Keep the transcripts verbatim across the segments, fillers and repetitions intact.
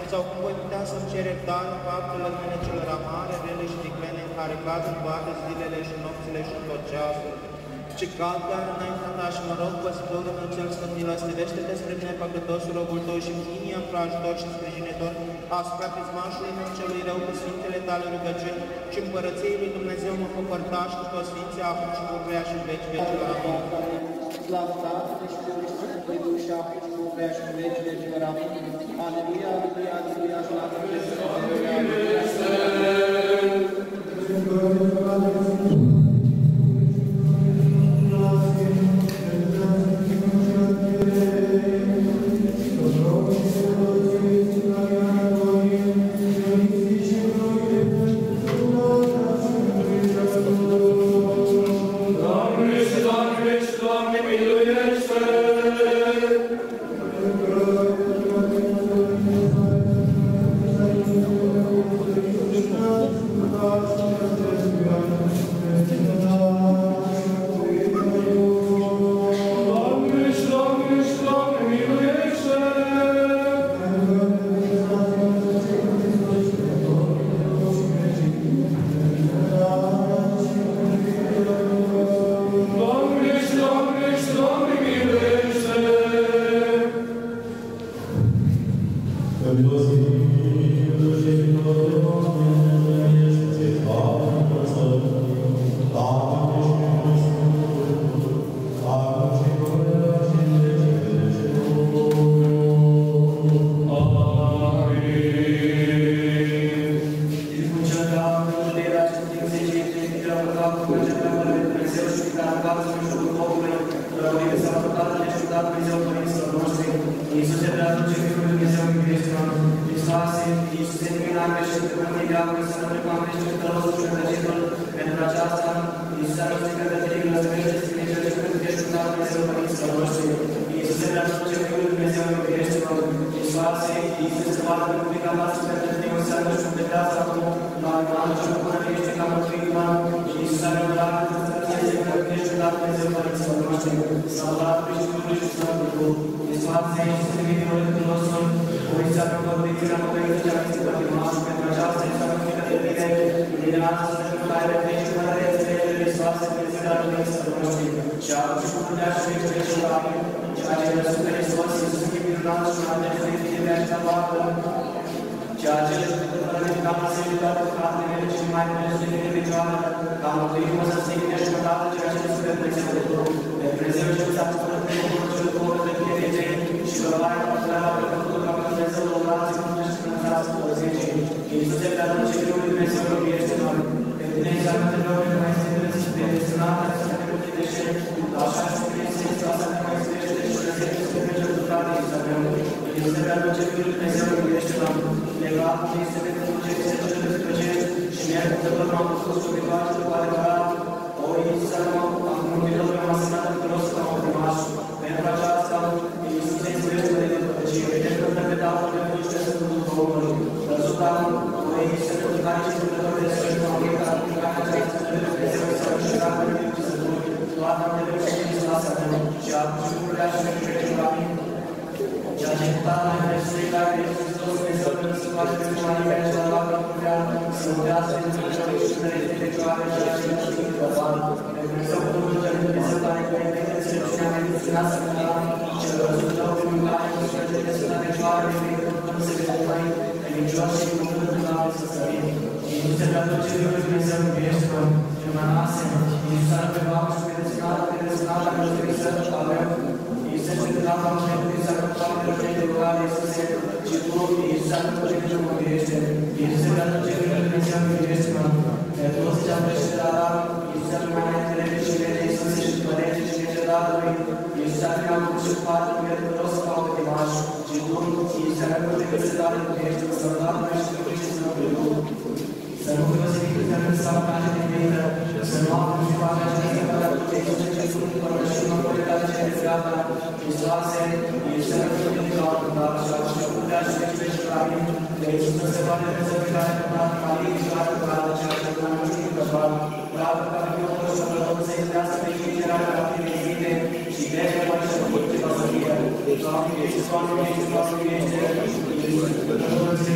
Sau cum voi putea să-mi cer iertare în faptele mele celor amare, rele și ticlene în care cad în toate zilele și nopțile și în tot ceasul? Ce cald doar înaintea ta și mă rog, păstorul meu cel sfânt, milostivește-te spre mine, păcătosul robul tău și mânia ajutor și sprijinitor asupra pismașului meu celui rău cu sfintele tale rugăciuni și împărăției lui Dumnezeu mă fă părtaș cu toți sfinții acum și pururea și în veci vecilor. Amin. Slavă Tatălui și Fiului și Sfântului Duh și acum și pururea și în veci vecilor. Amin. Aleluia, aleluia, aleluia, slavă Dumnezeu, aleluia, aleluia. Doamne, ești, Doamne, ești, Doamne, ești,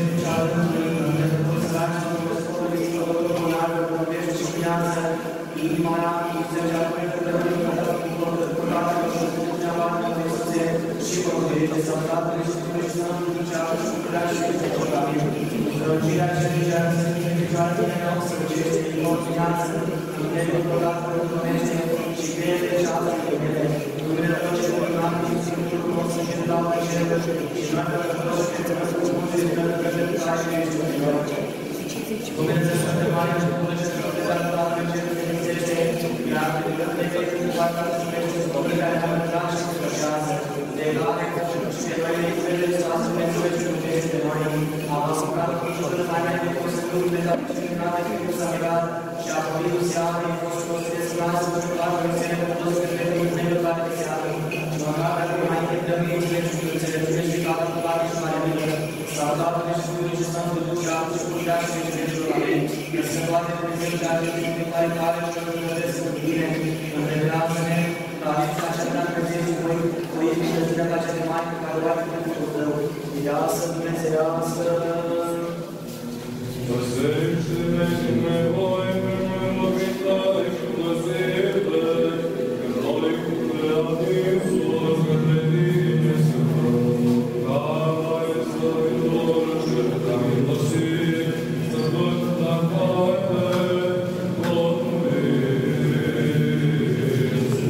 Maria, strălucirea celui ce a răsărit picioare din nostru, ce este din morții viață, puterul rogat pe Dumnezeu și crede de cealaltă lumine, lumine tot ce lucrăm și Sfântul nostru și de doamne cerul, și noi păcătoși ce te răspundem și te răspundem și Dumnezeu. Dumnezeu Sfântă Maria, și bună și Sfântă de la Doamne cerul de Dumnezeu, iar pe Dumnezeu din partea Dumnezeu, Sfântul care a mâncat și sfârșează, de egale cu și de noi Dumnezeu să Dumnezeu și Dumnezeu de noi, am ascultat cu toată faina de fost în lume, dar și în care fi cu sămărat, și a vorbit cu seara, a fost fost de slasă, și cu toată înțeleg cu toți pe Dumnezeu care de seară, și măcar dacă mai întâi mințile și cu înțelepciune și toată toate și mai bine, sau Tatăl și Fiul și Sfântul Duh și Apă și putea și Dumnezeu la ei, că se poate Dumnezeu și a venit în care care și o Dumnezeu să bine, întrevelează-ne, dar să așteptăm că zi și voi, voi ești să zilea ca cele mai pe care o ai cu Duhul tău. Iasă Dumnezeiasă! Păzește-ne și ne voi, pe noi lovitare și păzite, că noi cu prea din sus către tine să vrem, care să-i dorce la milosie, să văd la care Domnul Iisus.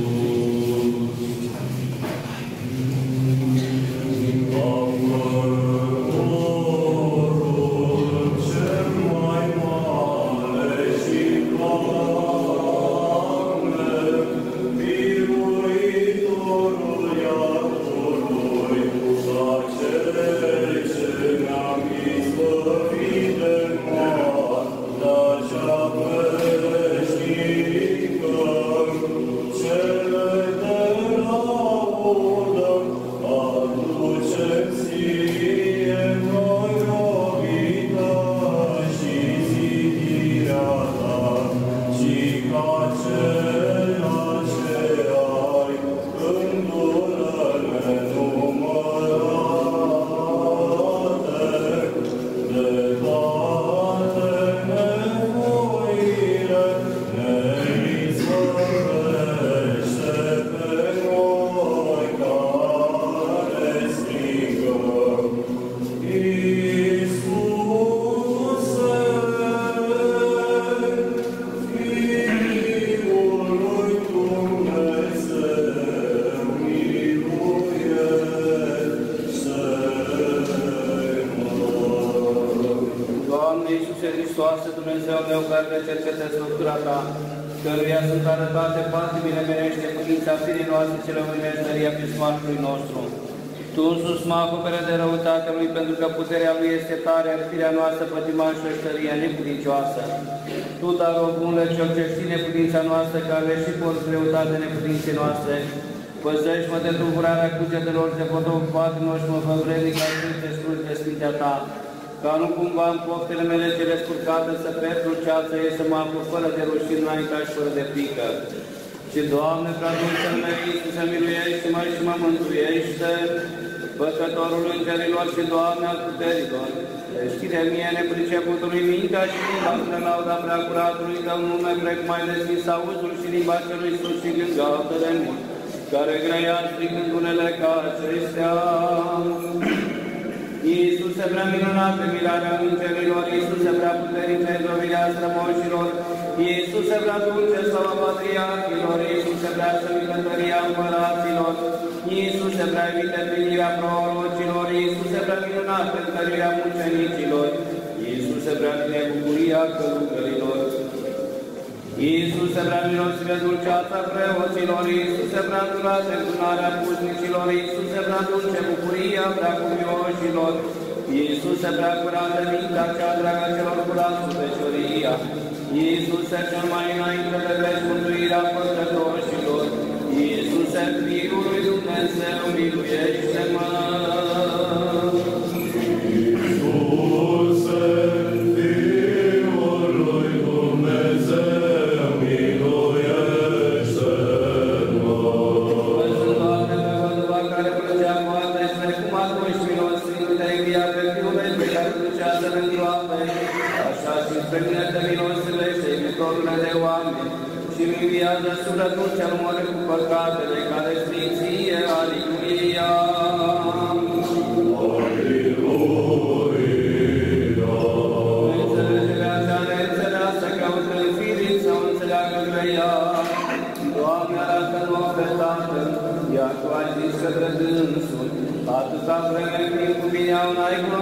Căruia sunt arătate patimile merește, putința firii noastre cele unești, tăria pismarului nostru. Tu însuți mă acopere de răutatea Lui, pentru că puterea Lui este tare, firea noastră pătimașă și tăria neputincioasă. Tu, dar o bună, cel ce știi neputința noastră, care și porți greutate neputinței noastre, păzești-mă de tulburarea cugetelor, de potopatinilor și mă fă vrednic ca Sfinte Sfânt de Sfintea Ta, ca nu cumva în poftele mele cele scurcate să petru ceață ei să mă apuc fără de rușini înaintea și fără de frică. Și, Doamne, prea dulcel meu Iisuse, miluiește-mă și mă mântuiește, Păcătorul îngerilor și Doamne al puterilor. Deschide mie nepriceputului mintea și limba spre lauda preacuratului Tău nume, precum ai deschis auzul și limba celui sus și gângată de mult, care grăia stricând unele ca acestea. Iisuse prea minunat pe mirarea îngerilor, Iisuse prea puternic pe zdrobirea strămoșilor, Iisuse prea dulce slava patriarhilor, Iisuse prea sămicătăria împăraților, Iisuse prea evite primirea prorocilor, Iisuse prea minunat pe întărirea mucenicilor, Iisuse prea bine bucuria călugărilor, Iisuse prea milostive dulceața preoților, Iisuse prea durată încunarea puznicilor, Iisuse prea dulce bucuria prea cuvioșilor, Iisuse prea curată mintea cea dragă celor curați cu fecioria, Iisuse cel mai înainte de veci mântuirea păcătoșilor, Iisuse Fiul lui Dumnezeu, miluiește-mă! Iisuse Fiul lui Dumnezeu, miluiește-mă! Văzând, Doamne, pe văduva care plângea moarte, și precum atunci milostiviu te-ai înviat pe Fiul veci pe care ducează în groapă, așa și spre mine te milostivește, iubitorule de oameni, și mi înviază sufletul cel moare cu păcatele, care stric ție, Aleluia! Aleluia!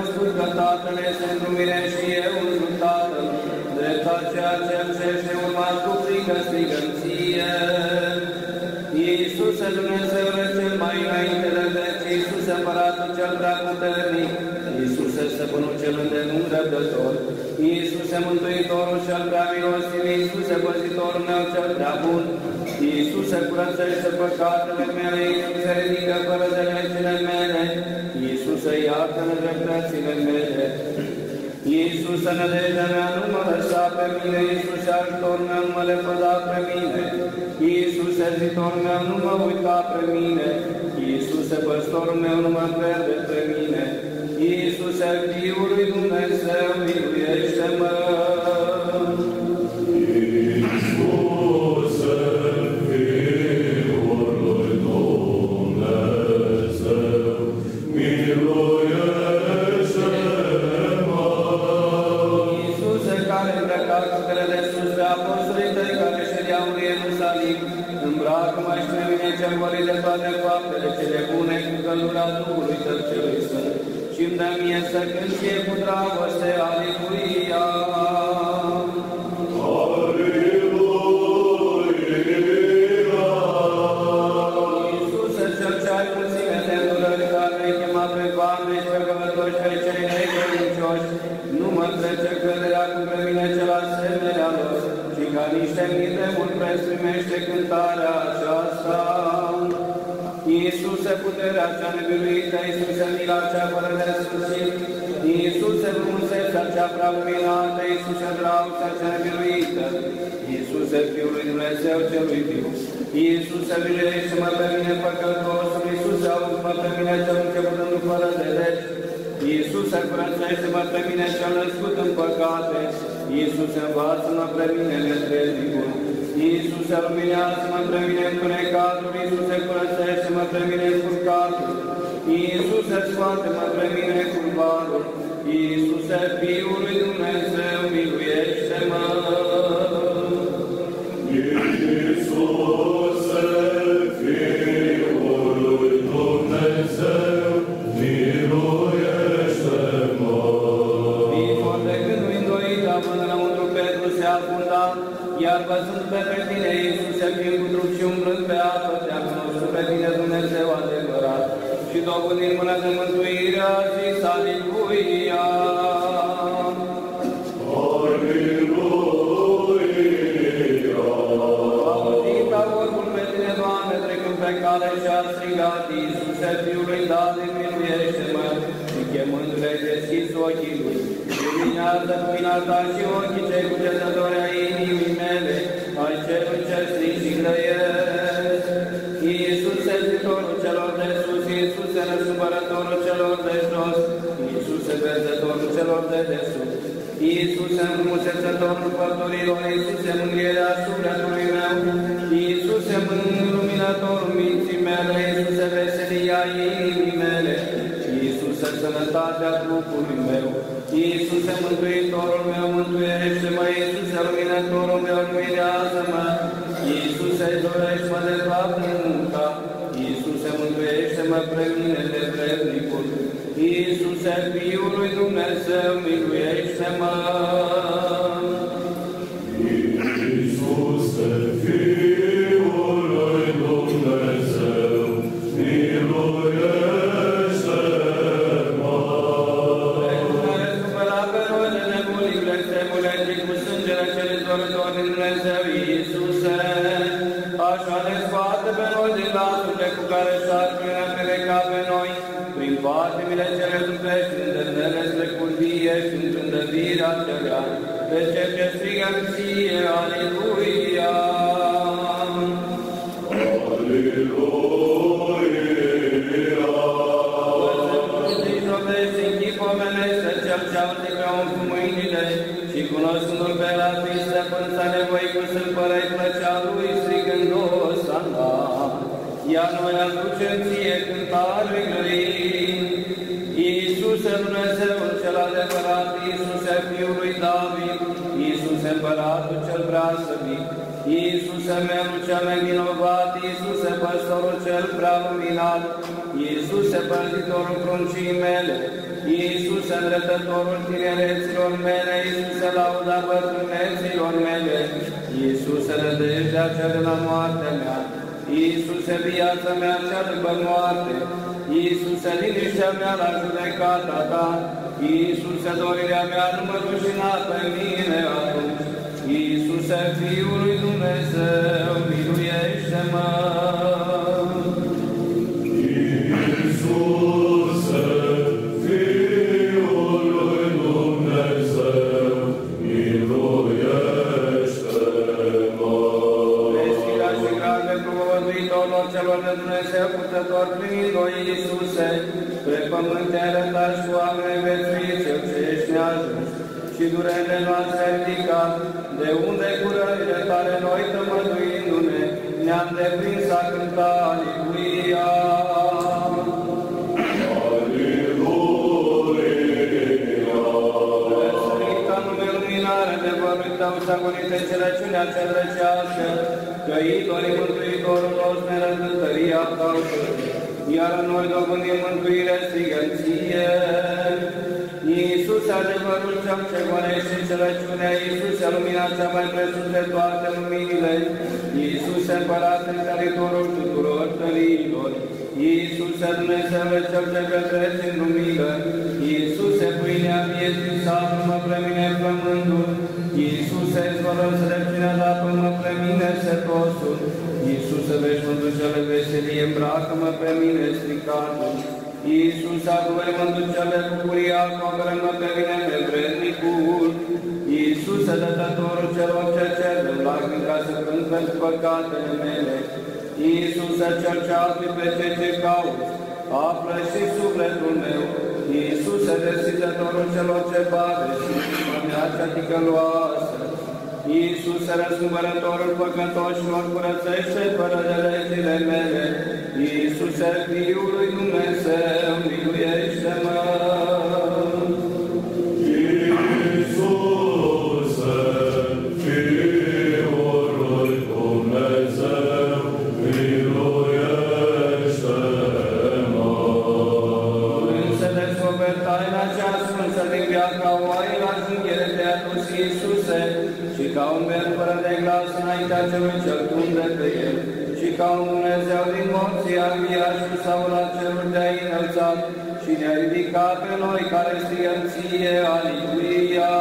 cunoscut că Tatăl este într mine și eu într Tatăl, drept aceea cel ce este urmat cu frică strigăm ție. Iisuse, Dumnezeule cel mai înainte de veci, Iisuse, Împăratul cel prea puternic, Iisuse, Stăpânul cel îndelung răbdător, Iisuse, Mântuitorul cel prea milostiv, Iisuse, Păzitorul meu cel prea bun, Iisuse, curățește păcatele mele, Iisuse, ridică fără de legile mele, Iisuse, iartă nedreptățile mele. Iisuse, nădejdea mea, nu mă lăsa pe mine, Iisuse, ajutorul meu, nu mă lepăda pe mine, Iisuse, zitorul meu, nu mă uita pe mine, Iisuse, păstorul meu, nu mă pierde pe mine, Iisuse, Fiul lui Dumnezeu, miluiește-mă! Iisuse, Fiul lui Dumnezeu, miluiește-mă! Iisuse, care îmbrăcat cu cele de sus pe apostolii tăi care ședeau în Ierusalim, îmbracă-mă și pe mine cel golit de toate faptele cele bune cu căldura Duhului Tău celui Sfânt și-mi dă mie să cânt ție cu dragoste, aleluia! Aleluia! Iisuse, cel ce ai mulțime de îndurări, care ai chemat pe bani și pe călătoși pe cei necredincioși, nu mă trece căderea cu pe mine cel asemenea lor, și ca niște mii de mult preț primește cântarea aceasta. Iisuse, puterea cea nebiruită, Iisuse, mila cea fără de sfârșit, Iisuse, frumusețea cea prea luminată, Iisuse, dragostea cea nebiruită, Iisuse, Fiul lui Dumnezeu celui viu, Iisuse, miluiește-mă pe mine păcătosul, Iisuse, auzi-mă pe mine cel început fără de legi, Iisuse, curățește-mă pe mine cel născut în păcate, Iisuse, învață-mă pe mine netrebnicul, Iisuse, luminează-mă pe mine întunecatul, Iisuse, curățește-mă pe mine încurcatul, Iisuse, scoate-mă pe mine curvarul, Iisuse, Fiul lui Dumnezeu, miluiește-mă! Iisuse, Fiul lui Dumnezeu, miluiește-mă! Bifor de gândul îndoită, până înăuntru Petru se afunda, iar văzând pe pe tine, Iisuse, fiind cu trup și umblând pe apă, te-a cunoscut pe tine Dumnezeu adevărat, și dobândind mâna de mântuire a zis, aleluia! Aleluia! Auzit a vorbul pe tine, Doamne, trecând pe cale și-a strigat, Iisuse, Fiul lui David, miluiește-mă! Și chemându-le, deschis ochii lui, luminează lumina ta și ochii cei cugetători ai inimii mele, ai celui ce strig și grăiesc. Iisuse, zitorul celor de sus, Iisuse, răscumpărătorul celor de jos, Iisuse, verzătorul celor de desubt, Iisuse, înfrumusețătorul pădurilor, Iisuse, mângâierea sufletului meu, Iisuse, luminătorul minții mele, Iisuse, veselia inimii mele, Iisuse, sănătatea trupului meu, Iisuse, mântuitorul meu, mântuiește-mă, Iisuse, luminătorul meu, luminează-mă, Iisuse, dorește-mă de toată munca, Iisuse, mântuiește-mă pe mine de vrednicul, Iisuse, Fiul lui Dumnezeu, miluiește-mă! Iisuse, Fiul lui Dumnezeu, miluiește-mă! Recunosc supărat pe noi de nebunii, blestemule, cu sângele cel izvorător din Dumnezeu, Iisuse, așa ne scoate pe noi din lasurile cu care șarpele ne pereca pe noi, prin patimile cele trupești, îndemnele spre curvie și întândăvirea cerea, pe cel ce strigăm ție, aleluia! Aleluia! Văzându-i jovești în chip omenește cel ce auzi pe om cu mâinile și cunoscându-l pe la fi stăpân să nevoi cu sâmpărăi plăcea lui strigând Osana. Iar noi aducem ție cântare grăim. Iisuse, Dumnezeul cel adevărat, Iisuse, Fiul lui David, Iisuse, Împăratul cel prea săvit, Iisuse, Melul cel nevinovat, Iisuse, Păstorul cel prea luminat, Iisuse, păzitorul pruncii mele, Iisuse, îndreptătorul tinereților mele, Iisuse, lauda bătrâneților mele, Iisuse, nădejdea cea de la moartea mea, Iisuse, viața mea cea după moarte, Iisuse, liniștea mea la judecata ta, Iisuse, dorirea mea nu mă rușina pe mine atunci, Iisuse, Fiul lui Dumnezeu, miluiește-mă! Iisuse, Fiul lui Dumnezeu, miluiește-mă! Deschirea și grade propovăduitorilor celor de Dumnezeu purtător prin voi, Iisuse, pe pământ te arătași cu oameni veți fi cel ce ești neajuns și durerile noastre ridicat, de unde curările tale noi tămăduindu-ne, ne-am deprins a cânta Aleluia. Aleluia! Răsărită nume luminare de vărul tău, să gonite înțelepciunea cea drăcească, că idorii Mântuitorul nostru ne rădă tăria ta, iar noi dobândim mântuire, strigăm ție. Iisus, adevărul cel ce gonește înțelepciunea, Iisuse, lumina cea mai presus de toate luminile, Iisuse, Împărat întăritorul tuturor tăriilor, Iisuse, Dumnezeule cel ce petreci în lumină, Iisuse, pâinea vieții, salvă-mă pre mine flământul, Iisuse, izvoră înțelepciunea, dapă-mă pre mine setosul, Iisuse, veșmântul cele veselie, îmbracă-mă pe mine stricatul, Iisus, acuvăimântul cel de bucurie, acoperă-mă pe mine nevrednicul. Iisuse, dătătorul celor ce cer de lacrimi ca să cânt pentru păcatele mele. Iisuse, cel ce altui pe cei ce cauți, află și sufletul meu. Iisuse, deschizătorul celor ce bate și mea cea ticăloasă. Iisuse, răscumpărătorul păcătoșilor, curățește fără de legile mele. Iisuse, Fiul lui Dumnezeu, miluiește-mă! Iisuse, Fiul lui Dumnezeu, miluiește-mă! Însă descoperi taina cea sfântă din viața oaie la junghiere de adus Iisuse, și ca un merg fără de glas înaintea celui cel bun de pe el, și ca un Dumnezeu din morții a înviat și sau la cerul de-a înălțat și ne-a ridicat pe noi care strigăm ție, Aleluia!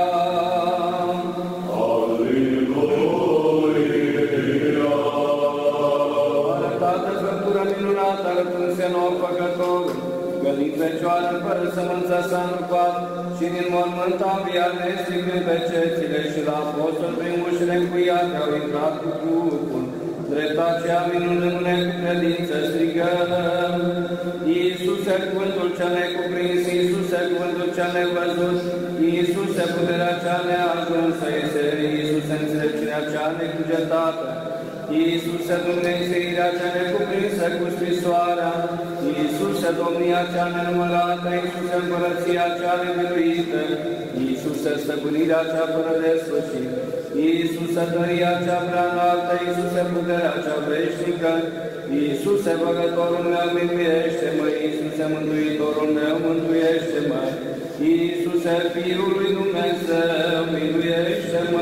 Aleluia! Arătată făptură minunată, arătându-se nou păcătorul, gălit Fecioară fără sămânță s-a înrupat și din mormânt a înviat nestricând pe cețile și la apostol prin ușile încuiate au intrat cu trupul. Drept aceea minunându-ne cu credință strigăm, Iisuse, cuvântul cel necuprins, Iisuse, cuvântul cel nevăzut, Iisuse, puterea cea neajunsă, Iisuse, înțelepciunea cea necugetată, Iisuse, Dumnezeirea cea necuprinsă cu scrisoarea, Iisuse, domnia cea nenumărată, Iisuse, împărăția cea nemiluită, Iisuse, stăpânirea cea fără de sfârșit, Iisuse, tăria cea prea înaltă, Iisuse, puterea cea veșnică, Iisuse, băgătorul meu, miluiește-mă, Iisuse, mântuitorul meu, mântuiește-mă, Iisuse, Fiul lui Dumnezeu, miluiește-mă!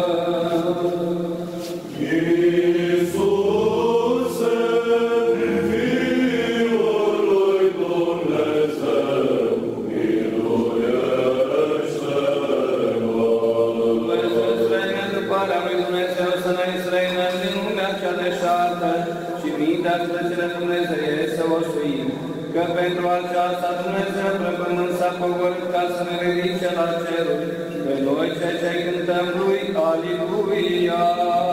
Iisuse, Fiul lui Dumnezeu, miluiește-mă! Dumnezeu străină după area lui Dumnezeu să ne străină din lumea cea deșartă și mintea spre cele Dumnezeie să o suim. Că pentru aceasta Dumnezeu pe pământ s-a coborât ca să ne ridice la ceruri, pe noi cei ce cântăm lui, Aleluia!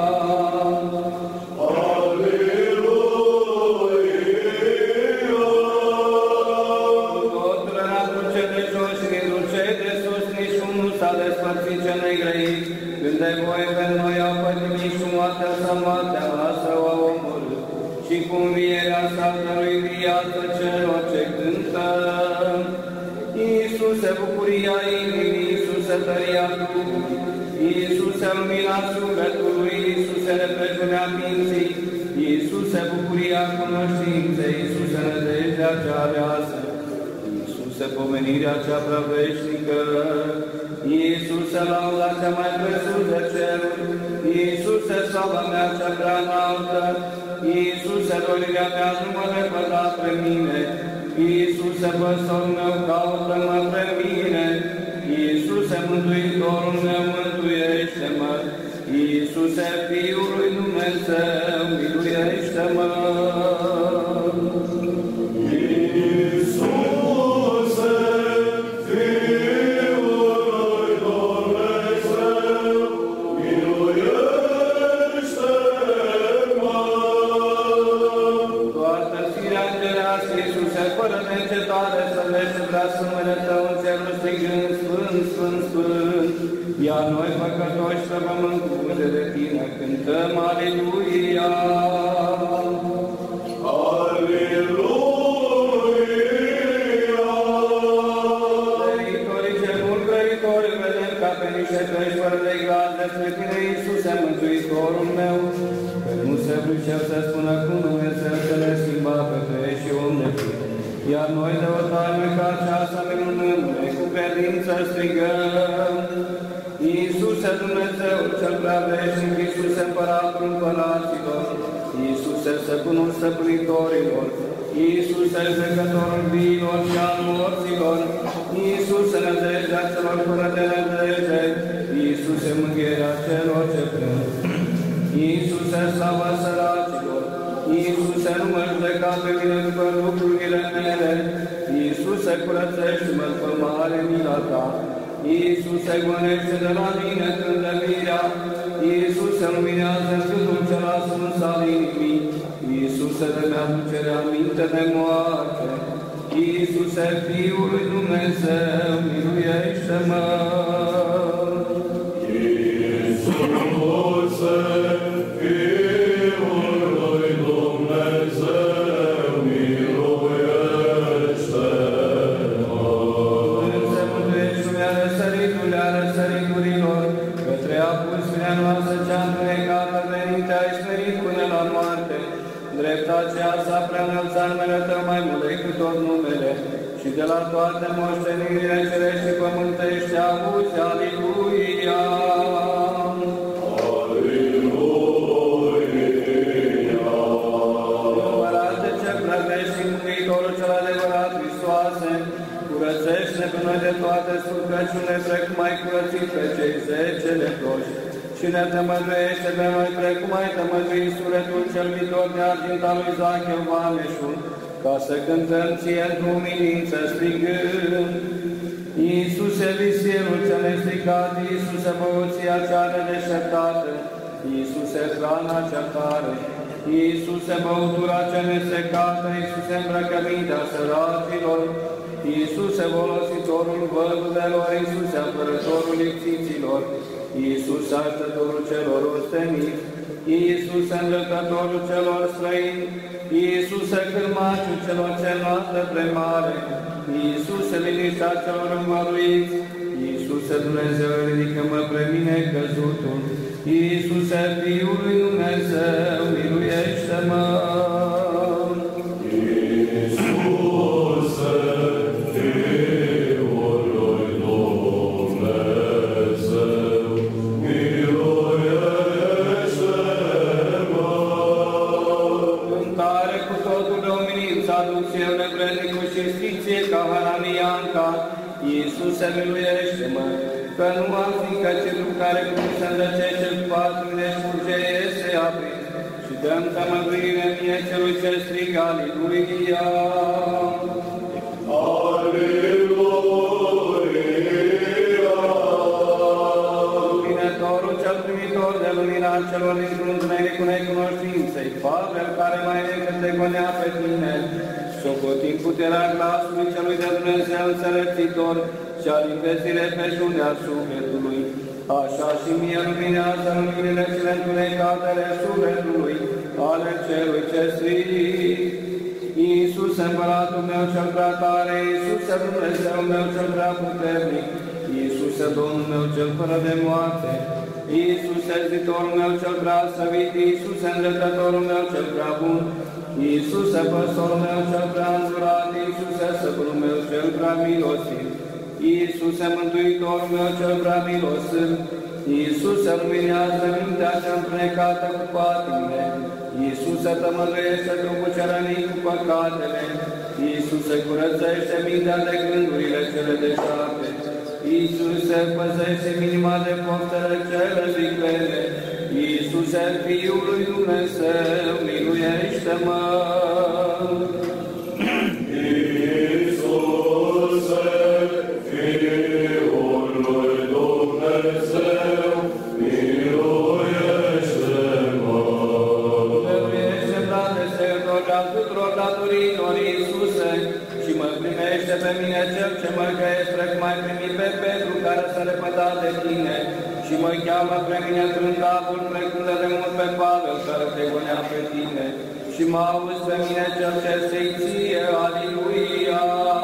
Totul era dulce de jos și din dulce de sus, nici unul s-a despărțit ce negrăit. Când de voie pe noi au pătimit și moartea sa, moartea noastră o au omorât. Și cu învierea sa lui viață celor ce cântăm. Iisuse, bucuria inimii, Iisuse, tăria Duhului, Iisuse, lumina sufletului, Iisuse, repleșunea minții, Iisuse, bucuria cunoștinței, Iisuse, nădejdea cea aleasă, Iisuse, pomenirea cea preaveșnică, Iisuse, lauda cea mai presus de ceruri, Iisuse, slava mea cea prea înaltă, Iisuse, dorirea mea nu mă lepăda pre mine, Iisuse, păstorul meu, caută-mă pre mine, Iisuse, Mântuitorul meu, mântuiește-mă, Iisuse, Fiul lui Dumnezeu, miluiește-mă! Iisuse, Fiul lui Dumnezeu, miluiește-mă! Toată firea îngerească, Iisuse, fără de încetare, să vezi prea numele Tău în cerul strigând, Sfânt, Sfânt, Sfânt, iar noi, păcătoși pe pământ, cu buze de Tine, cântăm Aleluia! Aleluia! Trăitorii cel bun, trăitorii, vedem ca pe niște trăiți fără de glas despre Tine, Iisuse, Mântuitorul meu, că nu se pricep să spună cum Dumnezeu să le schimba pe trăiești și om de fi. Iar noi de o taină ca aceasta minunându-ne, cu credință strigăm, Iisuse, Dumnezeu cel prea veșnic, Iisuse, Împăratul împăraților, Iisuse, stăpânul stăpânitorilor, Iisuse, judecătorul viilor și al morților, Iisuse, nădejdea celor fără de nădejde, Iisuse, mângâierea celor ce plâng, Iisuse, slava săracilor, Iisuse, nu mă judeca pe mine după lucrurile mele, Iisuse, curățește-mă după mare mila Ta, Iisuse, gonește de la mine trândăvirea, Iisuse, luminează în câtul cel ascuns al inimii, Iisuse, dă-mi aducere aminte de moarte, Iisuse, Fiul lui Dumnezeu, miluiește-mă! Iisuse, Fiul lui Dumnezeu, miluiește-mă! Însă mântuiești lumea răsăriturile a răsăriturilor, către apusfirea noastră cea întunecată, venite ai smerit până la moarte, drept aceea s-a prea înălțat numele Tău mai mult decât tot numele, și de la toate moștenirile cerești și pământești auzi, Aleluia! Împărate cel preaveșnic, Mântuitorul cel adevărat, Hristoase, curățește-ne pe noi de toate scurcăciune, precum ai curățit pe cei zece leproși, și ne tămăduiește pe noi, precum ai tămăduit sufletul cel viitor de argint al lui Zacheu Vameșul, ca să cântăm Ție într-o umilință strigând, Iisuse, visierul cel nestricat, Iisuse, băuția cea nedeșteptată, Iisuse, hrana cea tare, Iisuse, băutura cea nesecată, Iisuse, îmbrăcămintea săracilor, Iisuse, folositorul văduvelor, Iisuse, apărătorul lipsiților, Iisuse, așteptorul celor osteniți, Iisuse, îndreptătorul celor străini, Iisuse, cârmaciul celor ce noastră premare, Iisuse, liniștea celor învăluiți, Iisuse, Dumnezeu, ridică-mă pre mine căzutul, Iisuse, Fiul lui Dumnezeu, miluiește-mă! Iisuse, Fiul lui Dumnezeu, miluiește-mă! Cântare cu totul de umilință aduc eu nevrednicul și sfinție ca Hananianca, Iisuse, miluiește-mă! Că nu am fiindcă celul care cum se îndăcește cu patrumile și curgee este aprins, și dăm tămăduire mie celui ce strigă, Aleluia! Aleluia! Luminătorul cel primitor de lumina celor dintr-un întuneric necunoștinței, Pavel, care mai decât te gonea pe tine, socotind puterea glasului celui de Dumnezeu înțelepțitor și a limpezire pe junea sufletului, așa și mie luminează luminile cele întunecate ale sufletului, ale celui ce strig. Iisuse, Împăratul meu cel prea tare, Iisuse, Dumnezeu meu cel prea puternic, Iisuse, Domnul meu cel fără de moarte, Iisuse, zitorul meu cel prea slăvit, Iisuse, îndreptătorul meu cel prea bun, Iisuse, păstorul meu cel prea îndurat, Iisuse, săpul meu cel prea milostiv, Iisuse, mântuitorul meu cel prea milostiv, Iisuse, luminează mintea cea întunecată cu patimile, Iisuse, tămăduiește trupul cel rănit cu păcatele, Iisuse, curățește mintea de gândurile cele deșarte, Iisuse, păzește inima de poftele cele viclene, Iisuse, Fiul lui Dumnezeu, miluiește-mă! Iisuse, Fiul lui Dumnezeu, miluiește-mă! Dăruiește, frate, Sfântul al tuturor datorilor, Iisuse, și mă primește pe mine cel ce mă găiesc, precum ai primit pe Petru, care s-a lepădat de tine, și mă cheamă pe mine trândavul, precum de demult pe Pavel, care te gonea pe tine, și mă auzi pe mine cel ce stric ție, Aliluia!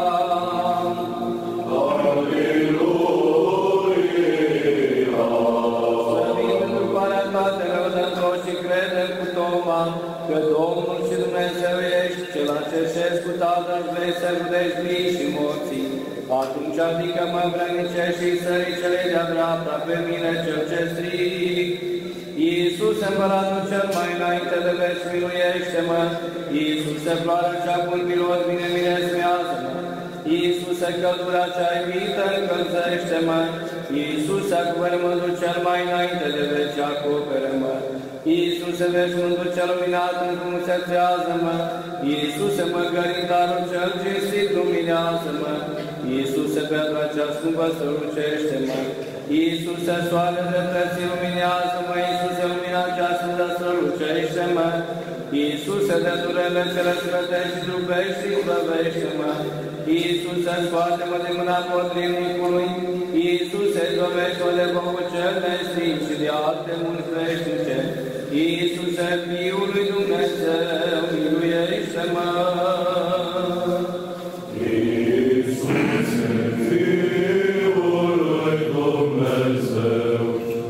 Aliluia! Slăvit pentru parea toate lăudător și credem cu Toma, că Domnul și Dumnezeu ești, cel acesesc cu Tatăl vrei să rudești vii și morții. Atunci adică mă vrănicești și sări celei de-a dreapta pe mine cel ce stric. Iisus, împăratul cel mai înainte de veci, miluiește-mă! Iisuse, floarea cea bun milos, bine miresmează-mă! Iisuse, căldura cea iubită, încălzește-mă! Iisuse, acuvărmântul cel mai înainte de veci, acoperă-mă! Iisuse, veșmântul cel luminat, înfrumusețează-mă! Iisuse, măgăritarul cel cinstit, luminează-mă! Iisuse, Petra cea scumpă, strălucește-mă! Iisuse, soarele dreptății, luminează-mă! Iisuse, lumina cea sfântă, strălucește-mă! Iisuse, de durele cele sfântești și trupești, slăvește-mă! Iisuse, scoate-mă de mâna potrivnicului! Iisuse, izbăvește-mă de focul cel nestin și de alte mulți veșnice! Iisuse, Fiul lui Dumnezeu, miluiește-mă! Iisuse, Fiul lui Dumnezeu,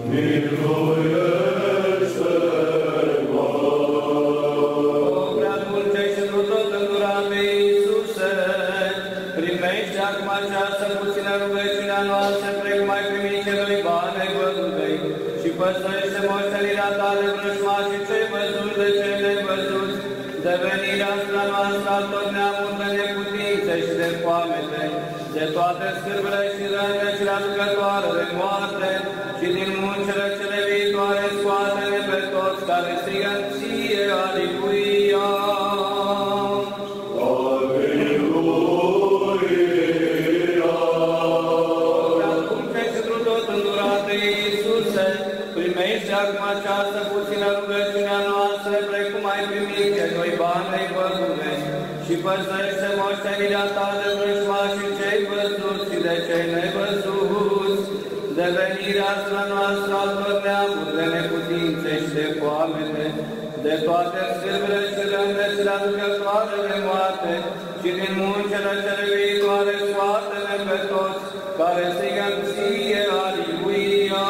miluiește-mă! O prea dulce și întru tot îndurate, Iisuse, primește acum această puțină rugăciunea noastră, precum ai primit celui bani ai văduvei, și păstrăște moștenirea ta de vrăjmașii cei văzuți de cei nevăzuți, de venirea spre noastră a tot neamul de neputințe și de foamete, de toate scârbele și rănile cele aducătoare de moarte, și din muncile cele viitoare scoate-ne pe toți care strigă ție, Aliluia! Primește acum această puțină rugăciunea noastră, precum ai primit de noi bani ai văduve, și păzește moștenirea ta de vrăjmașii cei văzuți și de cei nevăzuți, de venirea spre noastră a tot neamul de neputințe și de foamete, de toate scârbele și rănile cele aducătoare de moarte, și din muncile cele viitoare scoate-ne pe toți, care strigă ție, Aliluia!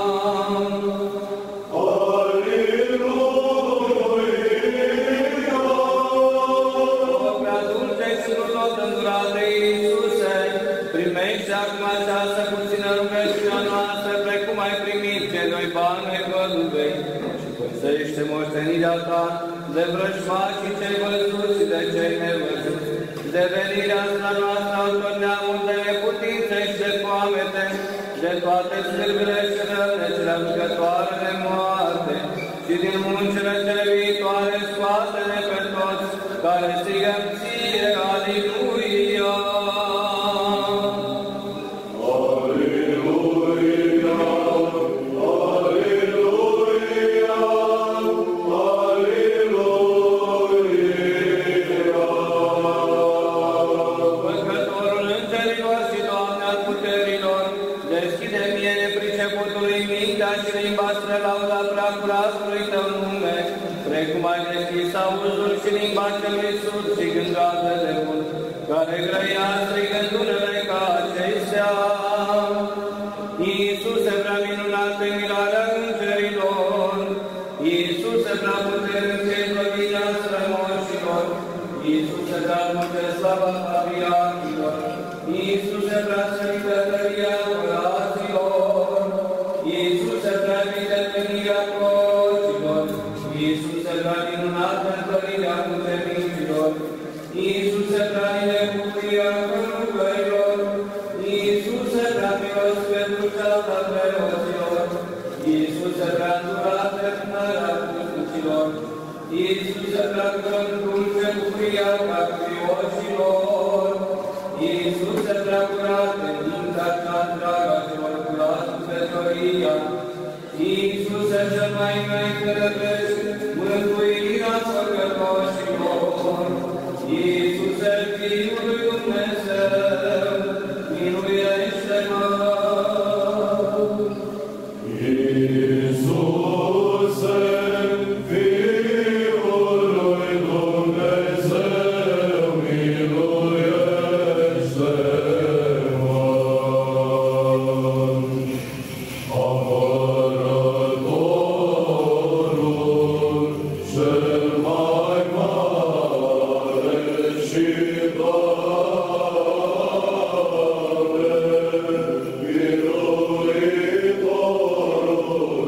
Primește acum această puțină rugăciunea noastră, precum ai primit de noi bani ai văduvei, și păzește moștenirea ta de vrăjmașii cei văzuți și de cei nevăzuți, de venirea spre noastră a tot neamul de neputințe și de foamete, de toate scârbile și rănile cele aducătoare de moarte, și din muncile cele viitoare scoate-ne pe toți, care strigă ție, Aliluia! Precum ai deschis auzul și limba celui surd și gândează de mult, care grăia strigându-le ca acestea. Iisuse, prea minunat pe mirarea prea îndurat de pânărea crucilor, Iisuse prea cruce cu friaca crioșilor, Iisuse prea curat de mintea cea dragă celor curați cu fetoria, Iisuse cel mai înainte de veci, mântuirea păcătoșilor, Iisuse Fiul lui Dumnezeu, miluiește-mă! Iisuse, Fiul lui Dumnezeu, miluiește-mă! Apărătorul cel mai mare și tare, miluitorul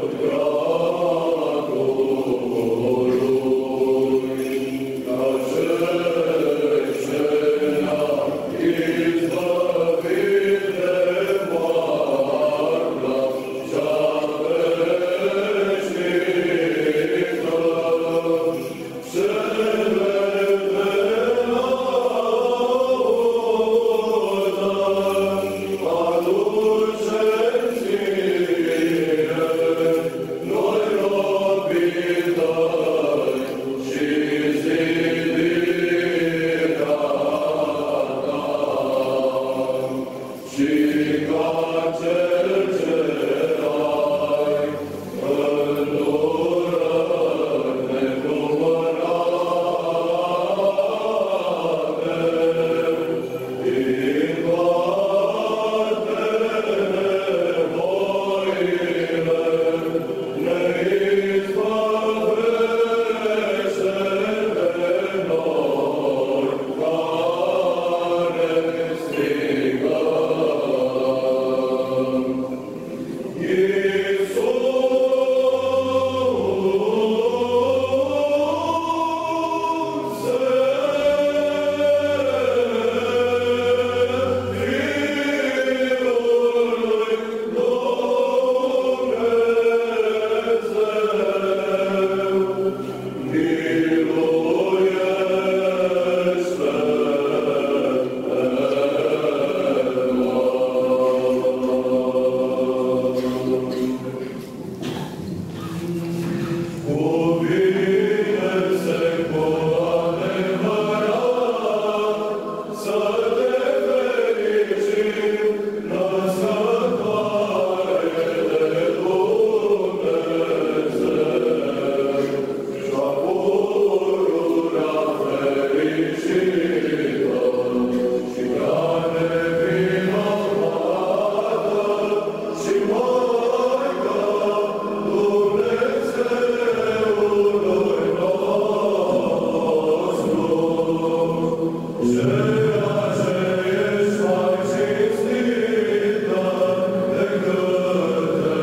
creatorului, ca cel ce ne-a izbăvit de moartea cea veșnică, cele de laudă aducem ție, noi robii tăi și zidirea ta, și ca cel ce ai îndurat necumărate, din toate nevoile ne izbăvește pe noi care strigăm. Cuvine-se cu adevărat să te fericim, născătoare de Dumnezeu, și-a pururea fericită și prea nevinovată și Maica Dumnezeului nostru, ceea ce ești mai cinstită decât te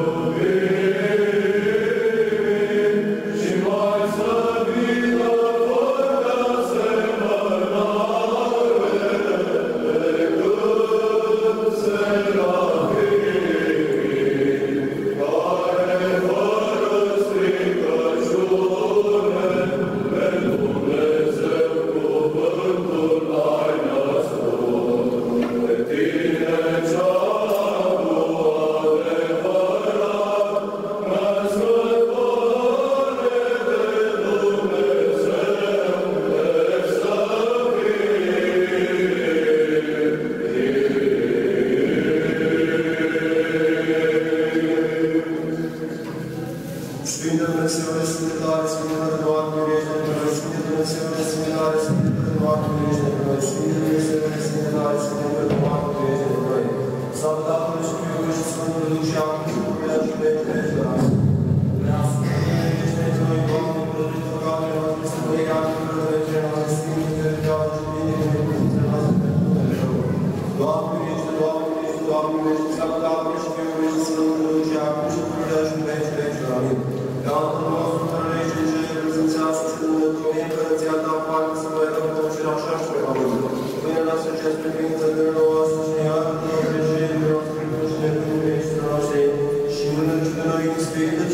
iubim și mai slăvită fără asemănare decât serafimii, care fără stricăciune pe Dumnezeu cuvântul ai născut. Pe tine cea cu adevărat, născătoare de Dumnezeu, te Sfinte Dumnezeule, Sfinte tare, Sfinte de Doamne, miluiește pe noi. Sfinte Dumnezeule, Sfinte tare, Sfinte de Doamne, miluiește pe noi. Sfinte Dumnezeule, Sfinte tare, Sfinte de Doamne, miluiește pe noi. Slavă Tatălui și Fiului și Sfântului Duh și acum și pururea și pe veci. Amin. Vreau să miluiește pe noi, Doamne, prăduit păcatele noastre, să ne ia în prădăcere noastre, Sfinte de viață și bine de necuvințele noastre pentru Dumnezeu. Doamne, miluiește, Doamne, miluiește, Doamne, miluiește, slavă Tatălui și Fiului și Sfântului Duh și acum și pururea și pe veci. Amin. Tatăl nostru, care ești în cer, prezențească-ți numele Tău, împărăția Ta, facă să vă dăm plăcerea așa și pe pământ. Pâinea noastră cea sfântliță, dă-ne nouă astăzi și ne iartă nouă greșelile noastre, și ne nu ești noastre, și mână-ți de noi în Spirit,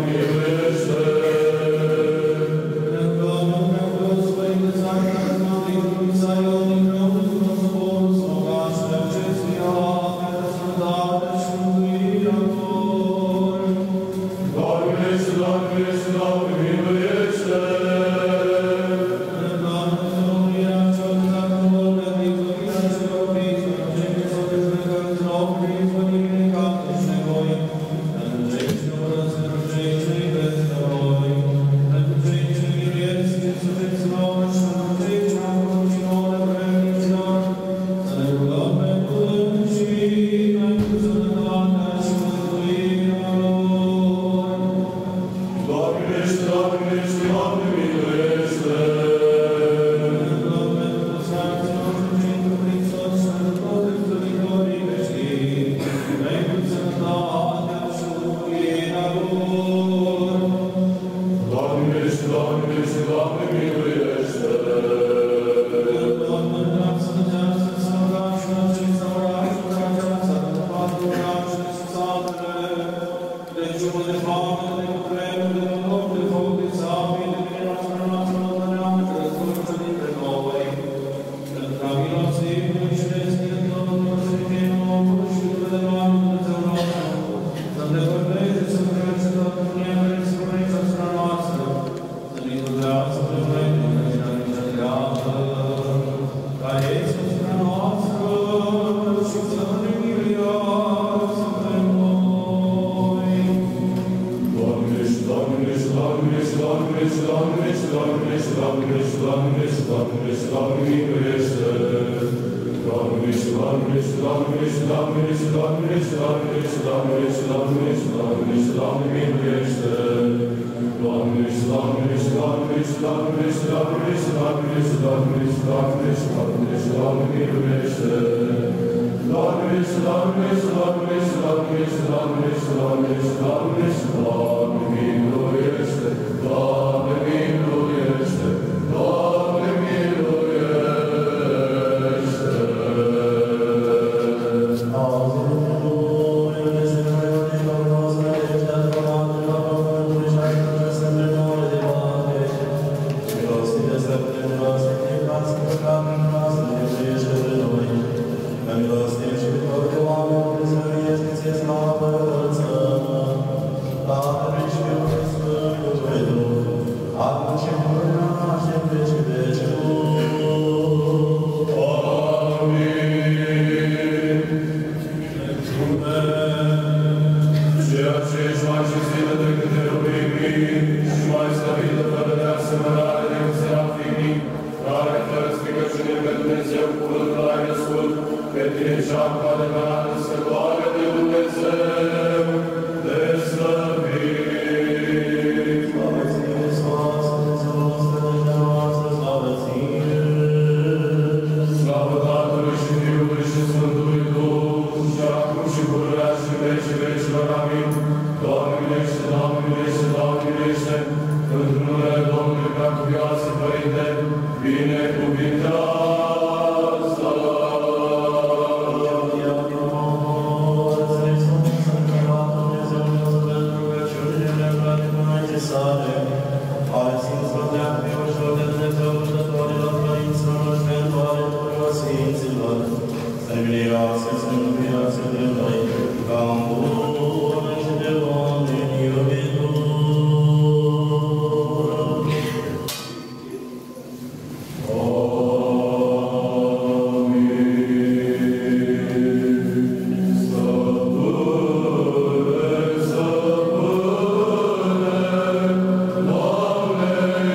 Amen.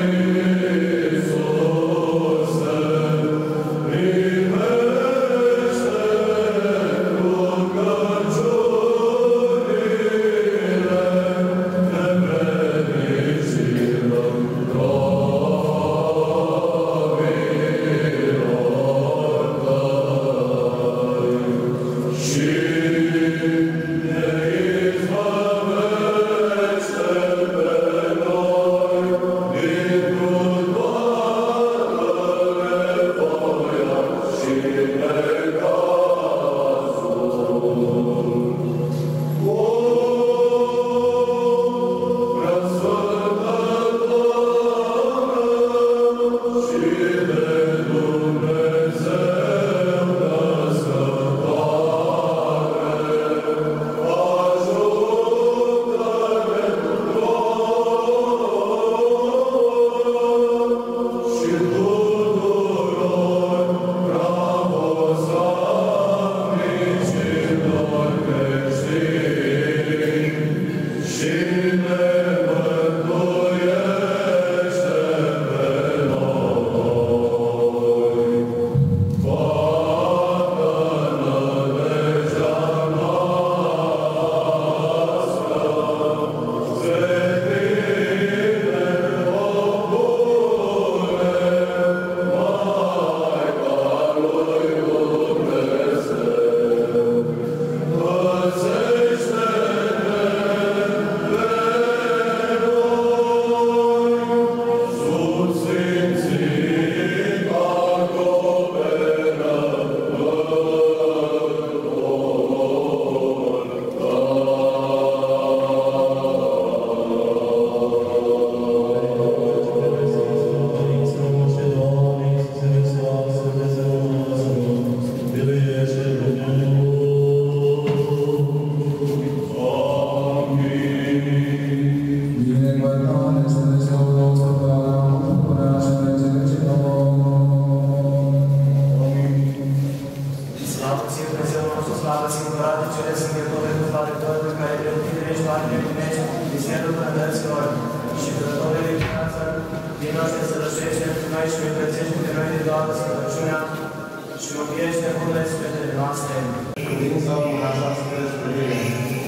Vino și să rășește pentru noi și împărțește pe noi de toată slăbăciunea și mântuiește bunele sfetele noastre. Credința în așa spre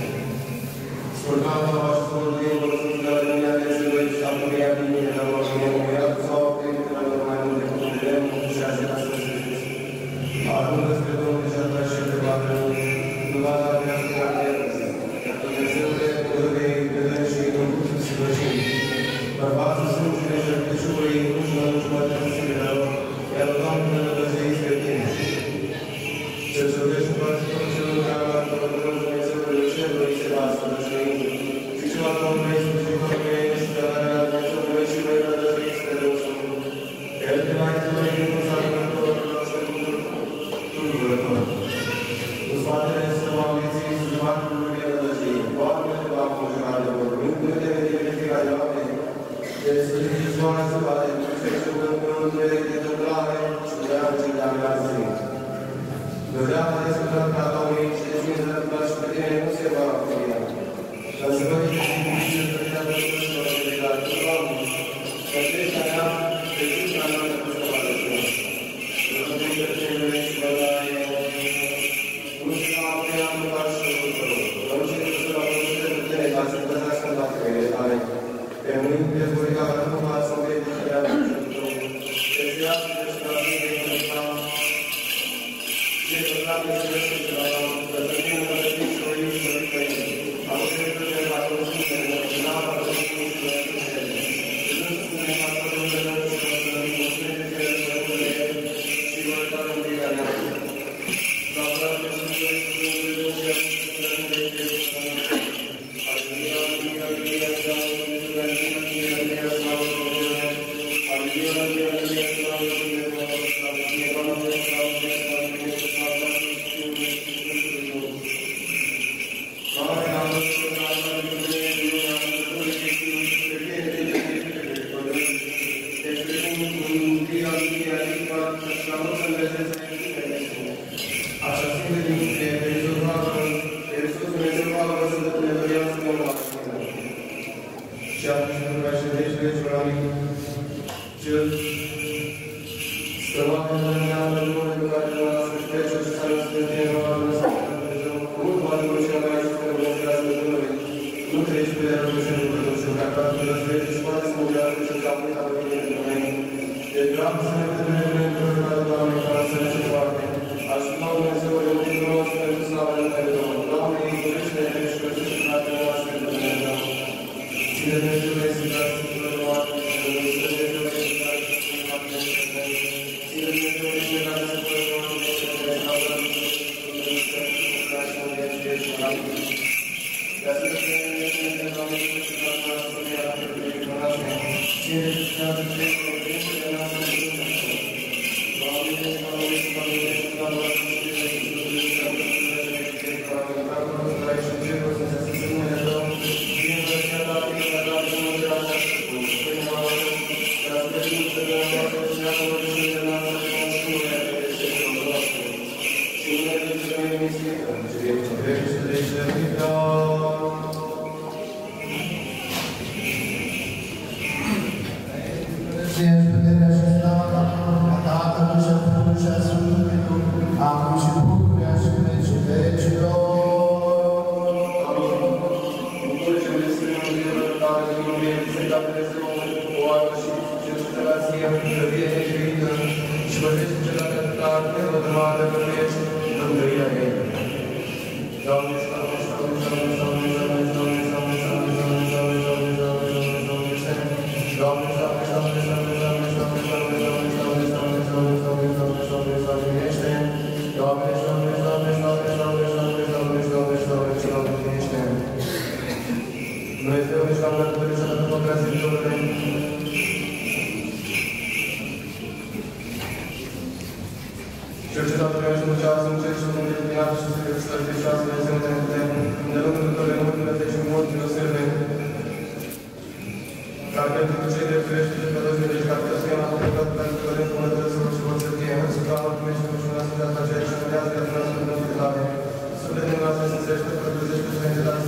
Spurcam la vaștul din văzut de la lumea de zilui și apuria din mine la lumea lumea sau primite la lumea mai multe cum vedem și așa să se zice. Aruncă spre Domnul și atâta și de bată, nu va da viață ca de Dumnezeule, Dumnezeu, Dumnezeu și Dumnezeu și Dumnezeu. Bărbatul sângele și răpișului, nu și mănânci mărtățile lor, iar Doamne Dumnezeu spre tine. Ce să vezi cu părțitul celor care la Dumnezeu Dumnezeului cerului se va sfârșit. Și ce la Domnului Iisus și Domnului și de la Dumnezeului și noi la Dumnezeu spre Dumnezeu. El te mai ține din ușa Dumnezeului și tulburător. Cu spatele să mă aminți și marcul lui Dumnezeu. Doamne, te va conjura de vorbim, nu te vede verifica de oameni. Deci să zici doamne să bate, nu se știu că nu te vede de întâmplare și de alții de a zi. Doream de discutat ca Domnului și de cine să răbdat și pe tine nu se va afuria. Dar să vă zici și să vedea de toți și să vedea de Doamne. Că aceștia mea, pe cinstea mea, nu se va răbda. Să vă zici că cele și vă daie, nu se va afuria în lugar și în lucrul. Că nu știu să vă afurie de tine, dar să păzească în datorile tale. Pe mâini de zburica, că nu m-ați să vede de treabă și în lucrul. Că se ia și de ștrafii de întâmplare. Și că dacă se răsute la Domnul, că să vină să le zici și o iubi să zică ei. Am înțeles că ne fac o sfântele, că n-am fac o sfântele și o sfântele. Și nu spune fac o sfântele și o sfântele, o sfântele și o sfântele și vă uita în viața mea. Dar vreau să spun că și Dumnezeu și a spus că nu de ce să spune. Aleluia, aleluia, aleluia, aleluia, aleluia, aleluia, slavă Domnului. Aleluia, aleluia, aleluia, slavă Domnului. Aleluia, aleluia, slavă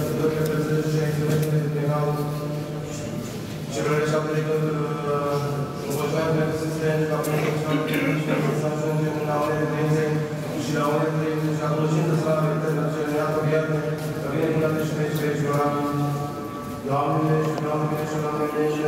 Celor șapte de când să ajungem la o credință și la o credință și atunci slavă eternă cel neată viață, să vine în toate și veci veci, Amin. Doamne, și Doamne, și Doamne, și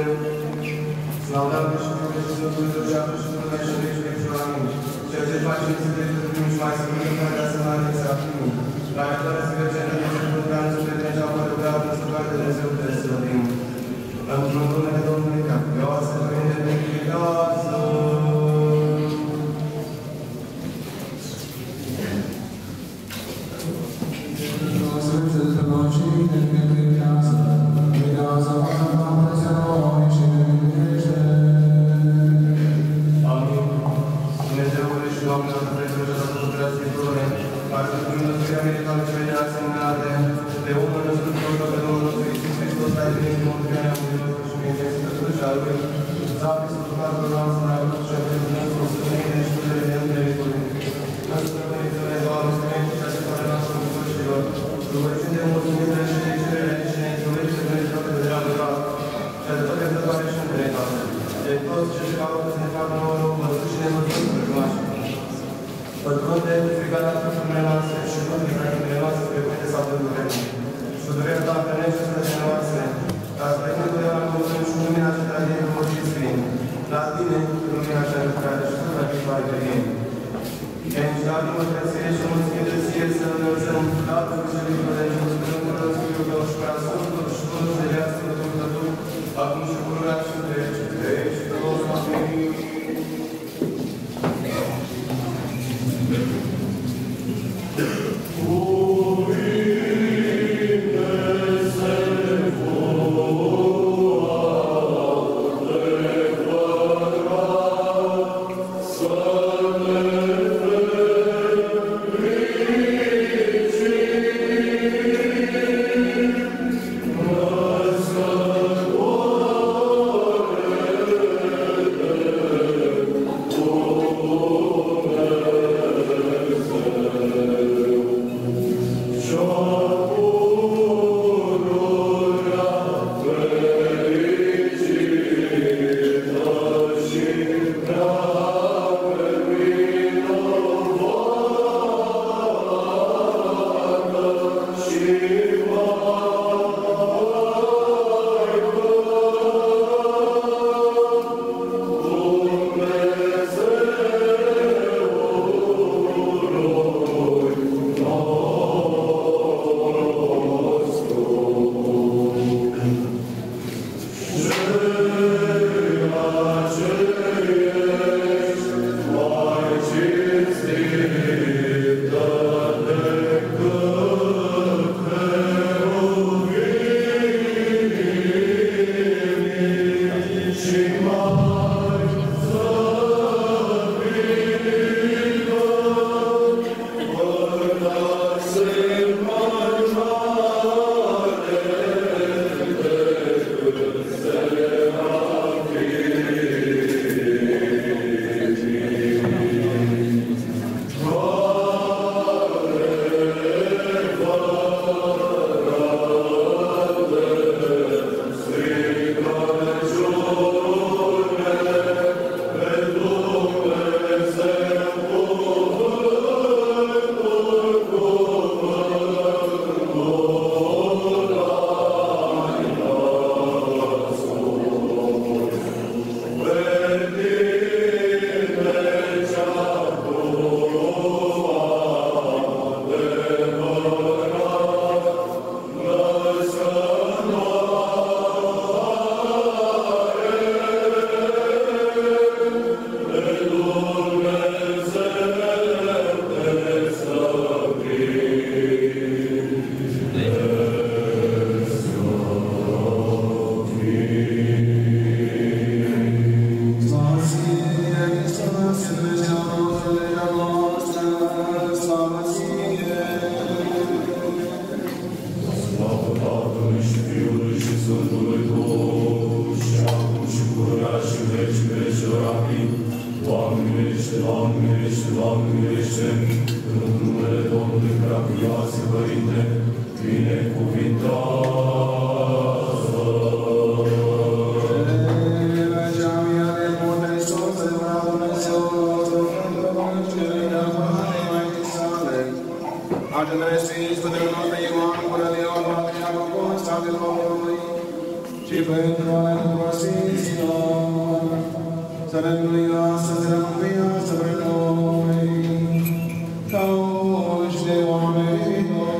Slaudat și Fiul și Sfântul și Acum și Până și veci veci, Amin. Cel ce face în secretul primul și mai sfânt, în care să mă să aflim. La iertare să vecem de Sfântul care să vedem și apoi de apă să facă de Dumnezeu de slăbim. Într-un numele Domnului, ca Ioasă, Părinte de Ioasă. Amin. rugăm-ne tuturor Sfinților, să ne mânuiască, să ne mântuiască pe noi, ca uși de oameni noi.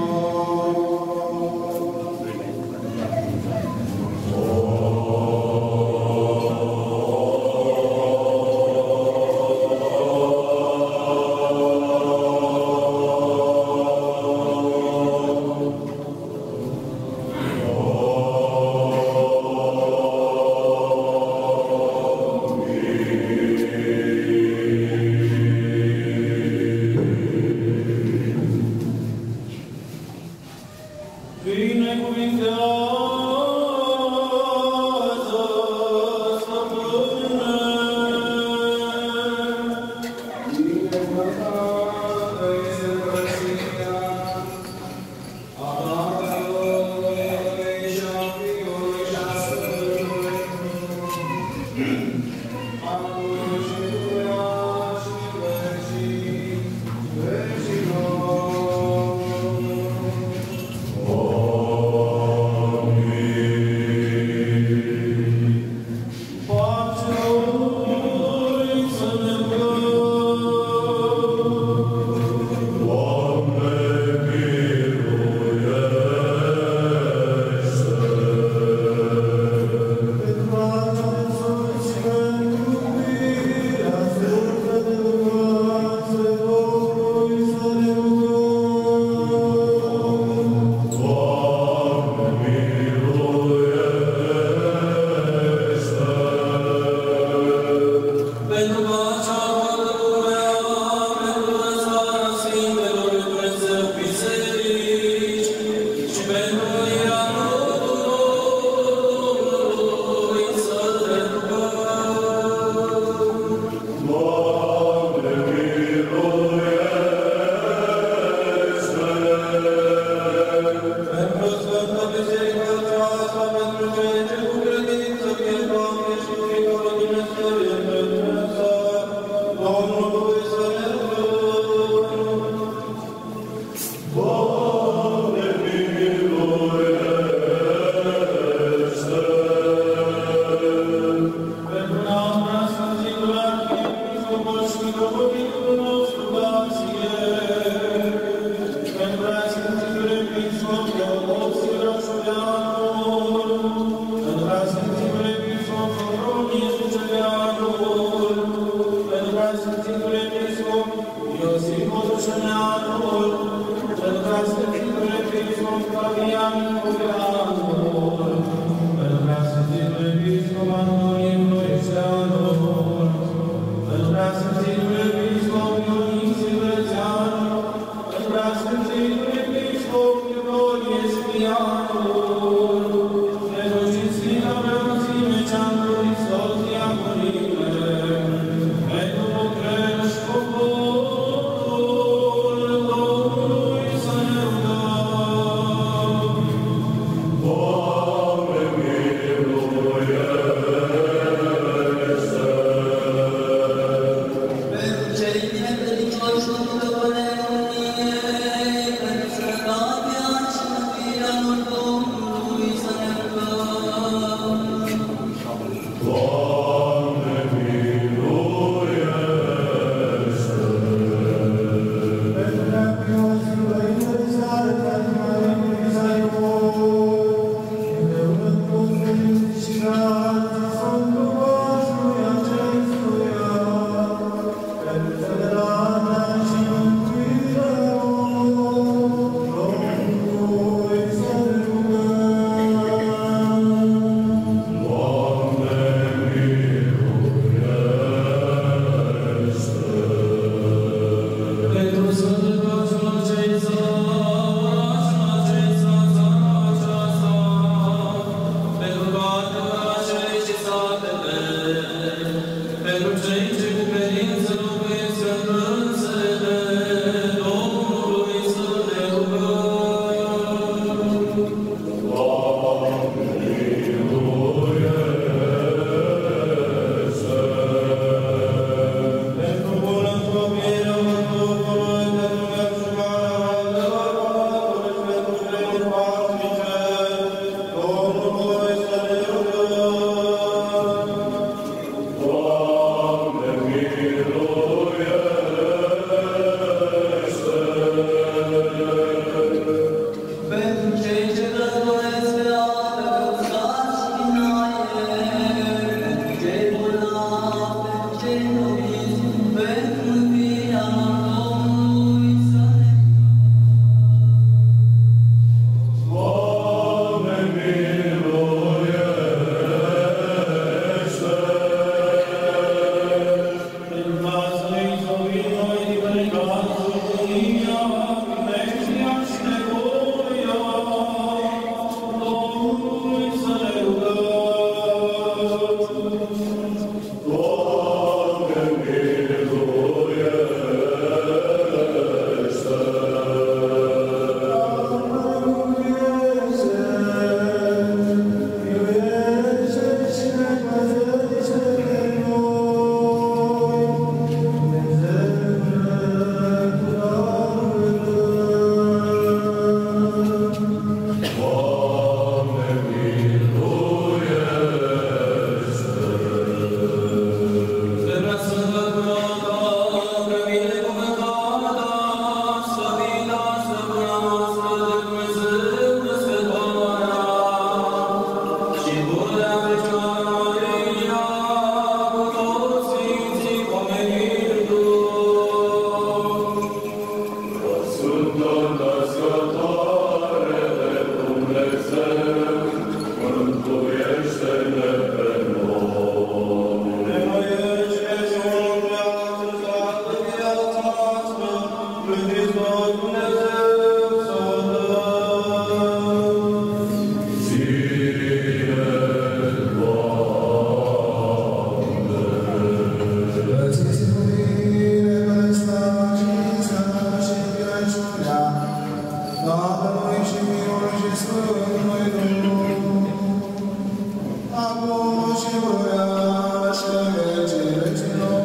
și pururea și în vecii vecilor.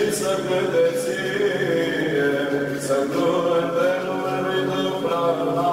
Să nu te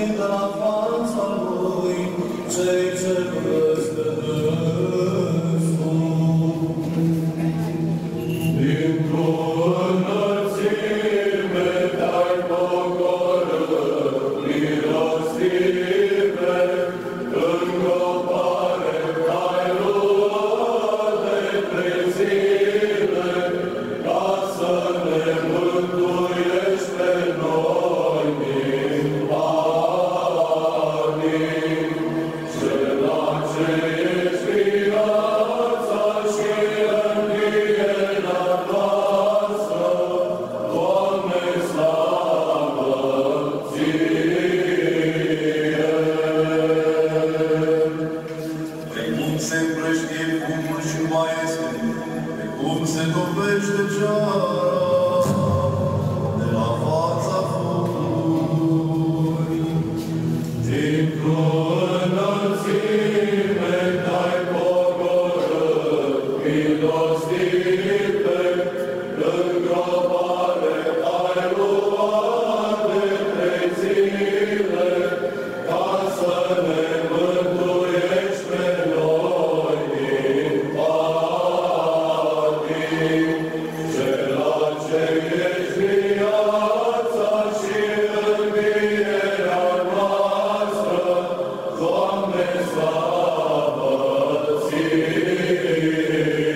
de la fața lui, cei ce cresc de dânsul. Dintr-o înălțime te-ai pogorât, milostive, îngropare te-ai luat de trei zile, ca să ne mântuiești pe noi din panic. Cela ce ești viața și învierea noastră, Doamne, slavă Ție! Pe cum se împrăștie fumul și mai este, pe cum se topește ceara de la fața focului. Dintr-o înălțime te-ai pogorât, milostive, îngropare te-ai luat de trei zile, ca să ne mântuiești pe noi din panic. Cela ce ești viața și învierea noastră, Doamne, slavă Ție!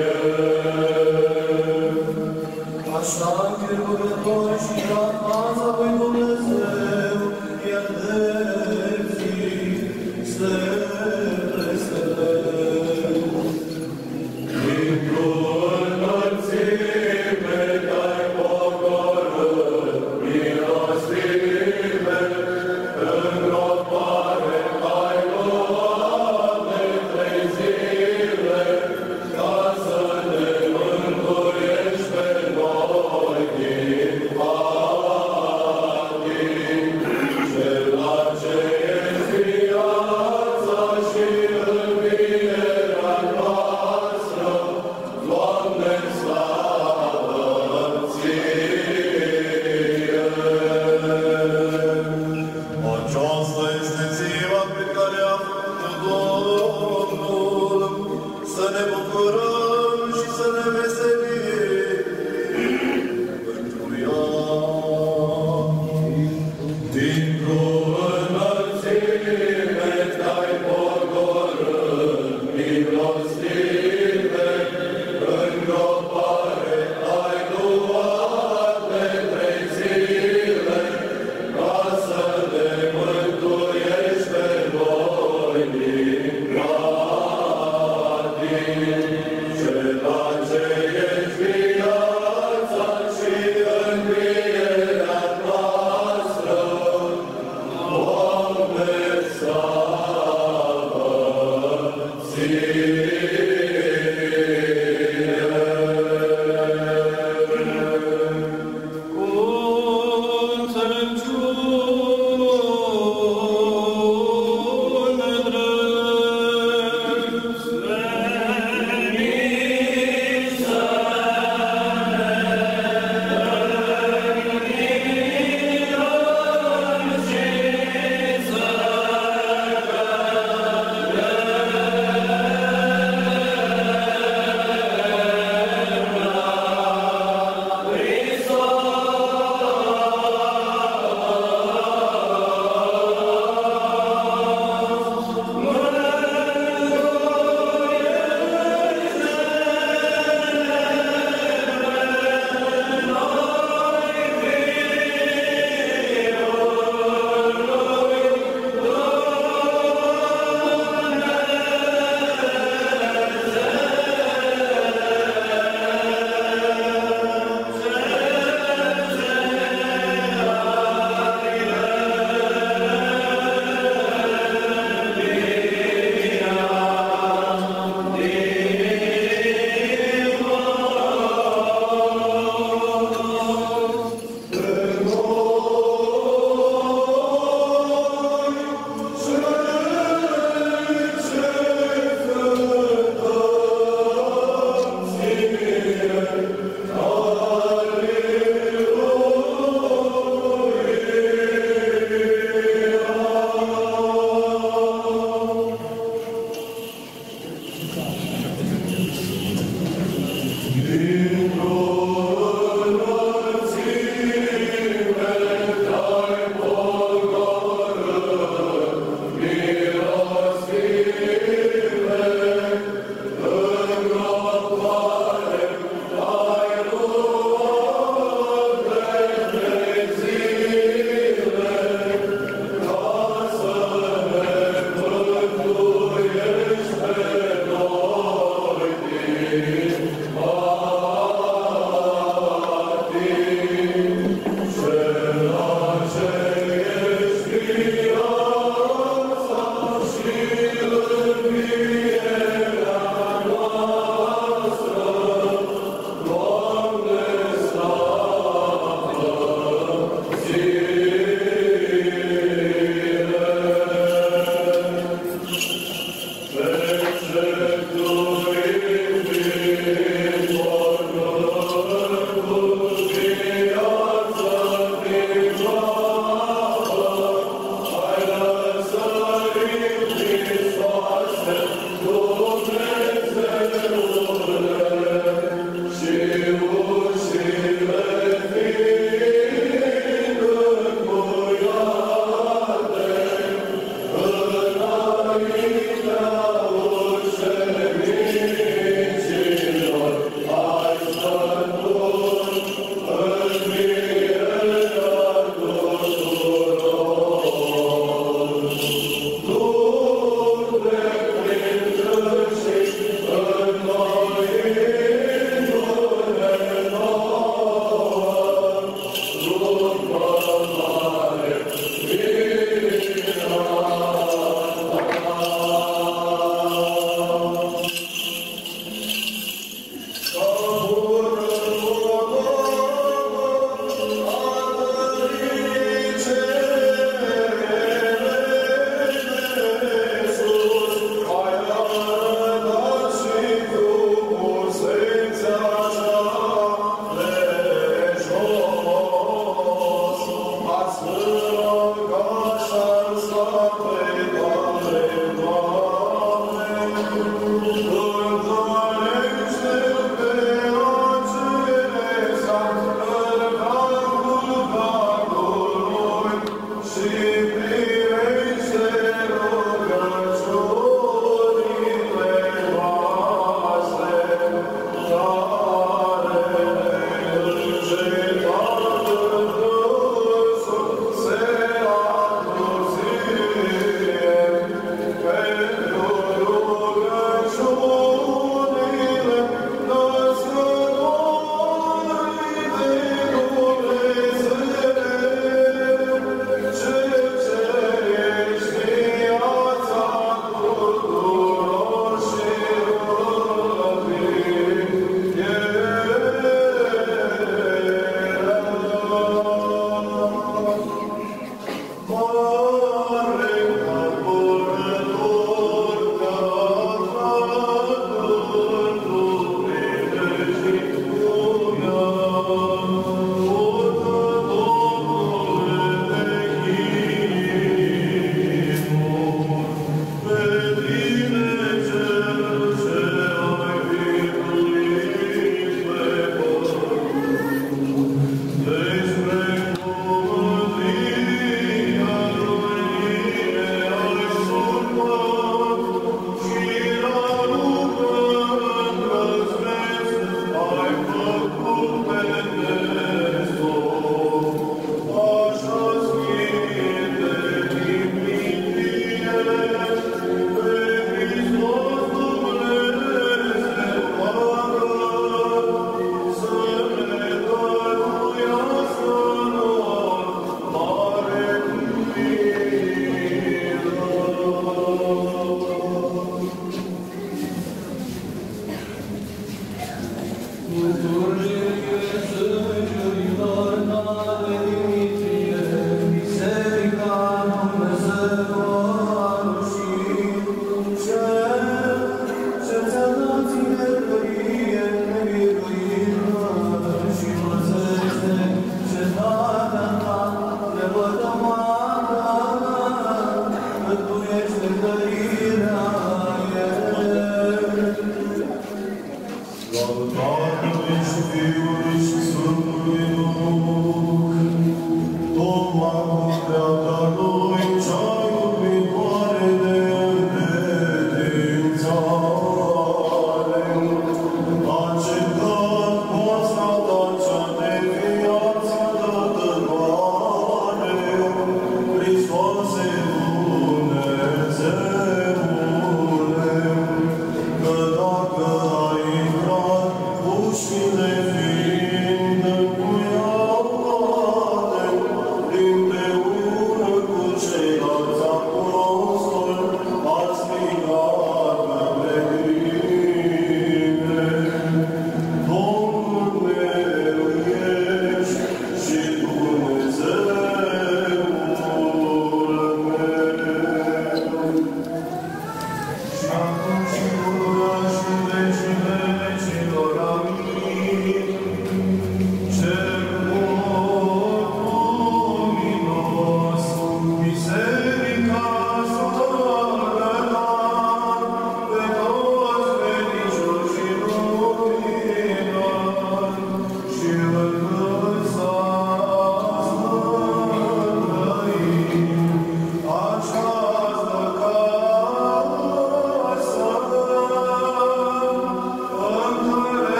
Așa încrezător și la fața lui Dumnezeu, iar drepții se preseleg. Dintr-o înălțime te-ai pogorât, milostive, îngropare te-ai luat de trei zile, ca să ne mântuiești pe noi din panic.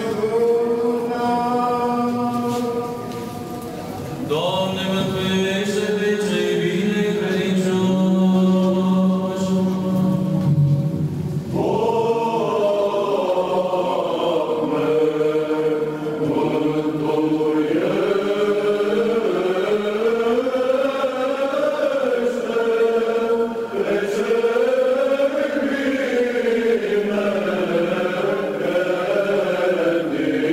Doamne, mântuiește pe cei bine credincioși. Amen.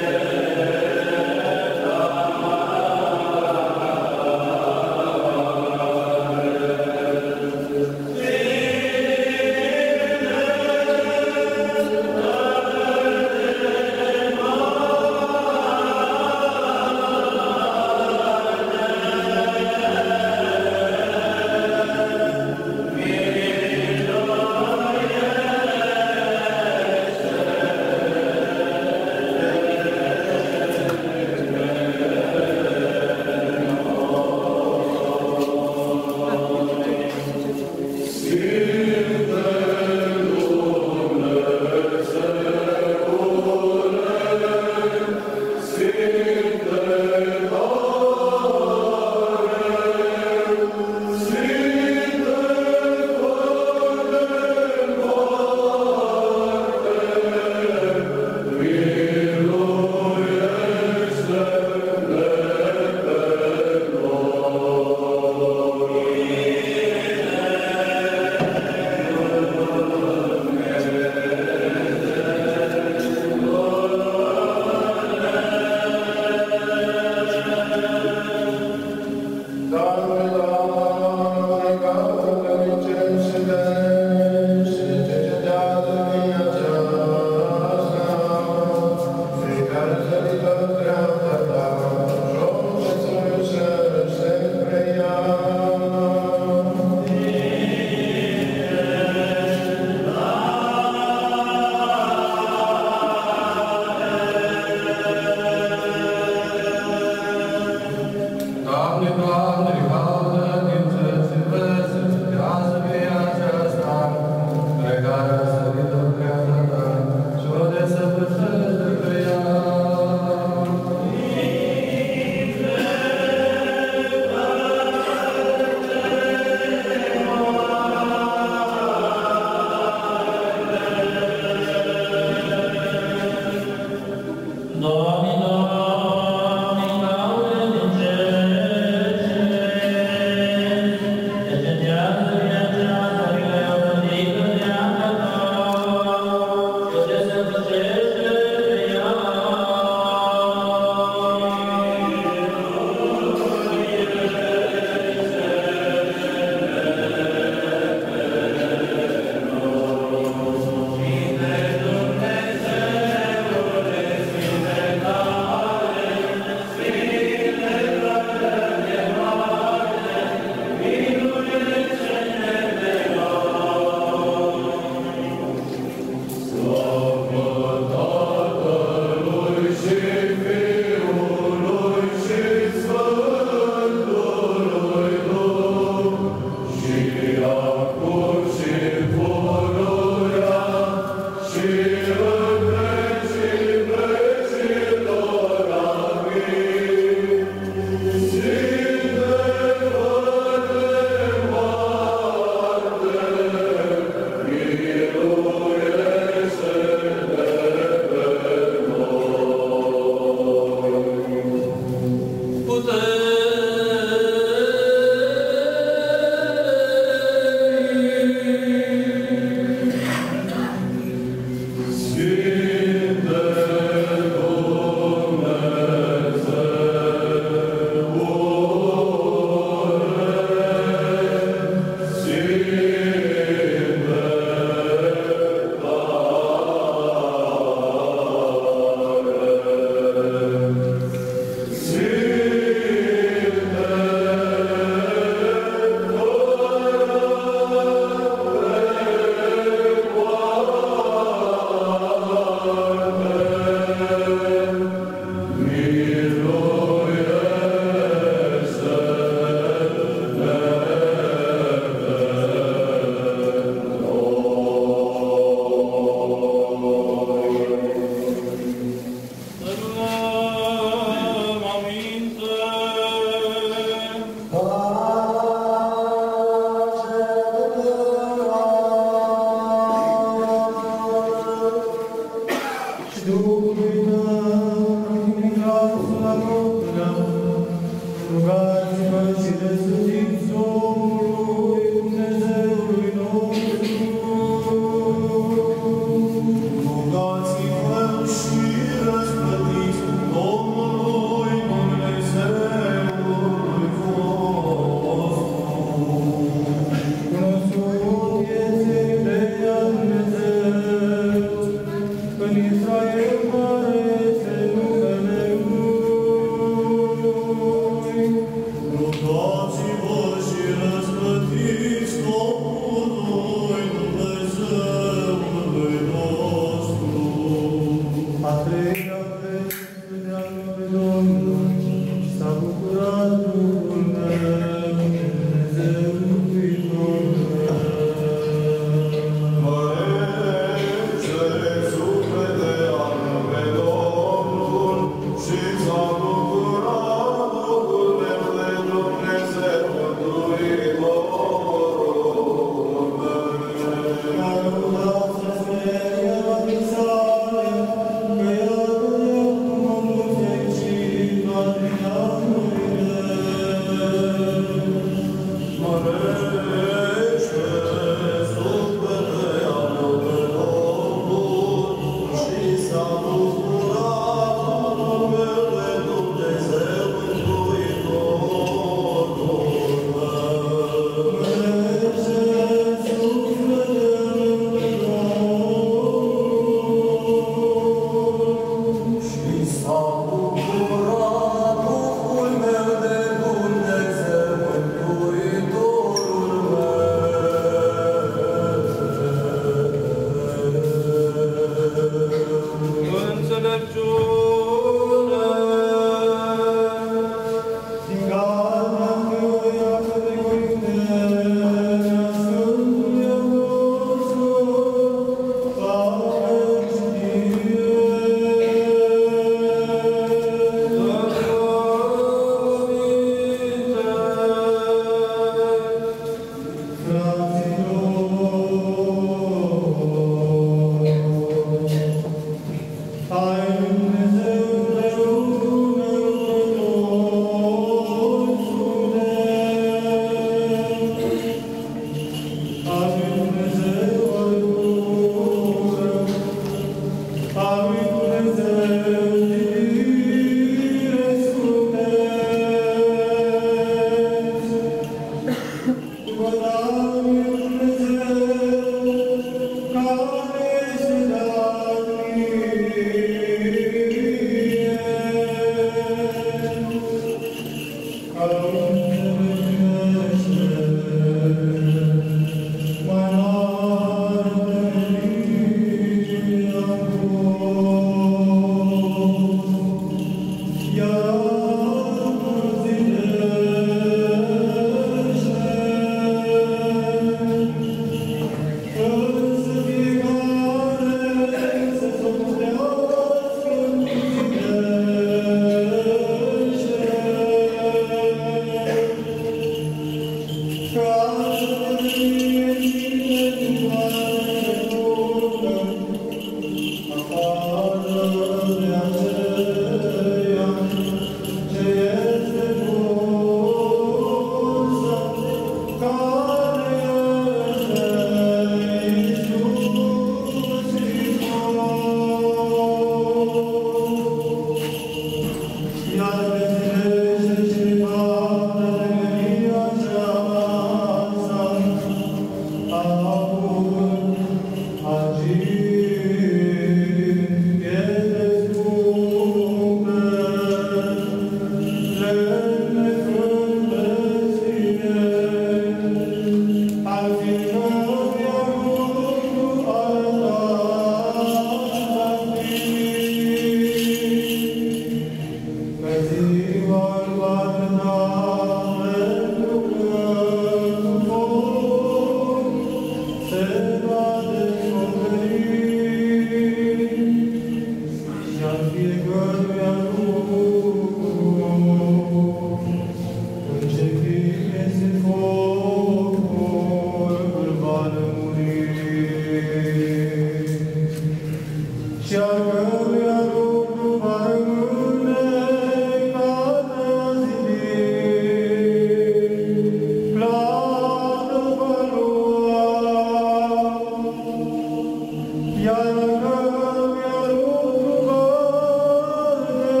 Iar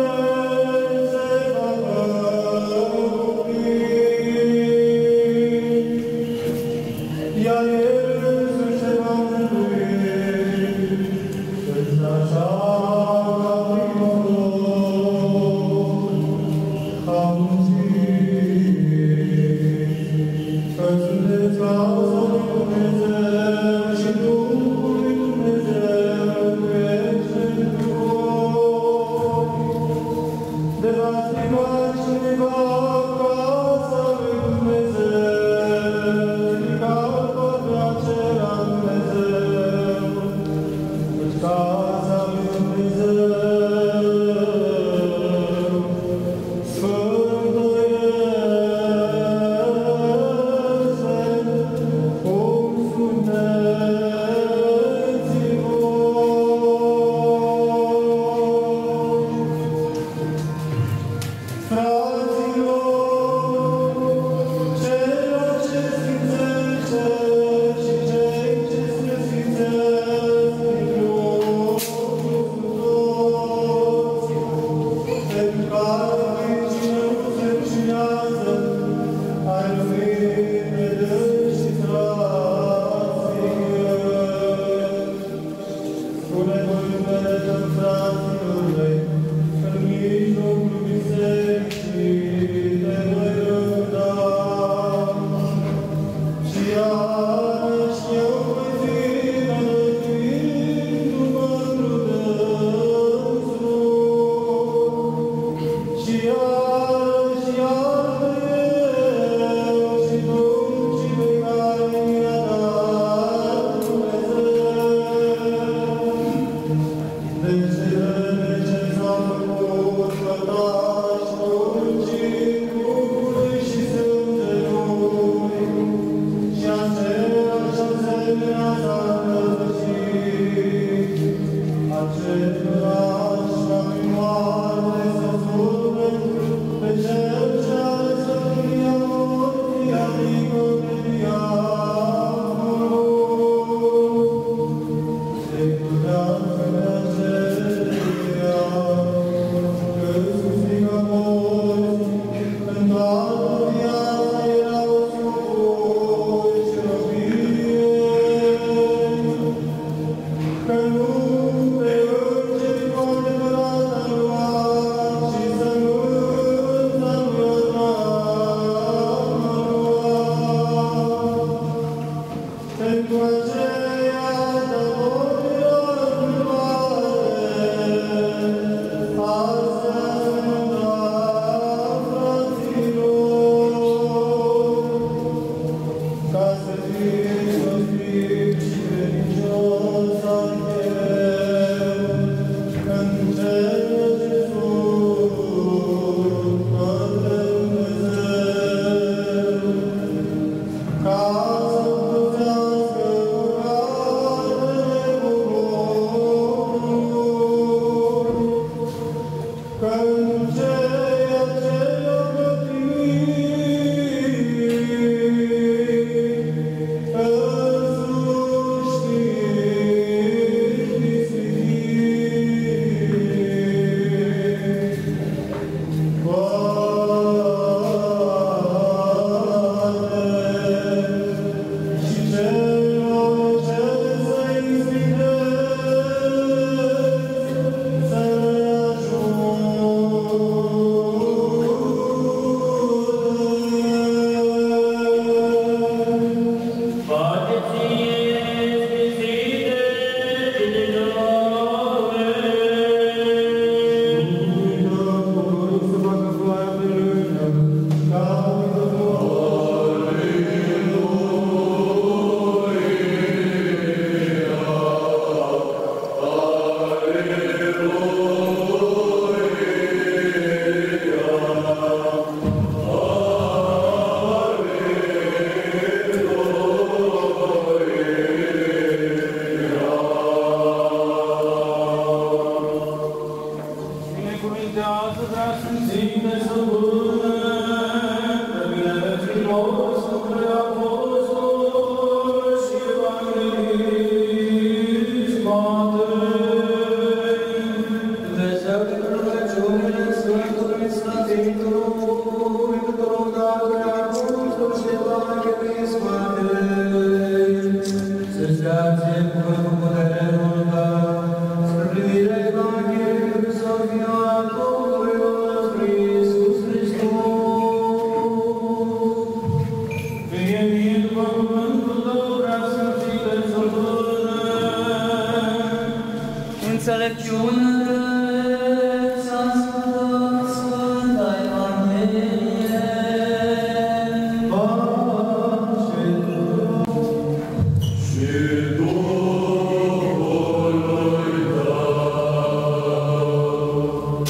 Domnului,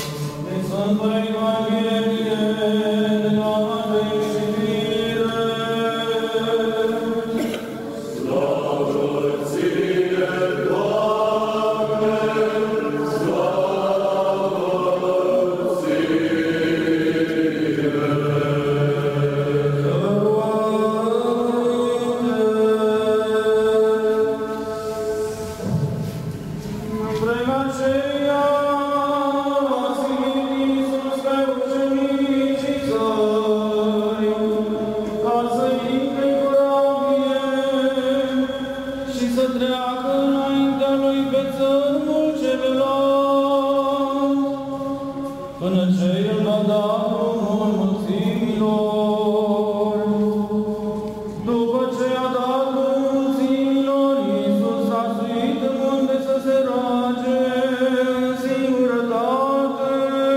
până ce El va da drumul mulțimilor. După ce a dat drumul mulțimilor, Iisus a suit în munte să se roage în singurătate.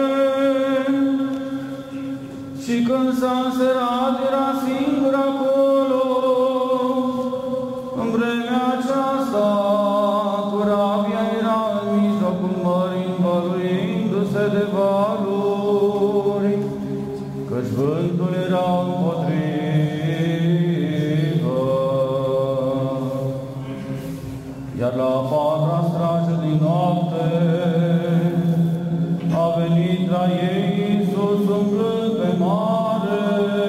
Și când s-a înserat, era singur acolo. În vremea aceasta, corabia era în mijlocul mării, învăluindu-se de valuri, căci vântul era împotrivă. Iar la a patra strajă din noapte a venit la ei Iisus umblând pe mare.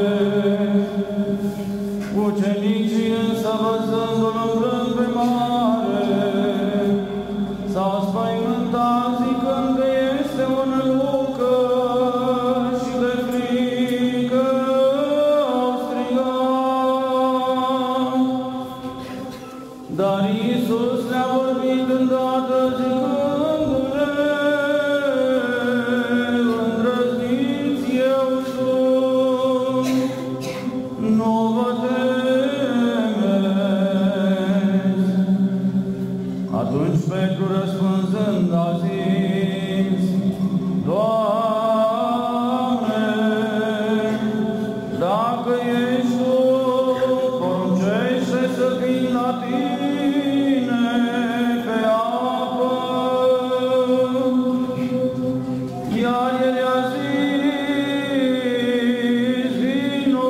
Ucenicii însă, văzându-L umblând pe mare, s-au spăimântat zicând că este o nălucă și de frică au strigat. Dar Iisus le-a vorbit îndată zicându-le: îndrăzniți, eu sunt, nu vă temeți. Atunci Petru răspunzând a zis: Doamne, dacă ești Tu, poruncește să vin la Tine pe apă. Iar El i-a zis: vino.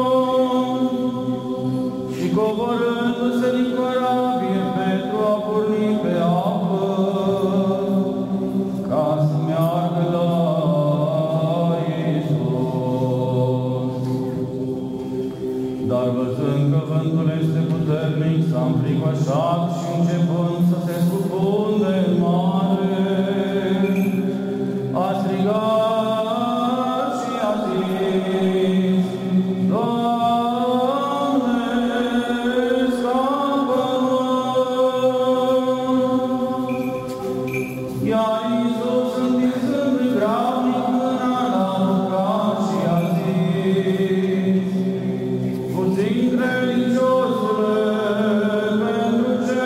Și coborându-se din corabie, Petru a pornit pe apă ca să meargă la Iisus. Dar văzând că vântul este puternic, s-a înfricoșat și începând să se scufunde în mare, a strigat și a zis: Doamne, scapă-mă! Iar Iisus, întinzându-i grabnic mâna, l-a rugat și a zis: puțin credinciosule, pentru ce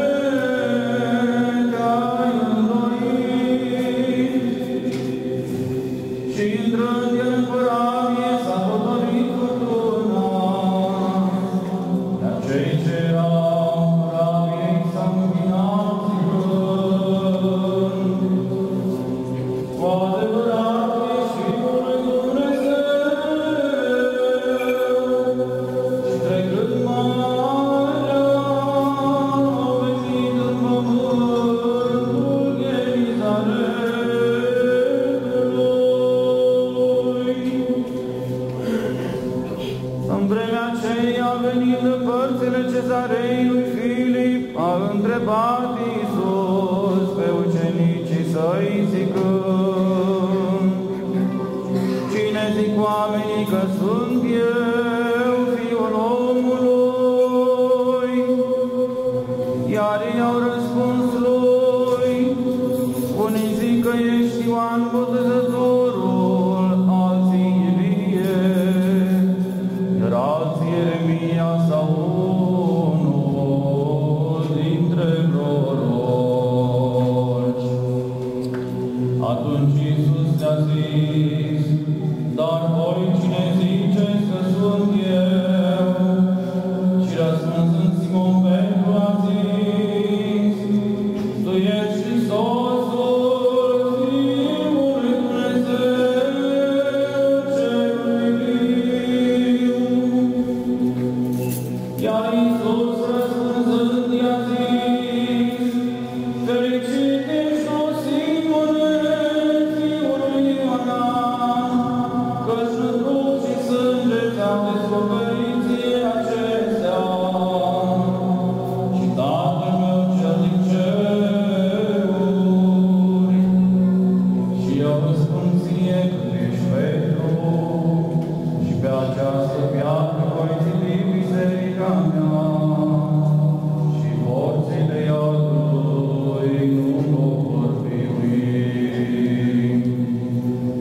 te-ai îndorit? Și intrând El în corabie, s-a potolit furtuna, iar cei ce erau în corabie s-au închinat zicând: cu adevărat ești Fiul lui Dumnezeu. Și trecând marea, au venit în pământul Genizaretului. În vremea aceea, venind în părțile Cezarei lui Filip, a întrebat Iisus pe ucenicii Săi zicând: cine zic oamenii că sunt eu, Fiul omului? Iar ei au răspuns lui: unii zic că ești Ioan Botezătorul, alții Ilie, iar alții Ieremia sau unul dintre proroci. Atunci Iisus le-a zis: dar voi cine ziceți că sunt eu? Și răspunzând Simon Petru a zis: Tu ești Hristosul, Fiul lui Dumnezeu celui viu. Iar Iisus răspunzând i-a zis: fericit ești, o Simone, fiul lui Iona, căci nu trup și sânge ți-au descoperit ție acestea, ci Tatăl meu cel din ceruri. Și eu îți spun ție că tu ești Petru, și pe această piatră voi zidi biserica mea, și porțile iadului nu o vor birui.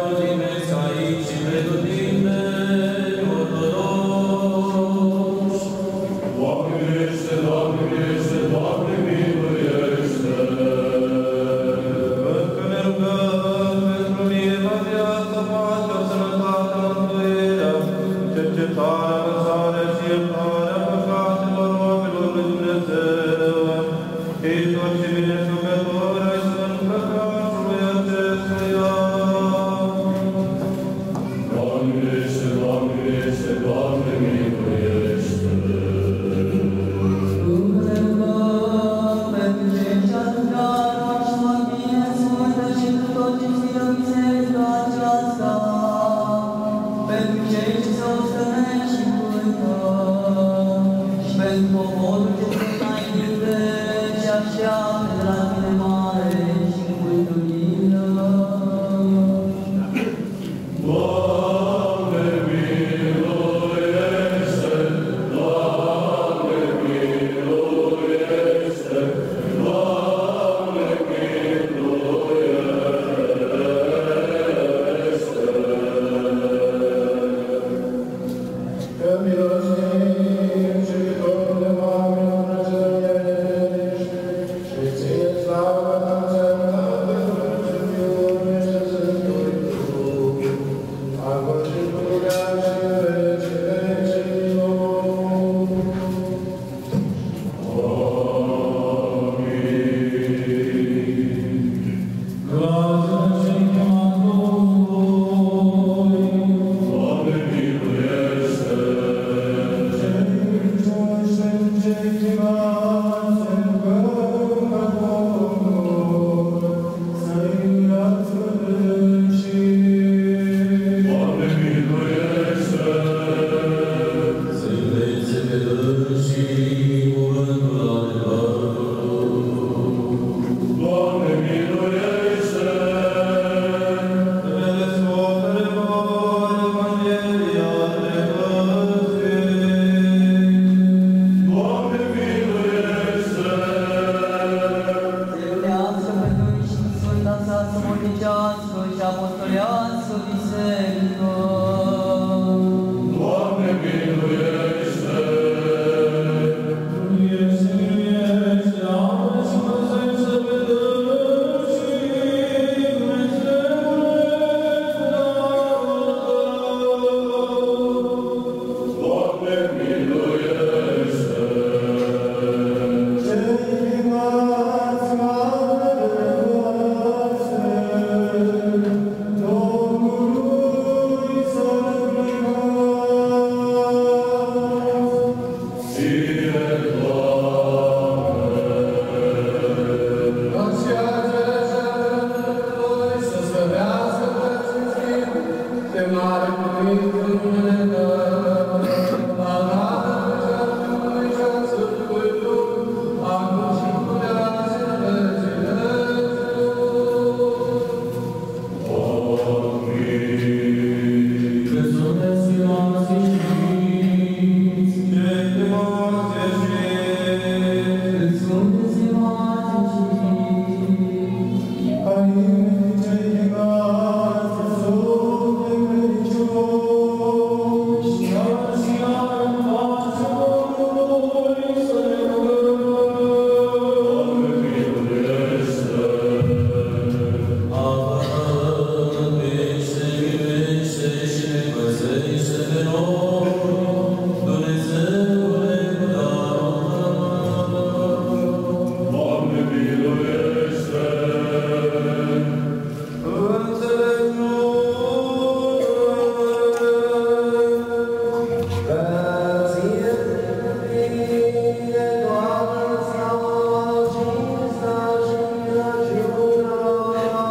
preauzimesc aici și pretutinde, ortodoxi. Doamne miluiește, Doamne miluiește, Doamne miluiește! Că ne rugăm pentru mila, viața, pacea, sănătatea, mântuirea, cercetarea, învățarea și iertarea păcatelor oamenilor lui Dumnezeu, Iisus și binefăcător ai Sfânt Păcașului acestuia. Doamne miluiește, Doamne miluiește, Doamne miluiește!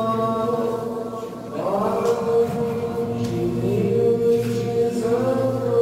Thank you.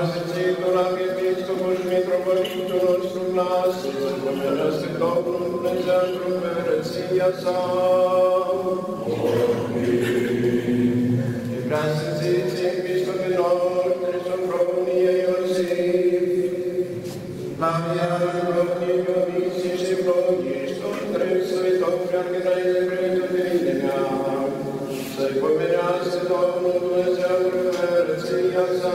sfințitul arhiepiscopul și mitropolitul nostru Vlasi, să pomenească Domnul Dumnezeu într-o împărăția sa. Vrea să ziți episcopii noștri, Sofronie Iosif, Flavian, Plonie, Iovisie și Plonie, și toți trei sfători arhiraii pretutindenia, să-i pomenească Domnul Dumnezeu într-o împărăția sa.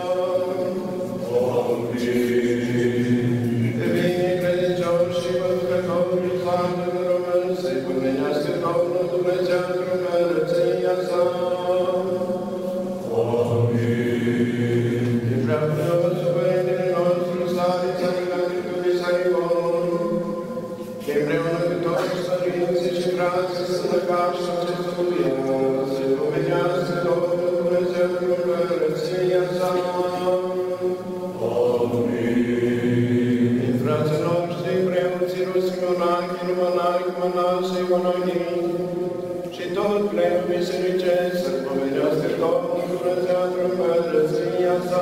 Devine credincioși și păscători, slavă de români, să-i pomenească Domnul Dumnezeu într-o împărăția sa. Din prea preosul Părintele nostru, Slarița Mecanică Sarimon, și împreună cu toți părinții și frații sănăcași și acestuia, să-i pomenească Domnul Dumnezeu într-o împărăția sa. Din frații noștri, preoții rusi, monachi, monachi, monași, mononii, și tot plenul bisericesc, să-l pomenească Domnul Dumnezeu într-o împărăția sa.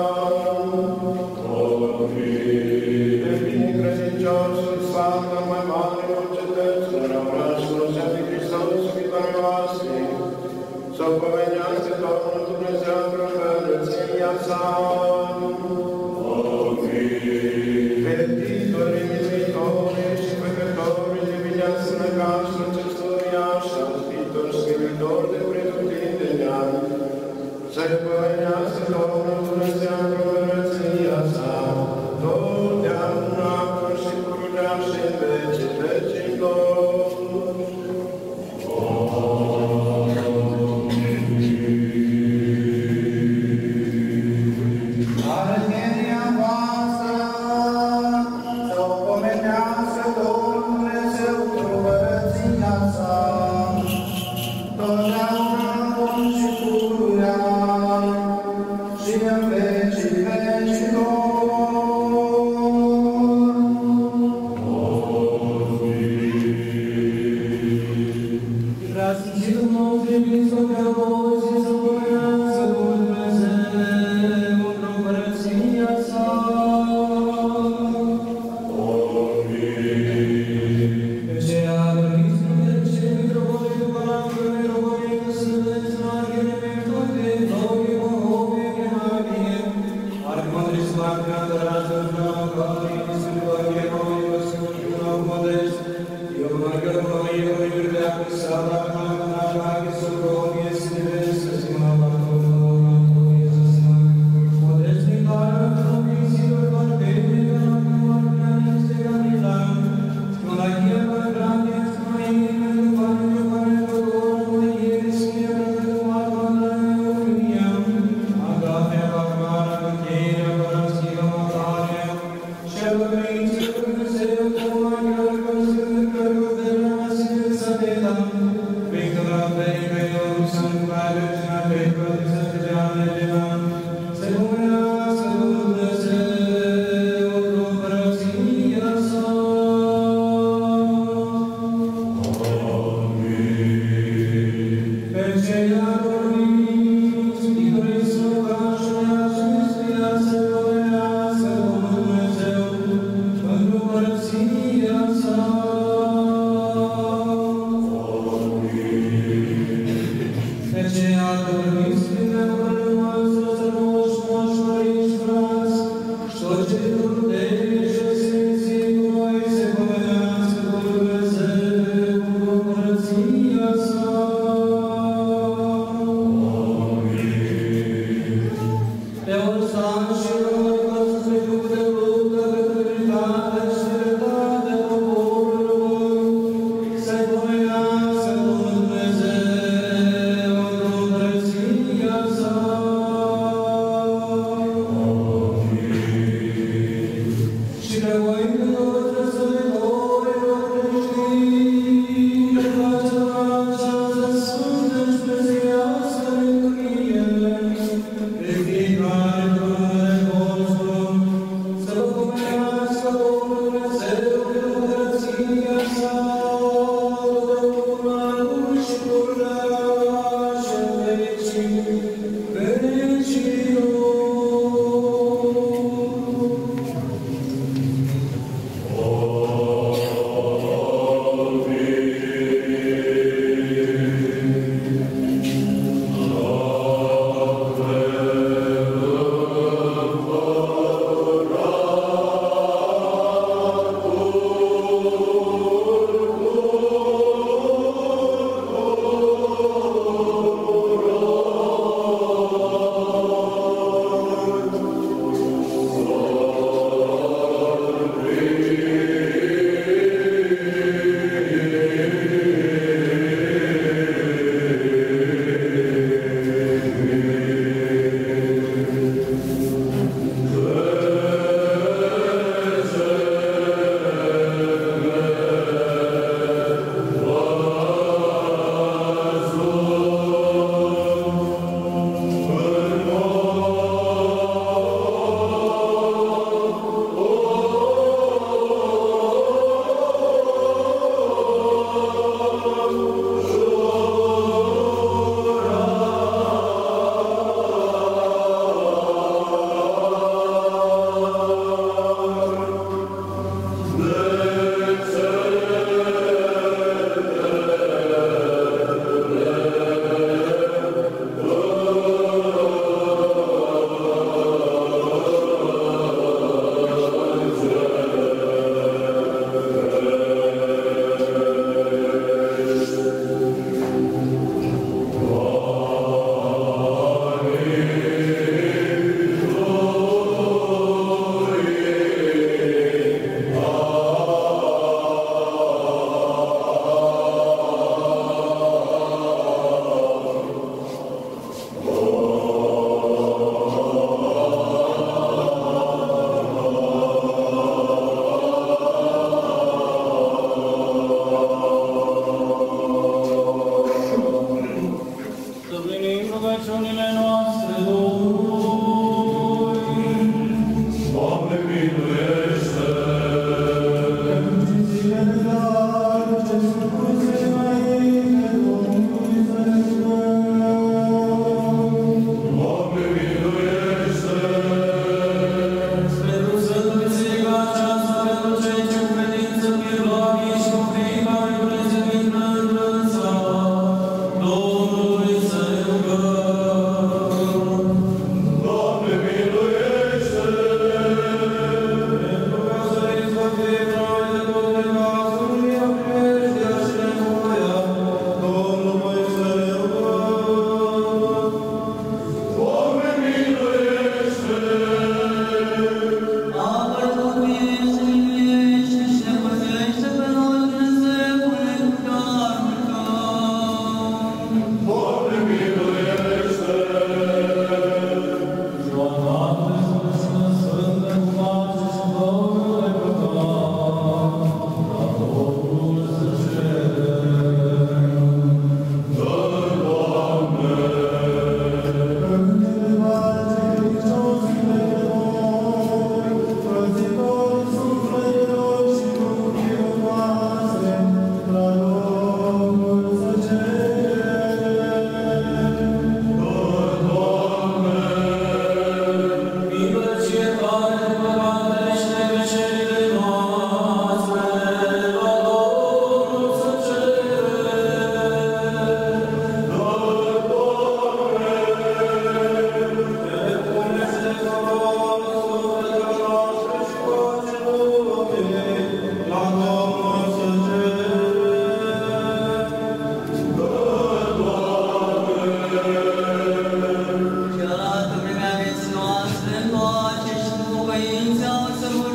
Devine credinciosul, sfântă, mai mare, concetăților, orașilor și de Hristos, iubitoare voastre, să-l pomenească Domnul Dumnezeu într-o împărăția sa. Fertitorii, miluitorii și făcătorii de vinea sănăcași și acestuia, și ascultori, scriitori de pretutindenia, să-i pomenească Domnul Dumnezeu într-o împărăția sa, totdeauna, acum și pururea și în vecii vecilor. Arhenia voastră, să o pomenească Domnul Dumnezeu într-o împărăția sa, totdeauna, acum și pururea și în vecii vecilor. Preasfințitul nostru Episcop Teodosie, să pomenească Dumnezeu într-o împărăția sa. De aceea, doriți Dumnezeu și mitropolitul Părintele Mitropolitul Sfântul Marghele Metote, Glorie, Bohove, Genavie, Arhimandris Marghele Andărată, Framacari, Sfântorie, Noie, Sfântul Modest, eu Marghele Noie, Noie, Leacă, Sala, Camana, Lache, Sofronie, Sfântul, Sfântul, Antonie, Sfântul, Modest, Nicara, Provinciilor, Barbete, Canacumar, Pianiste, Canilan, Malachia, Bargrande, Smaie, Melupanio, Parenodor, Moier, Sfântul, Mătumar, Vandrane, Ofria, Agafea, Barbara, Măcheia, Paraschia, Măcar,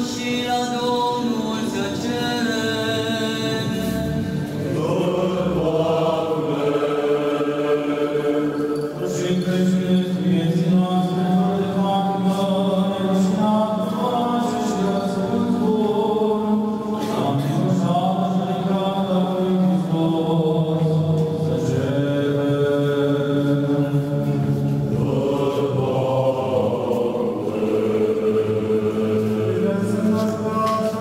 Amen.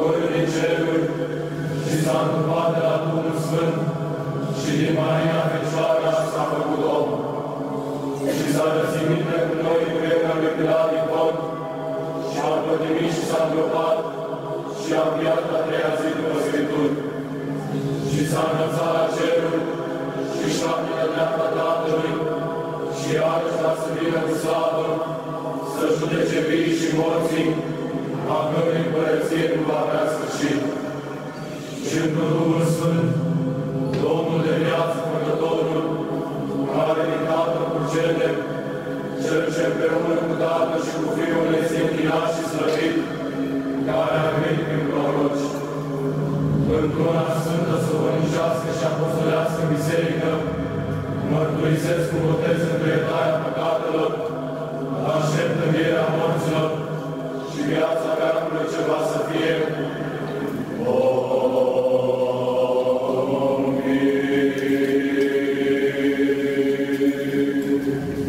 coborât din ceruri și s-a întâmplat de la Duhul Sfânt și din Maria Fecioara s-a făcut om. Și s-a răzimit cu noi în vremea lui Pilat din Pont și a împătimit și s-a îngropat și a înviat la treia zi după Scripturi. Și s-a înălțat la ceruri și șapte de dreapta Tatălui și iarăși va să vină cu slavă să judece vii și morții, a cărui împărăție nu va avea sfârșit. Și într Duhul Sfânt, Domnul de viață, Făcătorul, care din Tatăl cu cele, Cel ce împreună cu Tatăl și cu Fiul este închinat și slăvit, care a venit prin proroci, într-una sfântă, săvârnicească și apostolească biserică, mărturisesc cu botez într iertarea păcatelor, aștept învierea morților și viața veacului ce va să fie. Amin.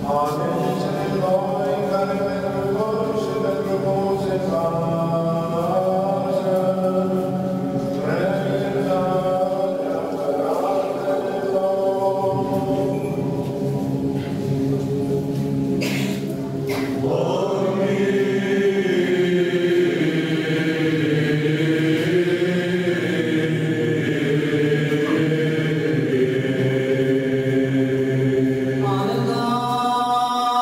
Amen.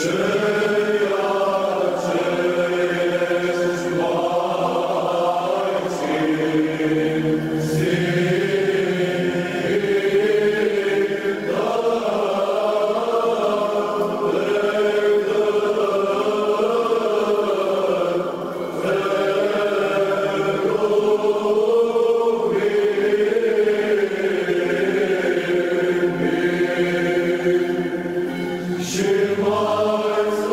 Shema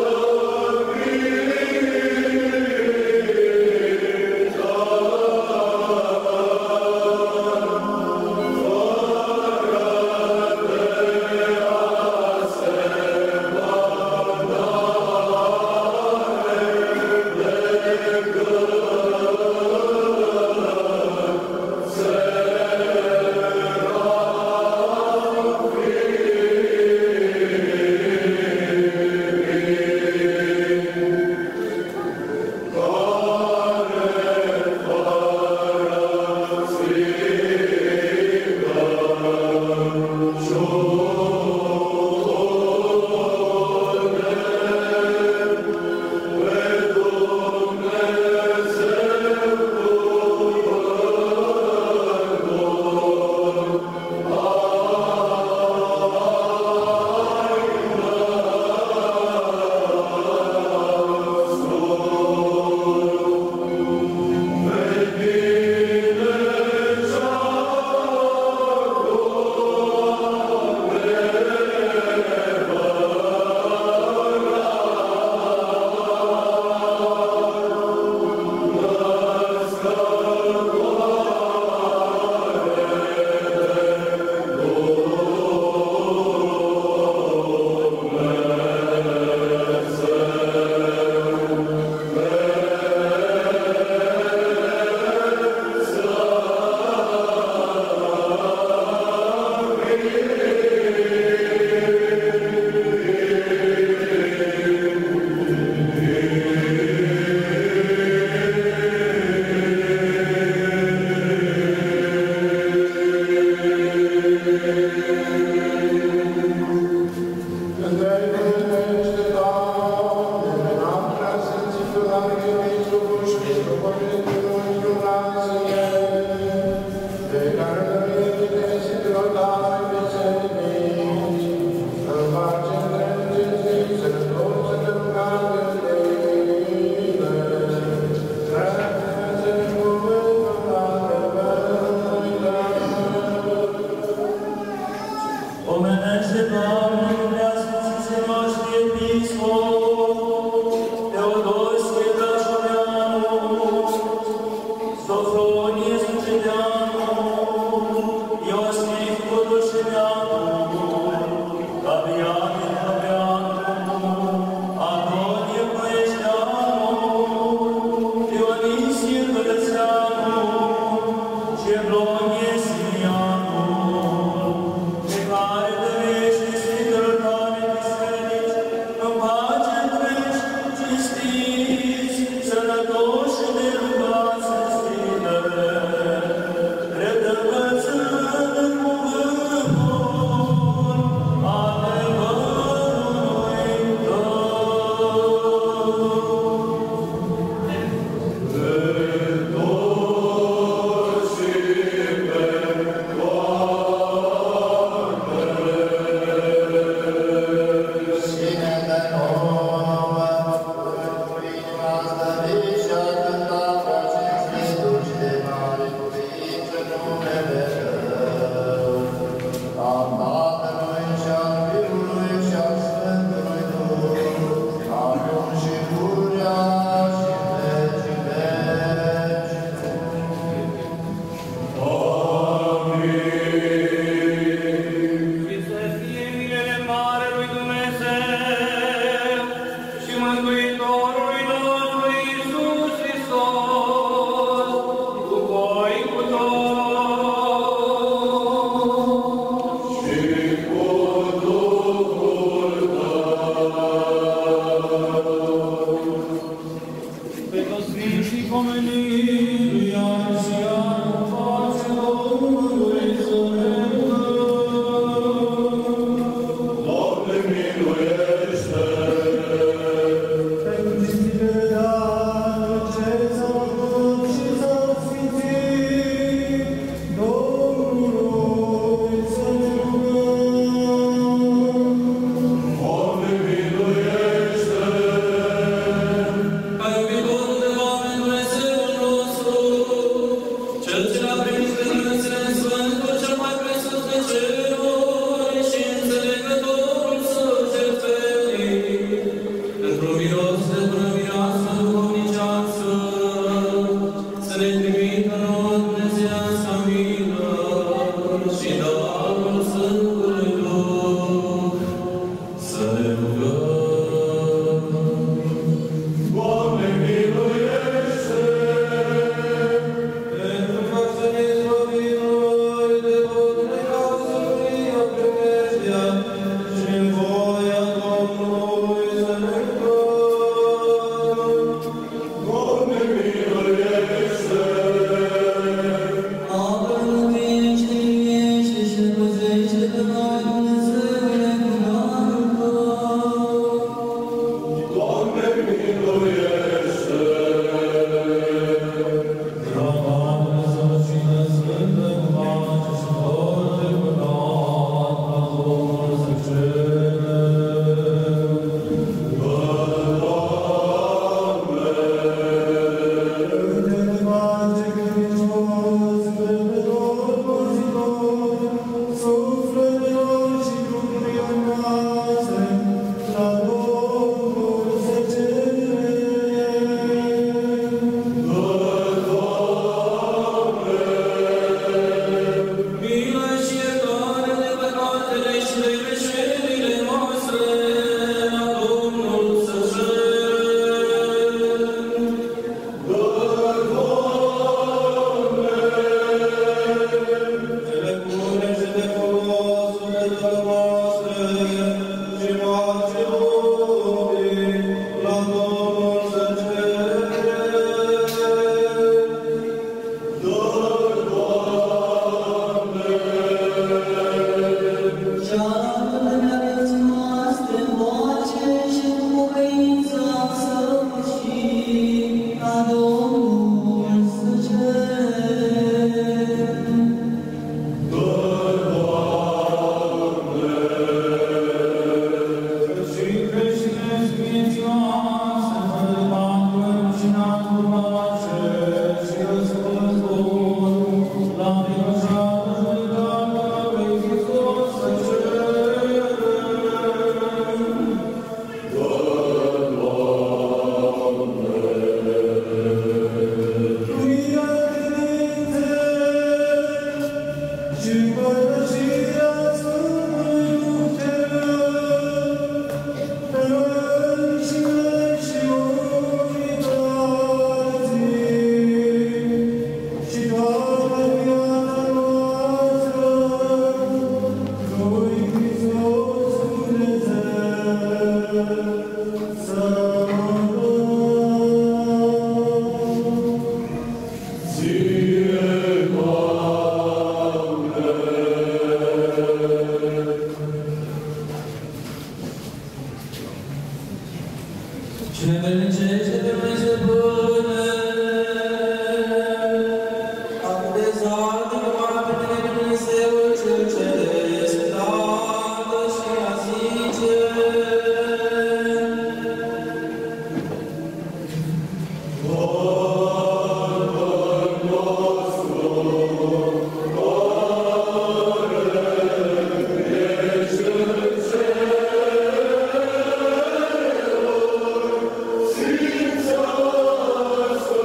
Since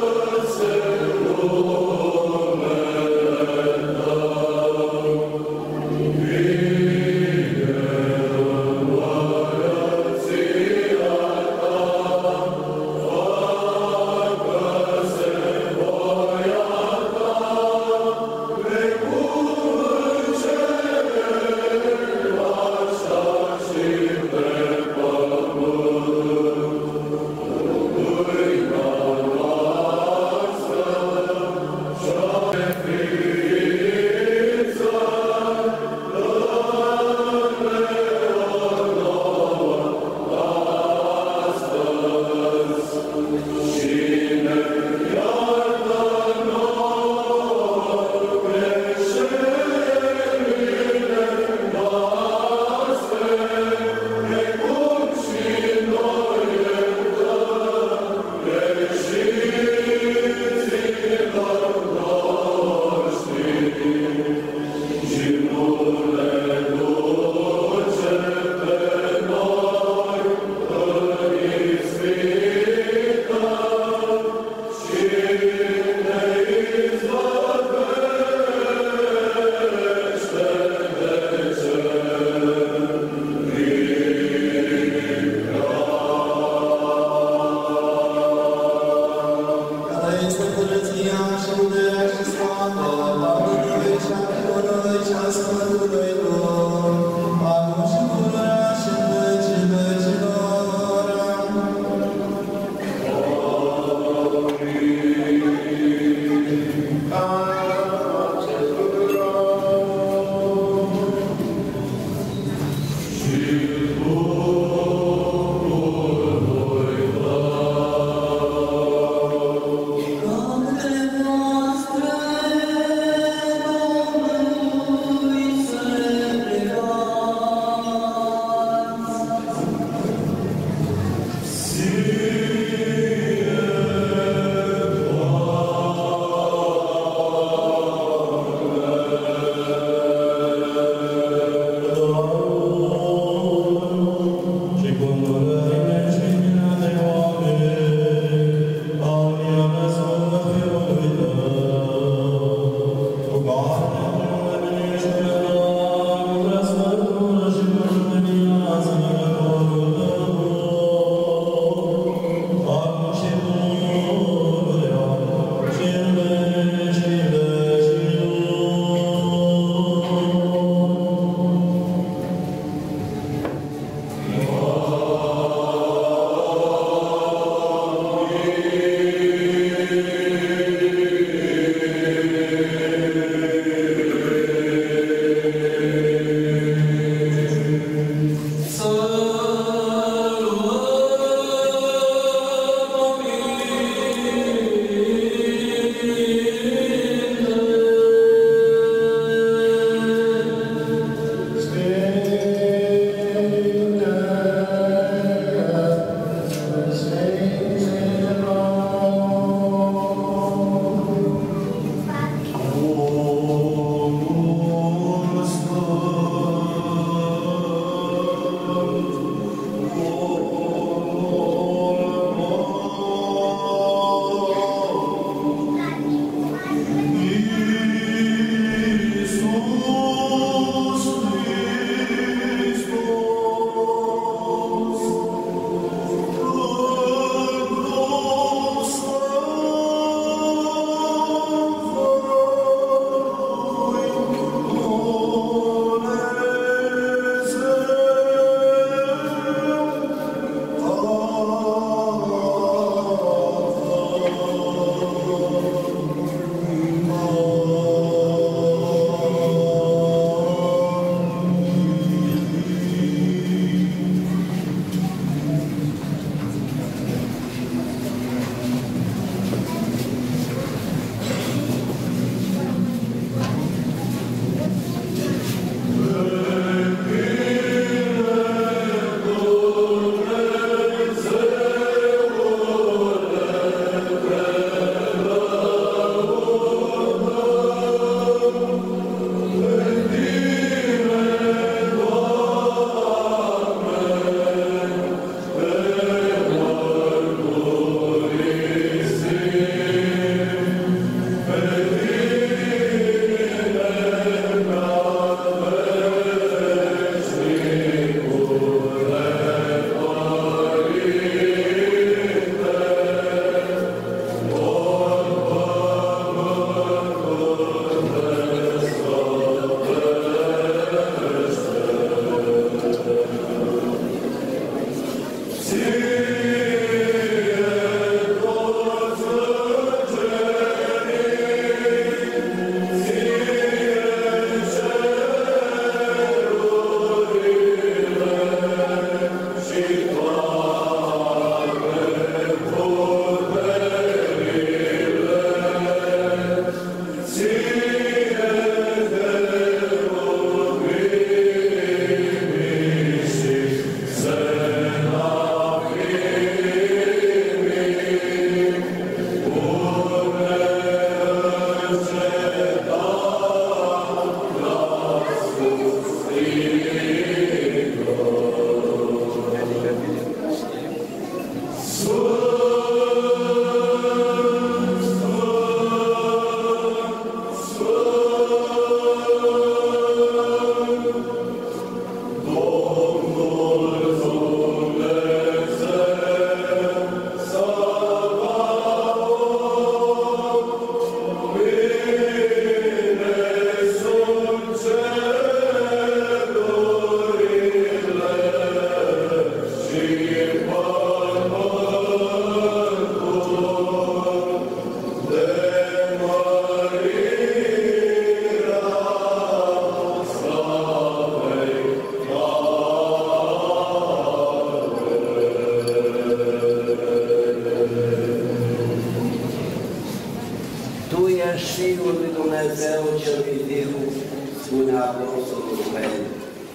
Fiul lui Dumnezeu cel viu, spune Apostolul Petru.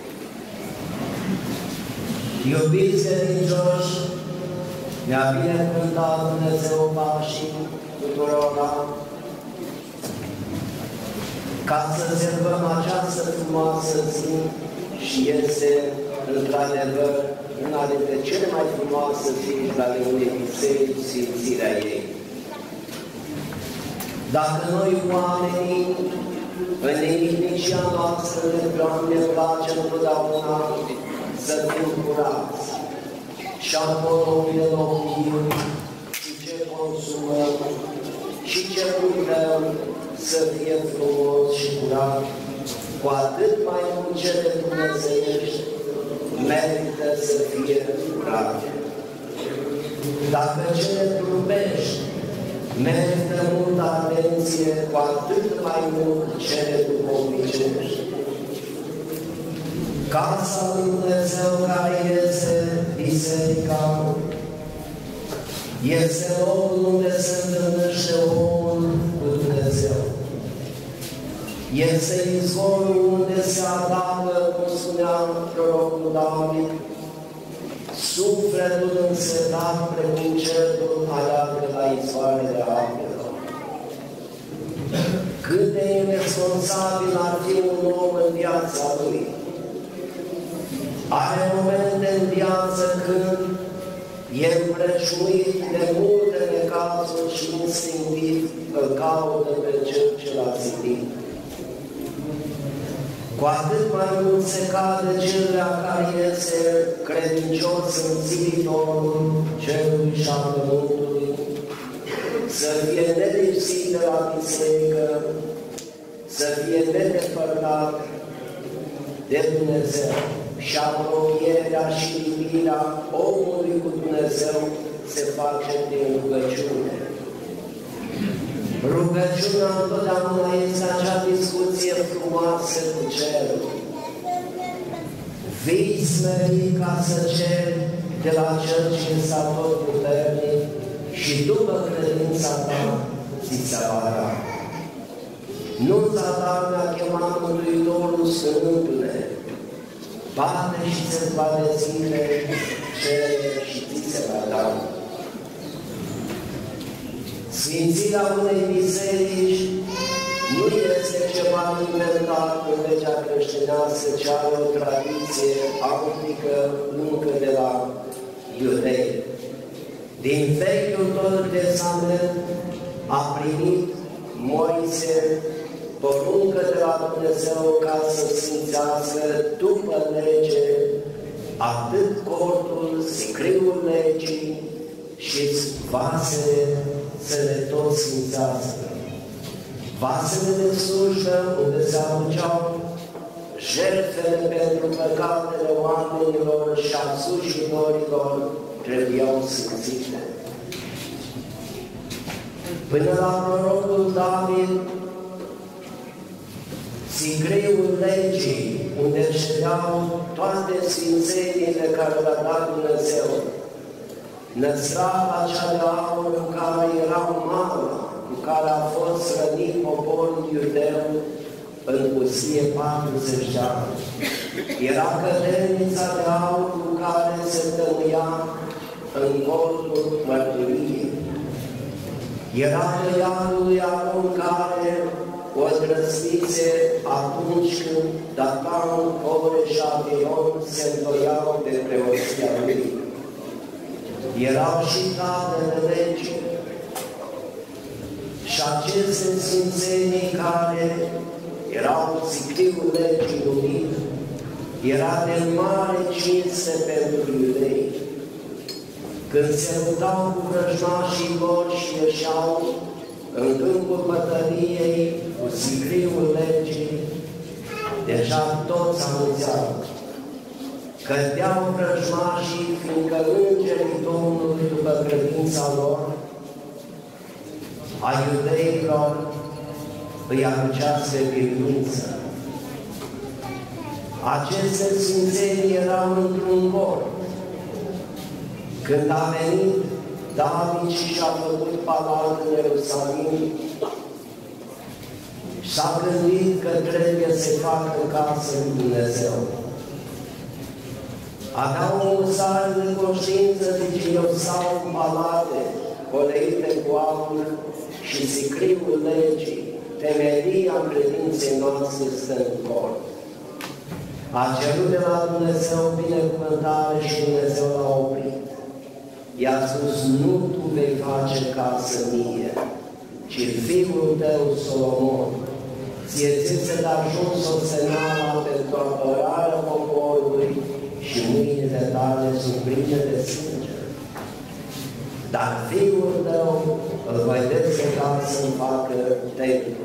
Iubiți credincioși, ne-a binecuvântat Dumnezeu pașii tuturora, ca să observăm această frumoasă zi și este, într-adevăr, una dintre cele mai frumoase zile ale unei biserici, sfințirea ei. Dacă noi, oamenii, în inimicea noastră ne place întotdeauna să fim curați, și acolo unde locuim, și ce consumăm, și ce putem să fie frumos și curat, cu atât mai mult cele dumnezeiești merită să fie curate. Dacă cele trupești merită multă atenție, cu atât mai mult cele duhovnicești. Casa lui Dumnezeu, care este biserica, este locul unde se întâlnește omul cu Dumnezeu. Este izvorul unde se adaptă, cum spunea prorocul David, sufletul însetat precum cerul aleargă la izvoare de apelor. Cât de irresponsabil ar fi un om în viața lui. Are momente în viață când e împrejmuit de multe necazuri și instinctiv îl caută pe Cel ce l-a zidit. Cu atât mai mult se cade cel care este credincios în ziditorul cerului și a pământului, să fie nedepsit de la biserică, să fie nedepărtat de Dumnezeu. Și apropierea și iubirea omului cu Dumnezeu se face prin rugăciune. Rugăciunea întotdeauna este acea discuție frumoasă cu cerul. Vii smerit ca să ceri de la Cel ce este atotputernic și după credința ta ți se va da. Nu-ți ta mi-a chemat Mântuitorul Sfântule, bate și se-ți va deschide, cere și ți se va da. Sfințirea unei biserici nu este ceva inventat în legea creștinească, ci are o tradiție antică încă de la iudei. Din Vechiul Testament a primit Moise poruncă de la Dumnezeu ca să sfințească după lege atât cortul, sicriul legii și vasele să le tot sfințească. Vasele de slujbă unde se aduceau jertfele pentru păcatele oamenilor și a slujitorilor trebuiau sfințite. Până la prorocul David, sicriul legii, unde ședeau toate sfințeniile care le-a dat Dumnezeu, năsrava cea de aur în care era mana, cu care a fost rănit poporul iudeu în pustie patruzeci de ani. Era cădelnița de aur cu care se tămâia în cortul mărturiei. Era tăiarul lui Aron care o îndrăznițe atunci când Datan, Core și Abion se întoiau de preoția lui. Erau și cadrele legii. Și aceste sfințenii care erau sicriul legii lumit, era de mare cinste pentru iudei. Când se luptau cu vrăjmașii lor și ieșeau în câmpul bătăliei cu sicriul legii, deja toți auzeau. Cădeau vrăjmașii, fiindcă îngerii Domnului, după credința lor, a iudeilor, îi aducea spre biruință. Aceste sfințenii erau într-un corp. Când a venit David și și-a făcut palat în Ierusalim, s-a gândit că trebuie să facă casă lui Dumnezeu. Avea o musare de conștiință, zice, eu stau în palate, poleite cu aur și sicriul legii, temelia credinței noastre stă în corp. A cerut de la Dumnezeu binecuvântare și Dumnezeu l-a oprit. I-a spus, nu tu vei face casă mie, ci fiul tău Solomon. Ție ți se de ajuns o semnală pentru apărarea poporului și mâinile tale sunt pline de sânge. Dar fiul tău îl voi descăca să-mi facă templu.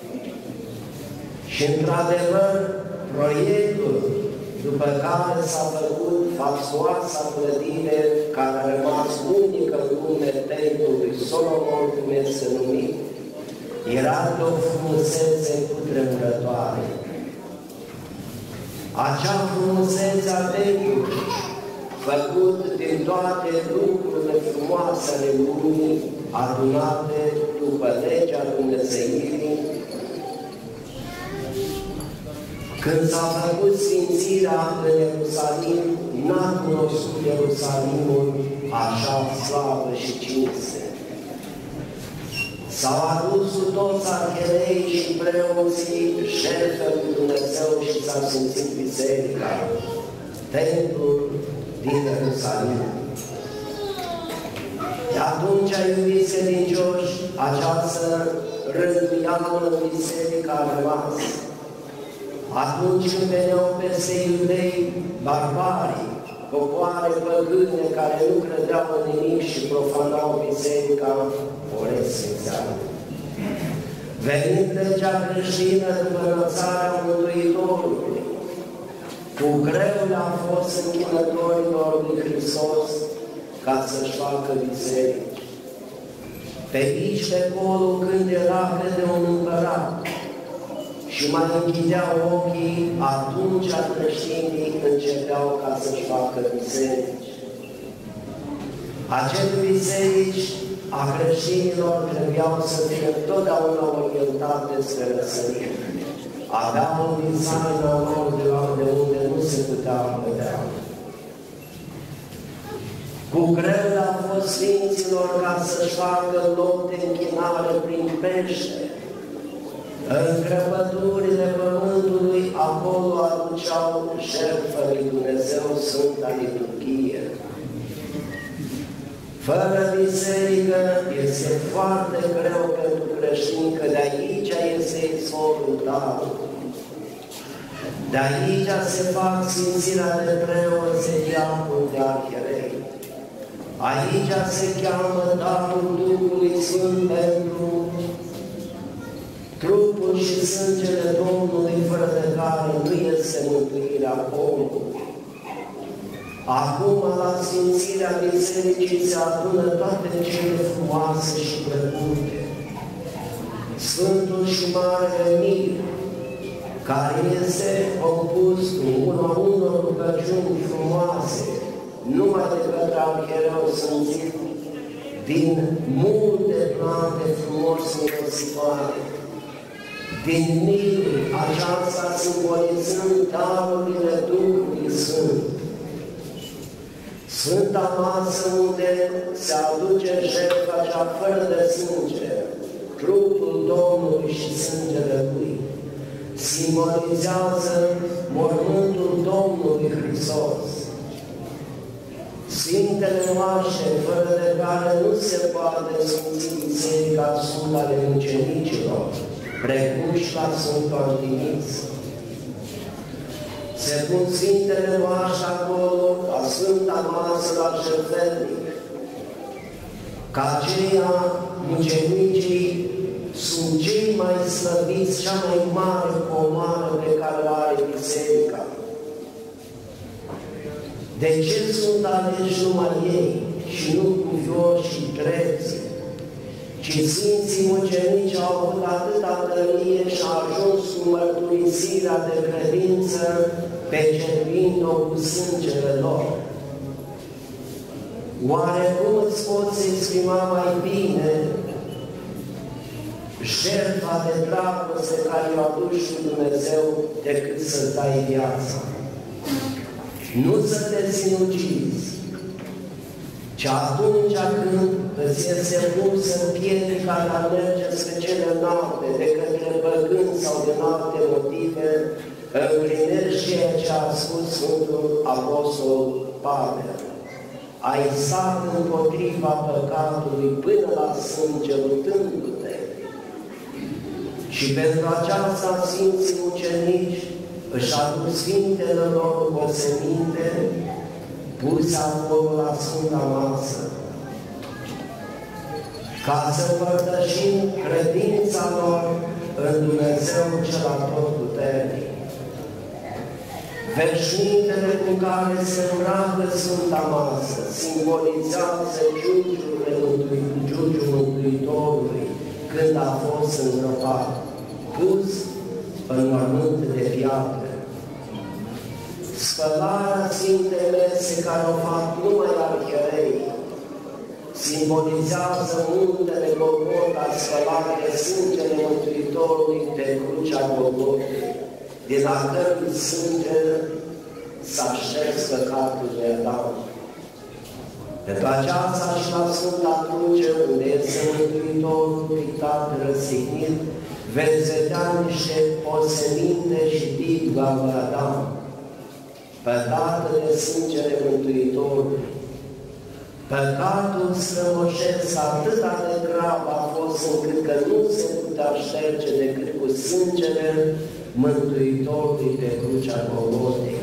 Și într-adevăr, proiectul după care s-a făcut fastoasa clădire care a rămas unică în lume, templul lui Solomon, cum este numit, era de o frumusețe cutremurătoare. Acea frumusețe a templului, făcut din toate lucrurile frumoase ale lumii, adunate după legea Dumnezeirii, când s-a făcut sfințirea în Ierusalim, n-a cunoscut Ierusalimul așa slavă și cinste. S-au adus cu toți arherei și preoții șerfe lui Dumnezeu și s-a sfințit biserica, templul din Ierusalim. De atunci, iubiți credincioși, această rânduială în biserică a rămas. Atunci când veneau peste iudei barbarii, popoare păgâne care nu credeau în nimic și profanau biserica, o resfințeau. Venind legea creștină după înălțarea Mântuitorului, cu greu le-a fost închinătorilor lui Hristos ca să-și facă biserici. Pe aici, pe acolo, când era de un împărat, și mai închideau ochii, atunci creștinii începeau ca să-și facă biserici. Acele biserici a creștinilor trebuiau să fie totdeauna orientate spre răsărit. Aveau un design lor de unde nu se putea vedea. Cu greu a fost sfinților ca să-și facă loc de închinare prin pește. În crăpăturile pământului, acolo aduceau jertfă lui Dumnezeu Sfânta Liturghie. Fără biserică este foarte greu pentru creștini, că de aici este izvorul darului. De aici se fac sfințirea de preoți, de diaconi, de arhierei. Aici se cheamă darul Duhului Sfânt pentru trupul și sângele Domnului, fără de care nu este mântuirea omului. Acum, la sfințirea bisericii se adună toate cele frumoase și plăcute. Sfântul și Marele Mir, care este compus cu una unor rugăciuni frumoase, numai de către arhiereu sfințit, din multe plante frumos mirositoare, din miruri, aceasta simbolizând darurile Duhului Sfânt. Sfânta masă unde se aduce jertfa cea fără de sânge, trupul Domnului și sângele Lui, simbolizează mormântul Domnului Hristos. Sfintele moaște, fără de care nu se poate sfinți biserica, sunt ale mucenicilor, precum și la Sfântul Antimis. Se pun Sfintele moaște acolo, la Sfânta Masă, la jertfelnic. Ca aceia, mucenicii sunt cei mai slăviți, cea mai mare comoară pe care o are biserica. De ce sunt aleși numai ei și nu cuvioși și drepți? Ci Sfinții Mucenici au avut atâta tărie și au ajuns cu mărturisirea de credință, pecetuind-o cu sângele lor. Oare cum îți poți exprima mai bine jertfa de dragoste care i-a adus lui Dumnezeu decât să-ți dai viața. Nu să te sinucizi, ci atunci când îți este pusă piedica de a merge spre cele înalte, de către păgâni sau din alte motive, împlinești ceea ce a spus Sfântul Apostol Pavel. Ai stat împotriva păcatului până la sânge, luptându-te. Și pentru aceasta Sfinții Ucenici își aduc Sfintele lor oseminte puse acolo la Sfânta Masă, ca să împărtășim credința lor în Dumnezeu cel Atotputernic. Veșmintele cu care se îmbracă Sfânta Masă simbolizează giugiul Mântuitorului când a fost îngropat, pus în mormânt de piatră. Spălarea Sfintei Mese care o fac numai arhierei simbolizează muntele Golgota spălat de sângele Mântuitorului pe crucea Golgotei, din a cărui sânge s-a șters păcatul de Adam. Pentru aceasta și la Sfânta Cruce, unde este Mântuitorul pictat, răsignit, veți vedea niște oseminte și digva lui Adam, pădată de sângele Mântuitorului. Păcatul strămoșesc atâta de grav a fost încât că nu se putea șterge decât cu sângele Mântuitorului pe crucea Golgotei.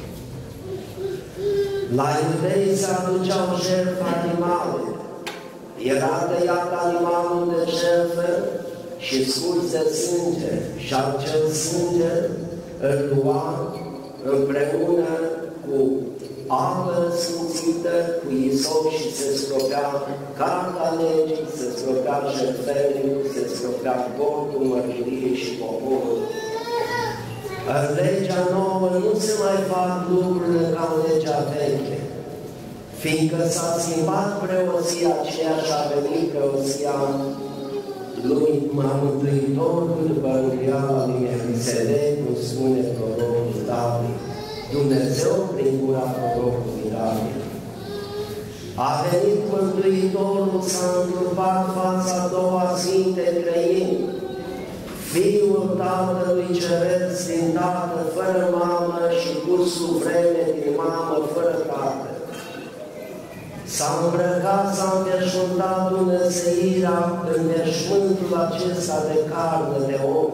La iudei se aduceau jertfe animale. Era tăiat animalul de jertfă și scurs de sânge, și acel sânge îl lua împreună cu apă sfințită, cu isop și se scropea carta legii, se scropea jertfelnic, se scropea portul mărturiei și poporul. În legea nouă nu se mai fac lucrurile ca în legea veche, fiindcă s-a schimbat preoția aceea și a venit preoția lui Mântuitorul după înviala lui Melchisedec, cum spune prorocul David. Dumnezeu prin gura prorocului David. A venit Mântuitorul, s-a întrupat fața a doua Sfinte Trăimi, Fiul Tatălui Ceresc din Tată, fără mamă, și pus sub vreme din mamă, fără tată. S-a îmbrăcat, s-a înveșmântat Dumnezeirea în veșmântul acesta de carne de om,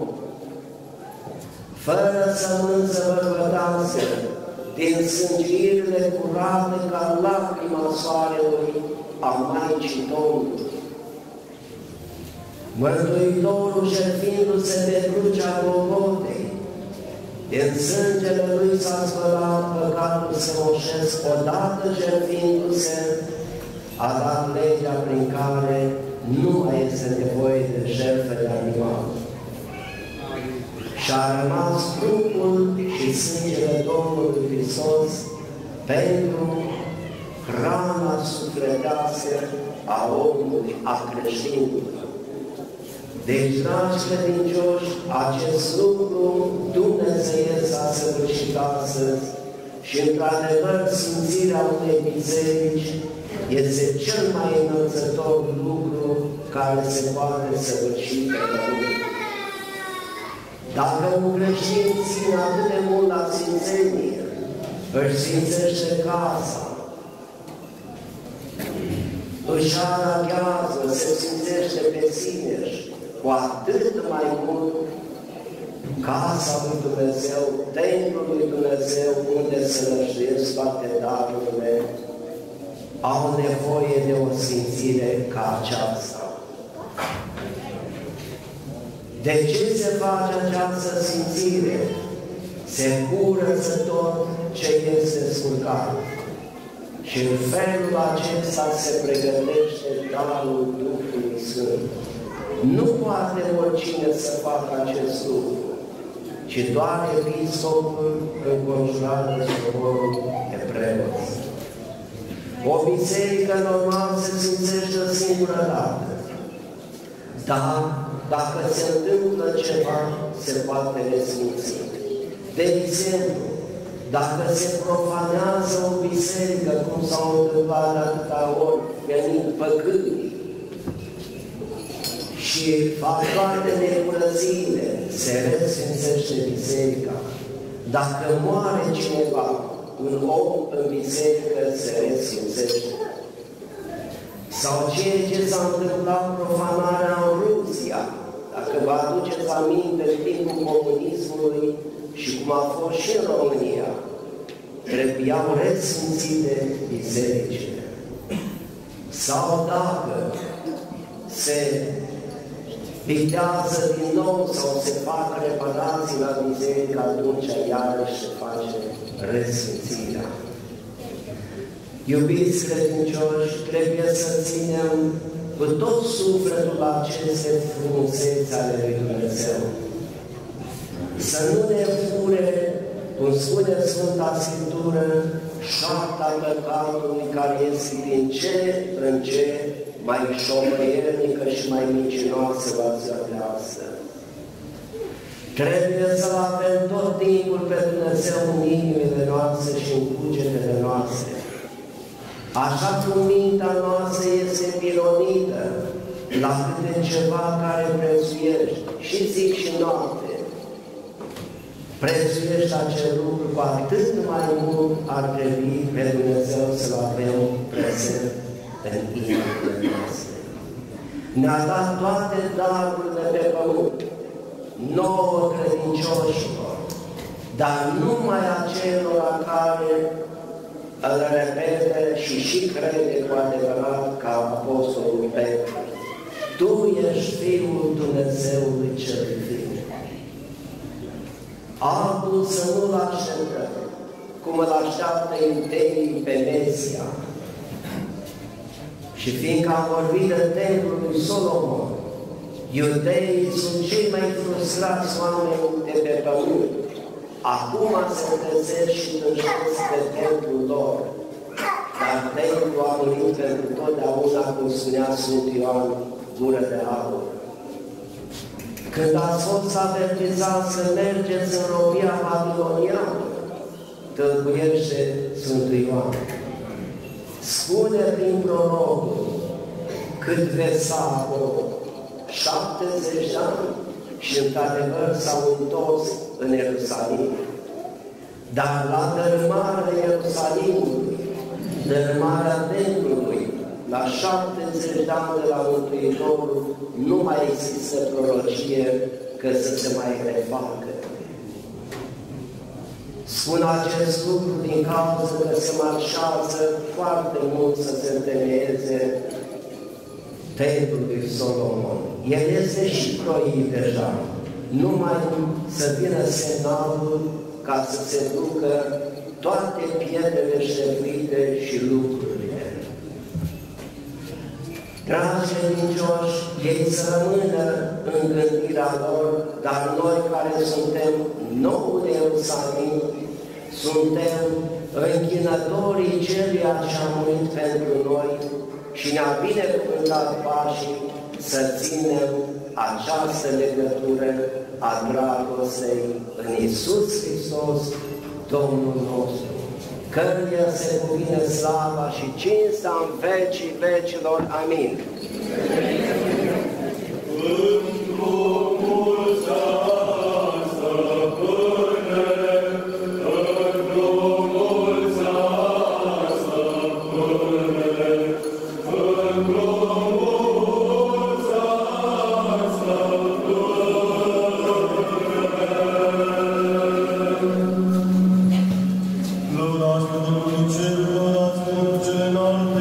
fără sămânță bărbătească, din sângirile curate ca lacrima soarelui a Maicii Domnului. Mântuitorul, jertfindu-se pe crucea Golgotei, din sângele lui s-a spălat păcatul strămoșesc, odată jertfindu-se, a dat legea prin care nu mai este nevoie de jertfe de animal. Și a rămas trupul și sângele Domnului Hristos pentru hrana sufletească a omului, a creștinului. Deci, dragi credincioși, acest lucru dumnezeiesc a săvârșit astăzi și, într-adevăr, sfințirea unei biserici este cel mai înălțător lucru care se poate săvârși pe pământ. Dacă un creștin ține atât de mult la sfințenie, își sfințește casa, își araghează, se sfințește pe sine, cu atât mai mult casa lui Dumnezeu, templul lui Dumnezeu, unde se năștuiesc toate darurile, au nevoie de o sfințire ca aceasta. De ce se face această sfințire? Se curăță tot ce este scurcat. Și în felul acesta se pregătește darul Duhului Sfânt. Nu poate oricine să facă acest lucru, ci doar episcopul înconjurat de soborul de preoți. O biserică normal se sfințește o singură dată, dar dacă se întâmplă ceva, se poate resminți. De exemplu, dacă se profanează o biserică, cum s-au întâmplat atâta ori, venind păgânii, și fac toate necurățiile, se resfințește biserica. Dacă moare cineva, un om în biserică se resfințește. Sau ceea ce s-a întâmplat profanarea în Rusia, dacă vă aduceți aminte în timpul comunismului și cum a fost și în România, trebuiau resfințite bisericile. Sau dacă se pictează din nou sau se fac reparații la biserică, atunci iarăși se face resfințirea. Iubiți credincioși, trebuie să ținem cu tot sufletul aceste frumuseți ale lui Dumnezeu. Să nu ne fure, cum spune Sfânta Scriptură, șapta păcatului care este din ce în ce mai șomăiernică și mai micinoasă la ziua de astăzi. Trebuie să-L avem tot timpul pe Dumnezeu în inimile noastre și în cugetele noastre. Așa cum mintea noastră este pilonită la câte ceva care prețuiești, și zi și noapte, prețuiești acel lucru, cu atât mai mult ar trebui pe Dumnezeu să-L avem prezent în inimile noastre. Ne-a dat toate darurile pe pământ, nouă credincioșilor, dar numai acelora care îl repete și și crede cu adevărat ca Apostolul Petru. Tu ești Fiul Dumnezeului cel Viu. Altul să nu-L așteptăm, cum îl așteaptă iudeii pe Mesia. Și fiindcă am vorbit de templul lui Solomon, iudeii sunt cei mai frustrați oameni de pe pământ. Acum se întâlnesc și tânjesc pe templul lor, dar templul a murit pentru totdeauna, cum spunea Sfânt Ioan, gură de aur. Când ați fost avertizați să mergeți în robia babiloniană, tălcuiește Sfântul Ioan. Spune prin prorocul cât versa acolo, șaptezeci de ani, și într-adevăr s-au întors în Ierusalim. Dar la dărâmarea Ierusalimului, dărâmarea templului, la șaptezeci de ani de la Mântuitorul, nu mai există prorocie că să se mai refacă. Spun acest lucru din cauza că se marșează foarte mult să se întemeieze templul lui Solomon. El este și croit deja. Numai să vină semnalul ca să se ducă toate pietrele șterpite și lucrurile. Dragi credincioși, ei să rămână în gândirea lor, dar noi care suntem noul Ierusalim, suntem închinătorii celuia ce a murit pentru noi și ne-a binecuvântat pașii să ținem această legătură a dragostei în Iisus Hristos, Domnul nostru, căruia se cuvine slava și cinstea în vecii vecilor. Amin.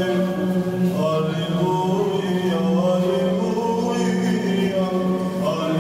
Alleluia, alleluia, alleluia.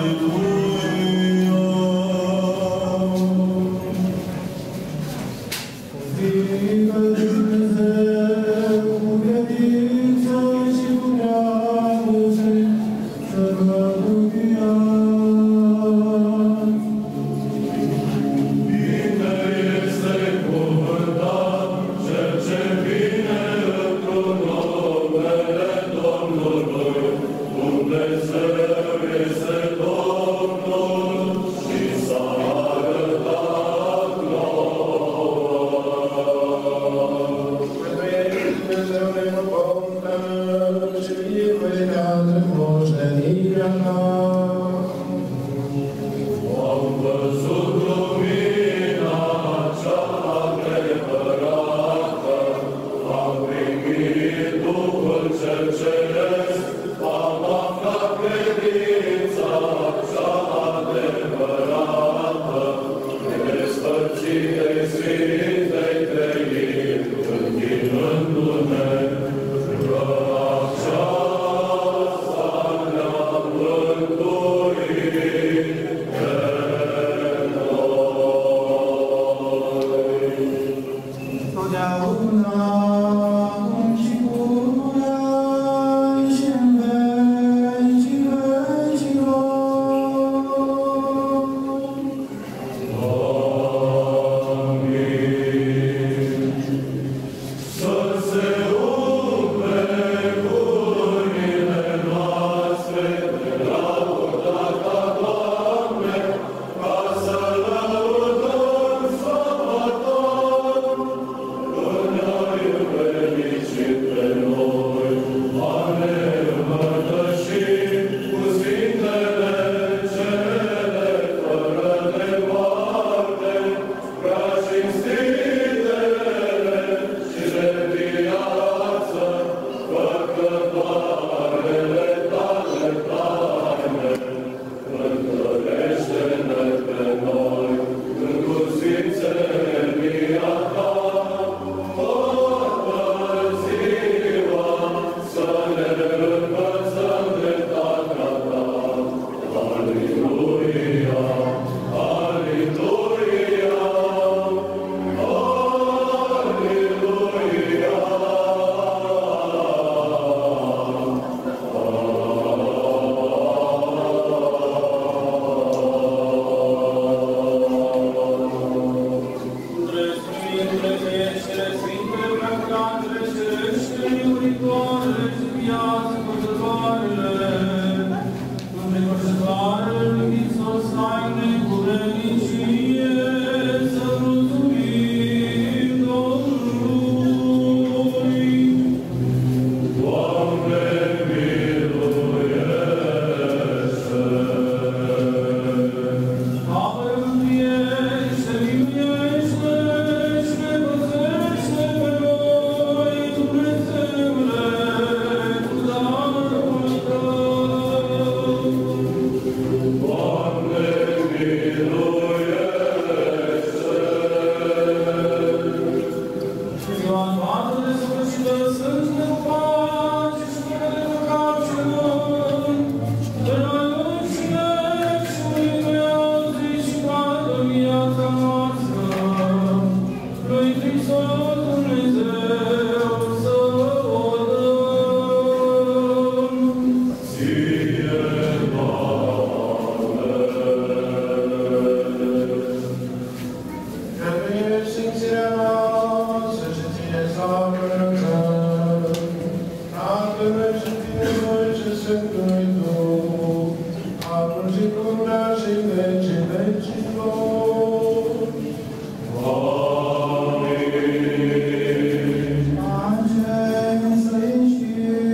noi ce Sfântului Duh, acum și pururea și în vecii vecilor. Amin. Angeli slăiți,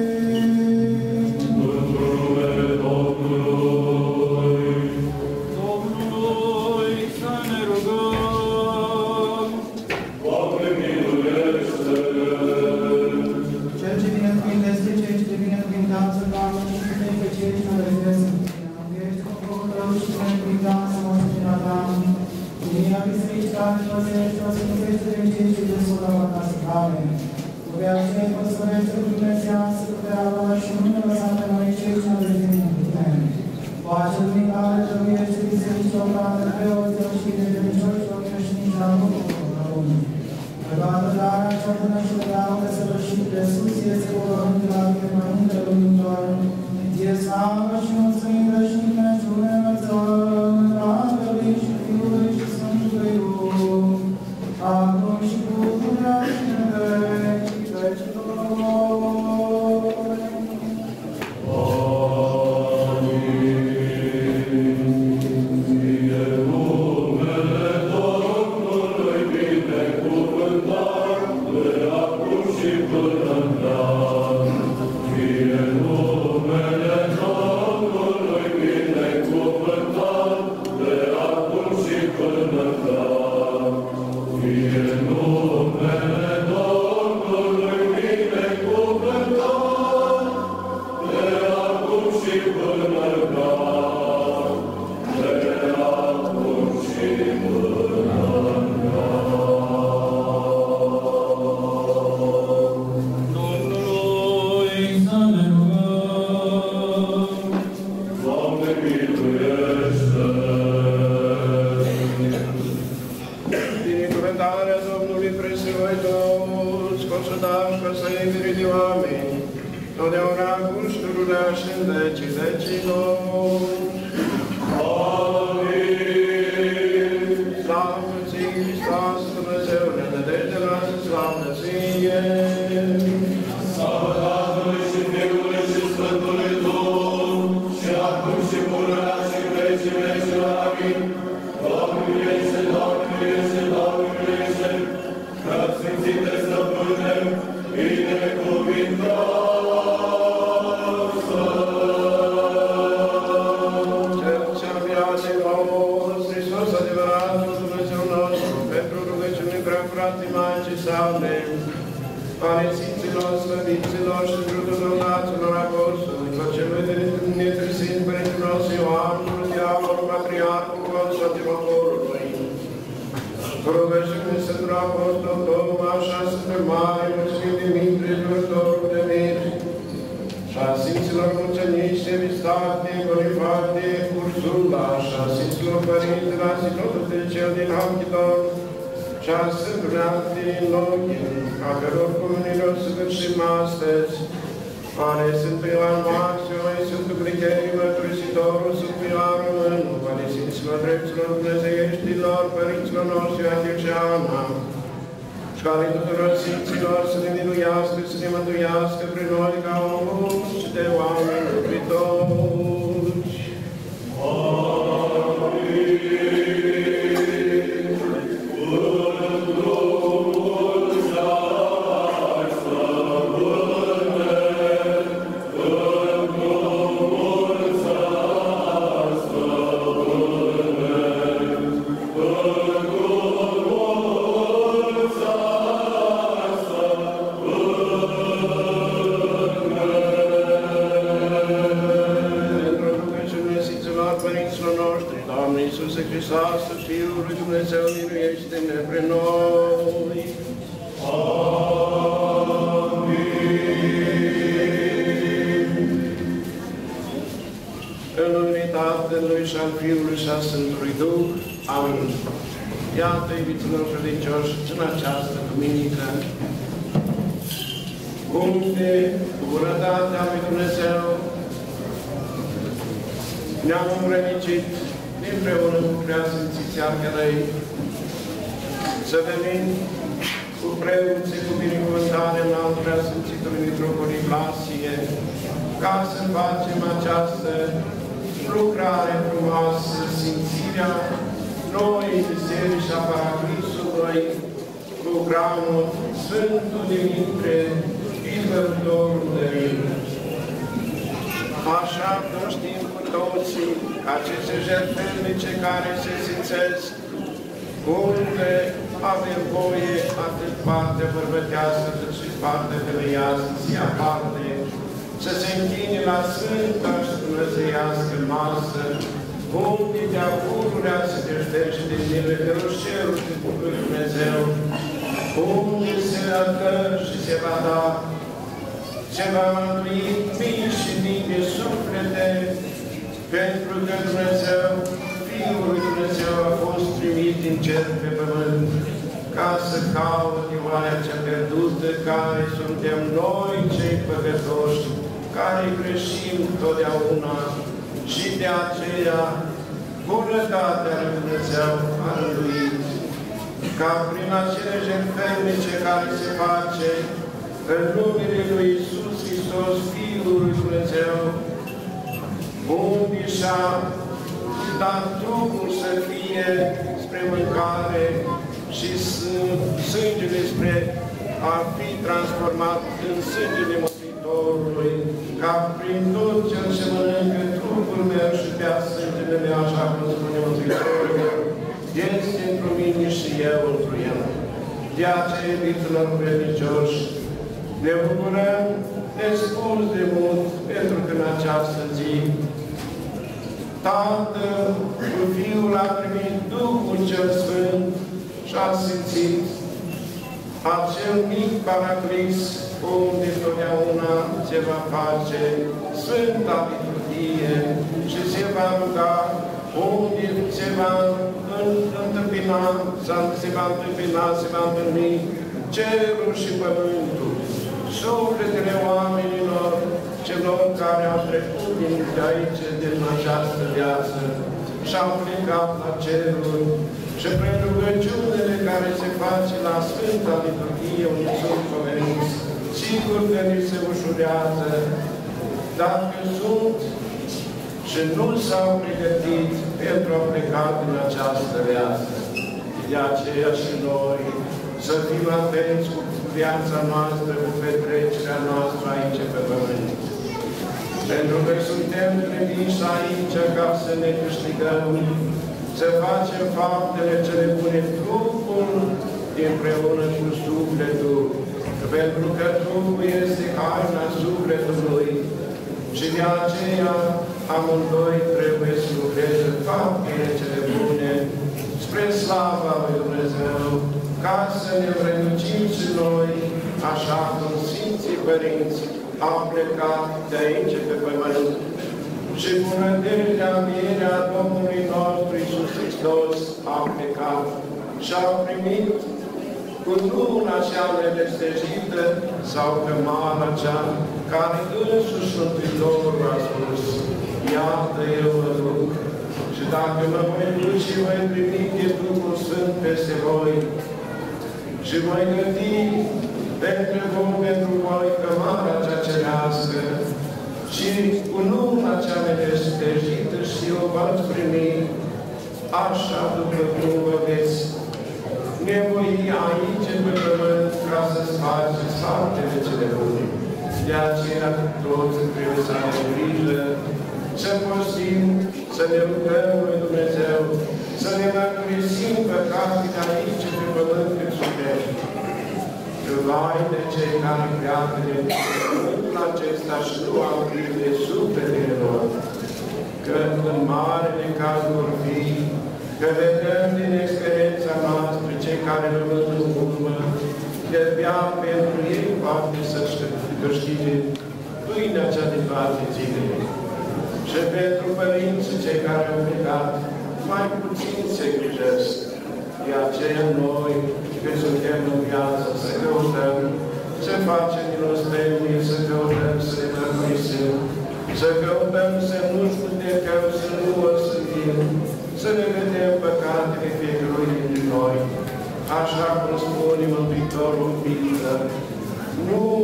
În numele Domnului, Domnului să ne rugăm. Doamne miluiește! Cel ce binecuvintezi, cel ce te binecuvintează, Doamne, și pe cei ce ne regresc. Ești cu Duhul Tău și binecuvintează moștenirea Ta. Lumina Bisericii Tale, păzește, o sfințește de cei ce desfătă la casă Tale. Tu vei aceea păsărește cu Dumnezească, cu vei avea și nu ne lăsa pe noi cei ce ne revenim cu tine. Pace din care tăuiește Bisericii Ocrate, preoților și credincioșilor creștini la Duhul Tău. Păgată darea cea bună și legală de săvârșit de sus, este vorând de la tine mai multe luminitor. Ție slavă și mulțumire și înăciune înălțăm, Tatălui și Fiului și Sfântului Duh, acum și pururea și în vecii vecilor. Binecuvântarea Domnului Prețioitos, consultați ca să iubire de oameni, totdeauna cu ștururea și în vecii vecilor. Amin. Slavă ție, Hristos, Dumnezeu, ne-a noastră, slavă ție. Slavă Tatălui și Fiului și Sfântului Duh, și acum și pururea și în vecii vecilor. Amin. Doamne miluiește, Doamne miluiește, Doamne miluiește, că Sfințite Stăpâne, binecuvintează. Cel ce a înviat din nou, Hristos adevăratul Dumnezeu nostru, pentru rugăciunii preacurate Maicii sale, ale Sfinților, Slăviților și tuturor naților apostoli, la celui de netârsit Părintele nostru Ioan, Diavolul, Patriarhul, Constantinopolului. Rugăciunii Sfântul Apostol Toma, așa Sfântul Mare, Sfânt Dimitrie, Jurătorul de Mir, și a Sfinților Mucenici, Evistate, Bonifate, Ursula, și a Sfinților Părinte, la Sinotul de cel din Hamchiton, și a Sfântului Antinochin, a căror comunilor sfârșim astăzi, ale Sfântul Ioan Maxiu, ale Sfântul Gricherii, Mărturisitorul, Sfântul Ioan Românul, ale Sfinților Drepților Dumnezeieștilor, Părinților noștri, Achil și Ana, și ale tuturor Sfinților să ne miluiască, să ne mântuiască prin noi ca omul și de oameni iubitori. Hristos, Fiul lui Dumnezeu, miluiește-ne pre noi. Amin. În numele Tatălui și al Fiului și al Sfântului Duh. Amin. Iată, iubiților credincioși, în această duminică, unde, cu bunătatea lui Dumnezeu, ne-am îmbrănicit împreună cu preasfințiții Arherei, să venim cu preoții, cu binecuvântare în al preasfințitului Mitropolit Vlasie, ca să facem această lucrare frumoasă, simțirea noi biserici a Paraclisului, programul Sfântul Dimitrie, izbăvitorul de mine. Așa că știm cu toții aceste jertfelnice care se simțesc, unde avem voie atât partea bărbătească, cât și partea femeiască, să ia parte, să se închine la Sfânta și Dumnezeiască masă, unde de-a pururea se deștește de zile de roșerul și Cuvântul Dumnezeu, unde se dă și se va da, se va mântui mii și mii de suflete, pentru că Dumnezeu, Fiul lui Dumnezeu, a fost trimit din cer pe pământ, ca să caute oarea cea pierdută, care suntem noi cei păcătoși, care greșim totdeauna, și de aceea bunătatea lui Dumnezeu a rânduit, ca prin acele jertfelnice care se face în numele lui Iisus Hristos, Fiul lui Dumnezeu, unde și-a dat trupul să fie spre mâncare și sângele spre a fi transformat în sângele Mântuitorului, ca prin tot cel ce mănâncă trupul meu și bea sângele meu, așa cum spune Mântuitorul meu, este într-o mine și eu într-o el. De aceea, iubiților credincioși, ne bucurăm nespus de mult, pentru că în această zi Tatăl cu Fiul a primit Duhul cel Sfânt și a simțit acel mic Paraclis, unde totdeauna se va face Sfânta Liturghie și se va ruga, unde se va întâmpina, se va întâmpina, se va întâlni cerul și pământul, sufletele oamenilor, celor care au trecut din aici, din această viață, și-au plecat la ceruri, și prin rugăciunile care se face la Sfânta Liturghie, unde sunt pomeniți, sigur că ni se ușurează, dacă sunt și nu s-au pregătit pentru a pleca din această viață. De aceea și noi să fim atenți cu viața noastră, cu petrecerea noastră aici pe pământ. Pentru că suntem trimiși aici ca să ne câștigăm, să facem faptele cele bune, trupul împreună cu sufletul, pentru că trupul este haina sufletului și de aceea amândoi trebuie să lucreze faptele cele bune spre slava lui Dumnezeu, ca să ne vrănicim și noi, așa cum Sfinții Părinți au plecat de aici pe pământ. Și cu nădejdea învierea Domnului nostru Iisus Hristos au plecat și au primit cu luna cea nedestejită sau cămara cea care însuși Mântuitorul a spus: iată, eu mă duc și dacă mă voi duce, voi primi de Duhul Sfânt peste voi și voi găti pentru voi, pentru voi cămara cea cerească și cu luna cea nedestejită și eu v-ați primi, așa după cum vă veți nevoi aici pe pământ ca să-ți faceți faptele cele bune. De aceea toți trebuie să avem grijă, să postim, să ne rugăm lui Dumnezeu, să ne mărturisim păcatele de aici pe pământ cât suntem. Că vai de cei care pleacă de pământul acesta și nu au grijă de sufletele lor, că în marele caz vor fi, că vedem din experiența noastră cei care rămân în urmă, de abia pentru ei poate să-și câștige pâinea cea din toate zilele. Și pentru părinții cei care au plecat, mai puțin se grijesc. De aceea noi, că suntem în viață, să căutăm, să facem milostenie, să căutăm să ne mărturisim, să căutăm să nu-și judecăm, să nu o sândim, să ne vedem păcatele fiecărui dintre noi. Așa cum spune Mântuitorul Pilă, nu te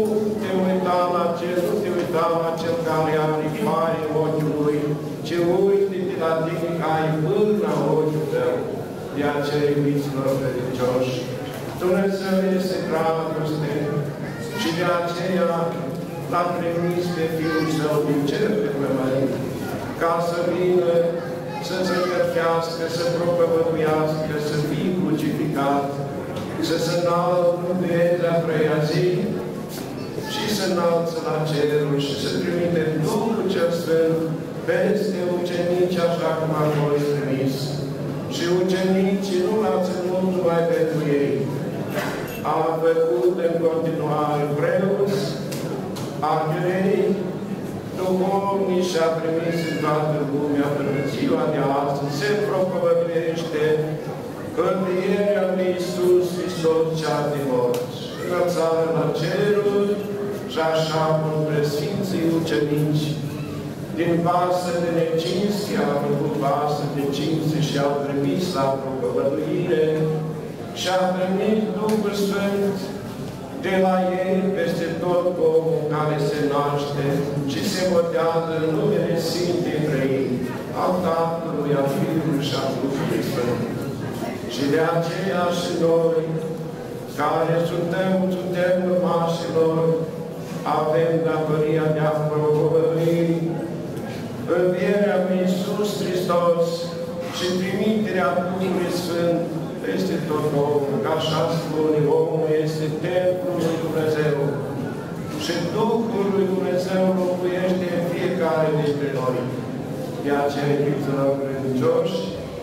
te uita la cel, nu te uita la cel care are mare în ochiul lui, ci uite-te la tine că ai până în ochiul tău. De aceea, iubiților credincioși, Dumnezeu este dragoste și de aceea l-a trimis pe Fiul Său din cer pe pământ, ca să vină, să se jertfească, să propovăduiască, să fie crucificat, să se înalțe la treia zi și să înalță la ceruri și să trimite Duhul cel Sfânt peste ucenici așa cum a fost trimis. Și ucenicii nu l-a ținut numai pentru ei. A făcut în continuare preoți, arherei, duhovnici și a trimis în toată lumea până ziua de astăzi. Se propovăduiește învierea lui Iisus Hristos cea de morți, înălțarea la ceruri și așa cum presfinții ucenici din vasă de necinste a făcut vasă de cinste și au trimis la propovăduire și a trimis Duhul Sfânt de la ei peste tot omul care se naște și se botează în numele Sfintei Trei, al Tatălui, al Fiului și al Duhului Sfânt. Și de aceea și noi, care suntem, suntem urmașilor, avem datoria de a propovădui învierea lui Iisus Hristos și trimiterea Duhului Sfânt peste tot omul, că așa spune, omul este templul lui Dumnezeu și Duhul lui Dumnezeu locuiește în fiecare dintre noi. De aceea, iubiților credincioși,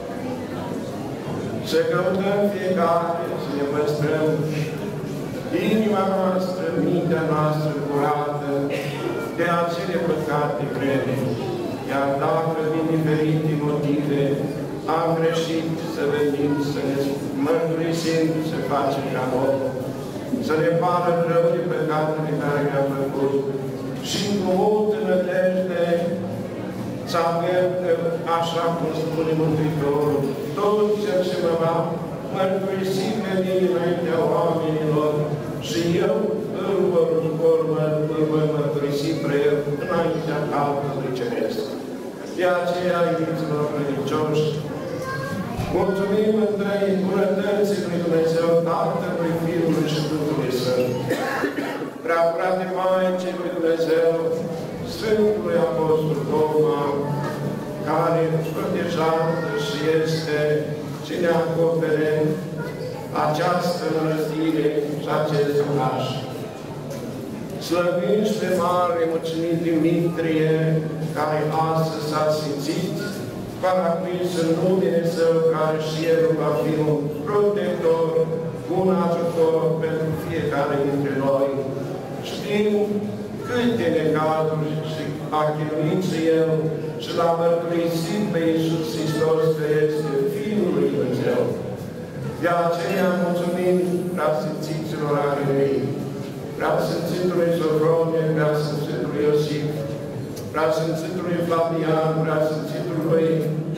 să căutăm fiecare, să ne păstrăm inima noastră, mintea noastră curată de acele păcate grele. Iar dacă din diferite motive am greșit, să venim, să ne mărturisim, să facem ca noi, să ne pară rău de păcatele care le-am făcut și cu multă nădejde să avem, așa cum spune Mântuitorul, tot cel ce mă va mărturisi pe mine înaintea oamenilor și eu îl vor, vor, îl voi mărturisi pre el înaintea Tatălui Ceresc. De aceea, iubiților credincioși, mulțumim întrei bunătății lui Dumnezeu, Tatălui, Fiului și Duhului Sfânt. Prea curate Maicii lui Dumnezeu, Sfântului Apostol Toma, care protejează și este și ne acopere această mărăstire și acest oraș. Slăvim și pe mare mucenit Dimitrie, care astăzi s-a simțit, paracuit în numele Său, care și El va fi un protector, un ajutor pentru fiecare dintre noi. Știm câte necazuri și a chinuit și El și l-a mărturisit pe Iisus Hristos că este Fiul lui Dumnezeu. De aceea mulțumim preasfințiților arhierei, preasfințitului Sofronie, preasfințitului Iosif, preasfințitului Flavian, preasfințitului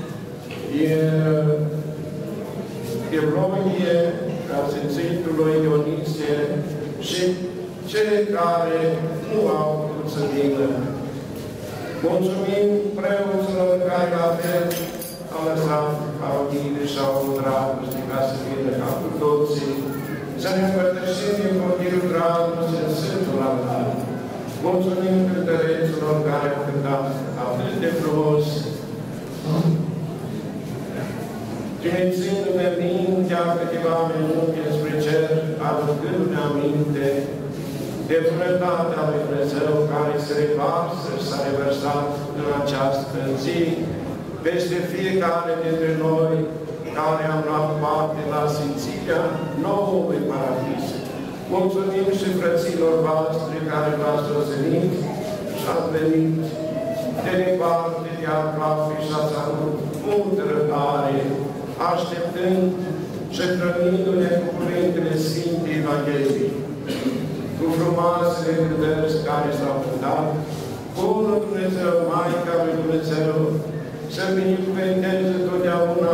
Evlogie, preasfințitului Ionisie și cei care nu au putut să vină. Mulțumim preoților care la fel au lăsat familie și au avut dragoste ca să vină ca cu toții, să ne împărtășim din copilul dragoste în Sfântul Altar. Mulțumim cântăreților care au cântat atât de frumos, ținându-ne mintea câteva minute spre cer, aducându-ne aminte de bunătatea lui Dumnezeu care se revarsă și s-a revărsat în această zi peste fiecare dintre noi care am luat parte la sfințirea noului paradis. Mulțumim și frăților voastre care v-ați răzănit și ați venit de departe, de aproape și ați avut multă răbdare, așteptând și hrănindu-ne cu cuvintele Sfintei Evangheliei, cu frumoasele cântări care s-au cântat, bunul Dumnezeu, Maica lui Dumnezeu, să binecuvânteze totdeauna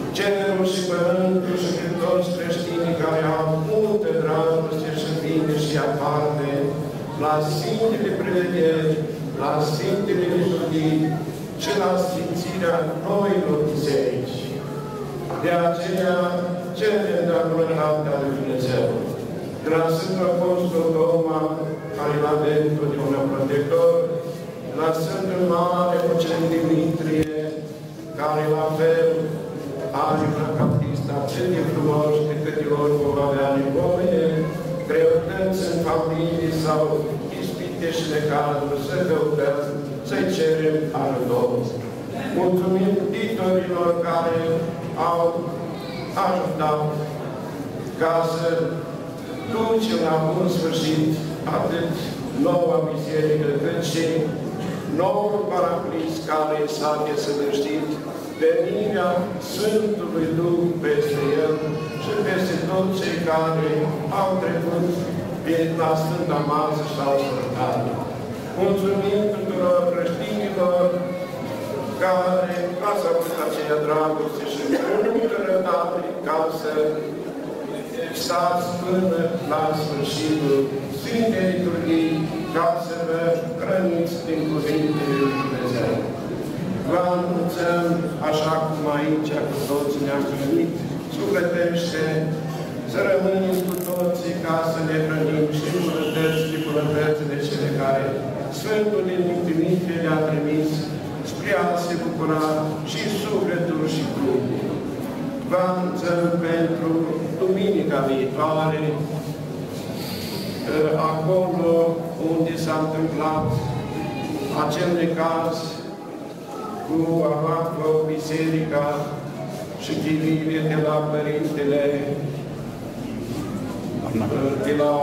cerul și pământul și pe toți creștinii care au multă dragoste și bine și și aparte, la Sfintele Prevederi, la Sfintele Liturghii și la Sfințirea noilor biserici. De aceea, cerem de bunătatea lui Dumnezeu, de la Sfântul Apostol Toma, care îl avem totdeauna protector, de la Sfântul Mare Păcent Dimitrie, care la fel are Prăcaptista atât de frumos de câte ori vom avea nevoie, greutăți în familie sau ispite și necazuri, să căutăm, să-i cerem ajutor. Mulțumim titorilor care au ajutat ca să ducem la bun sfârșit atât noua biserică, cât și noul paraclis care s-a desăvârșit, venirea Sfântului Duh peste el și peste toți cei care au trecut pe la Sfânta Masă și au sfărtat. Mulțumim tuturor creștinilor care lasă avut aceea dragoste și multă răbdare ca să stați până la sfârșitul Sfintei Liturghii, ca să vă hrăniți din cuvintele lui Dumnezeu. Vă anunțăm, așa cum aici cu toții ne-am hrănit, sufletește, să rămânem cu toții ca să ne hrănim și bunătăți și bunătățile cele care Sfântul din Dimitrie le-a trimis spre a se bucura și sufletul și trupul. Vă anunțăm pentru duminica viitoare, acolo unde s-a întâmplat acel necaz cu a luat biserica și chiliile de la părintele de la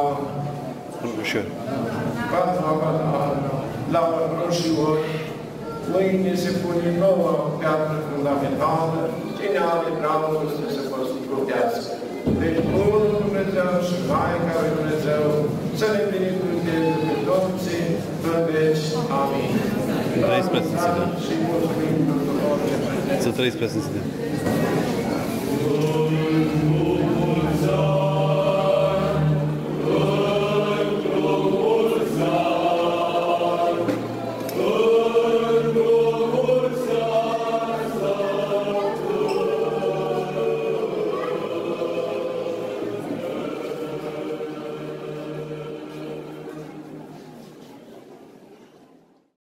la Roșiori. Mâine se pune noua piatră fundamentală, cine are dragul să se construiască. Deci, Bunul Dumnezeu și Maica lui Dumnezeu să ne binecuvânteze pe toții în veci. Amin. Trăiți pe Sfântul. Și mulțumim tuturor. Să trăiți pe Sfântul.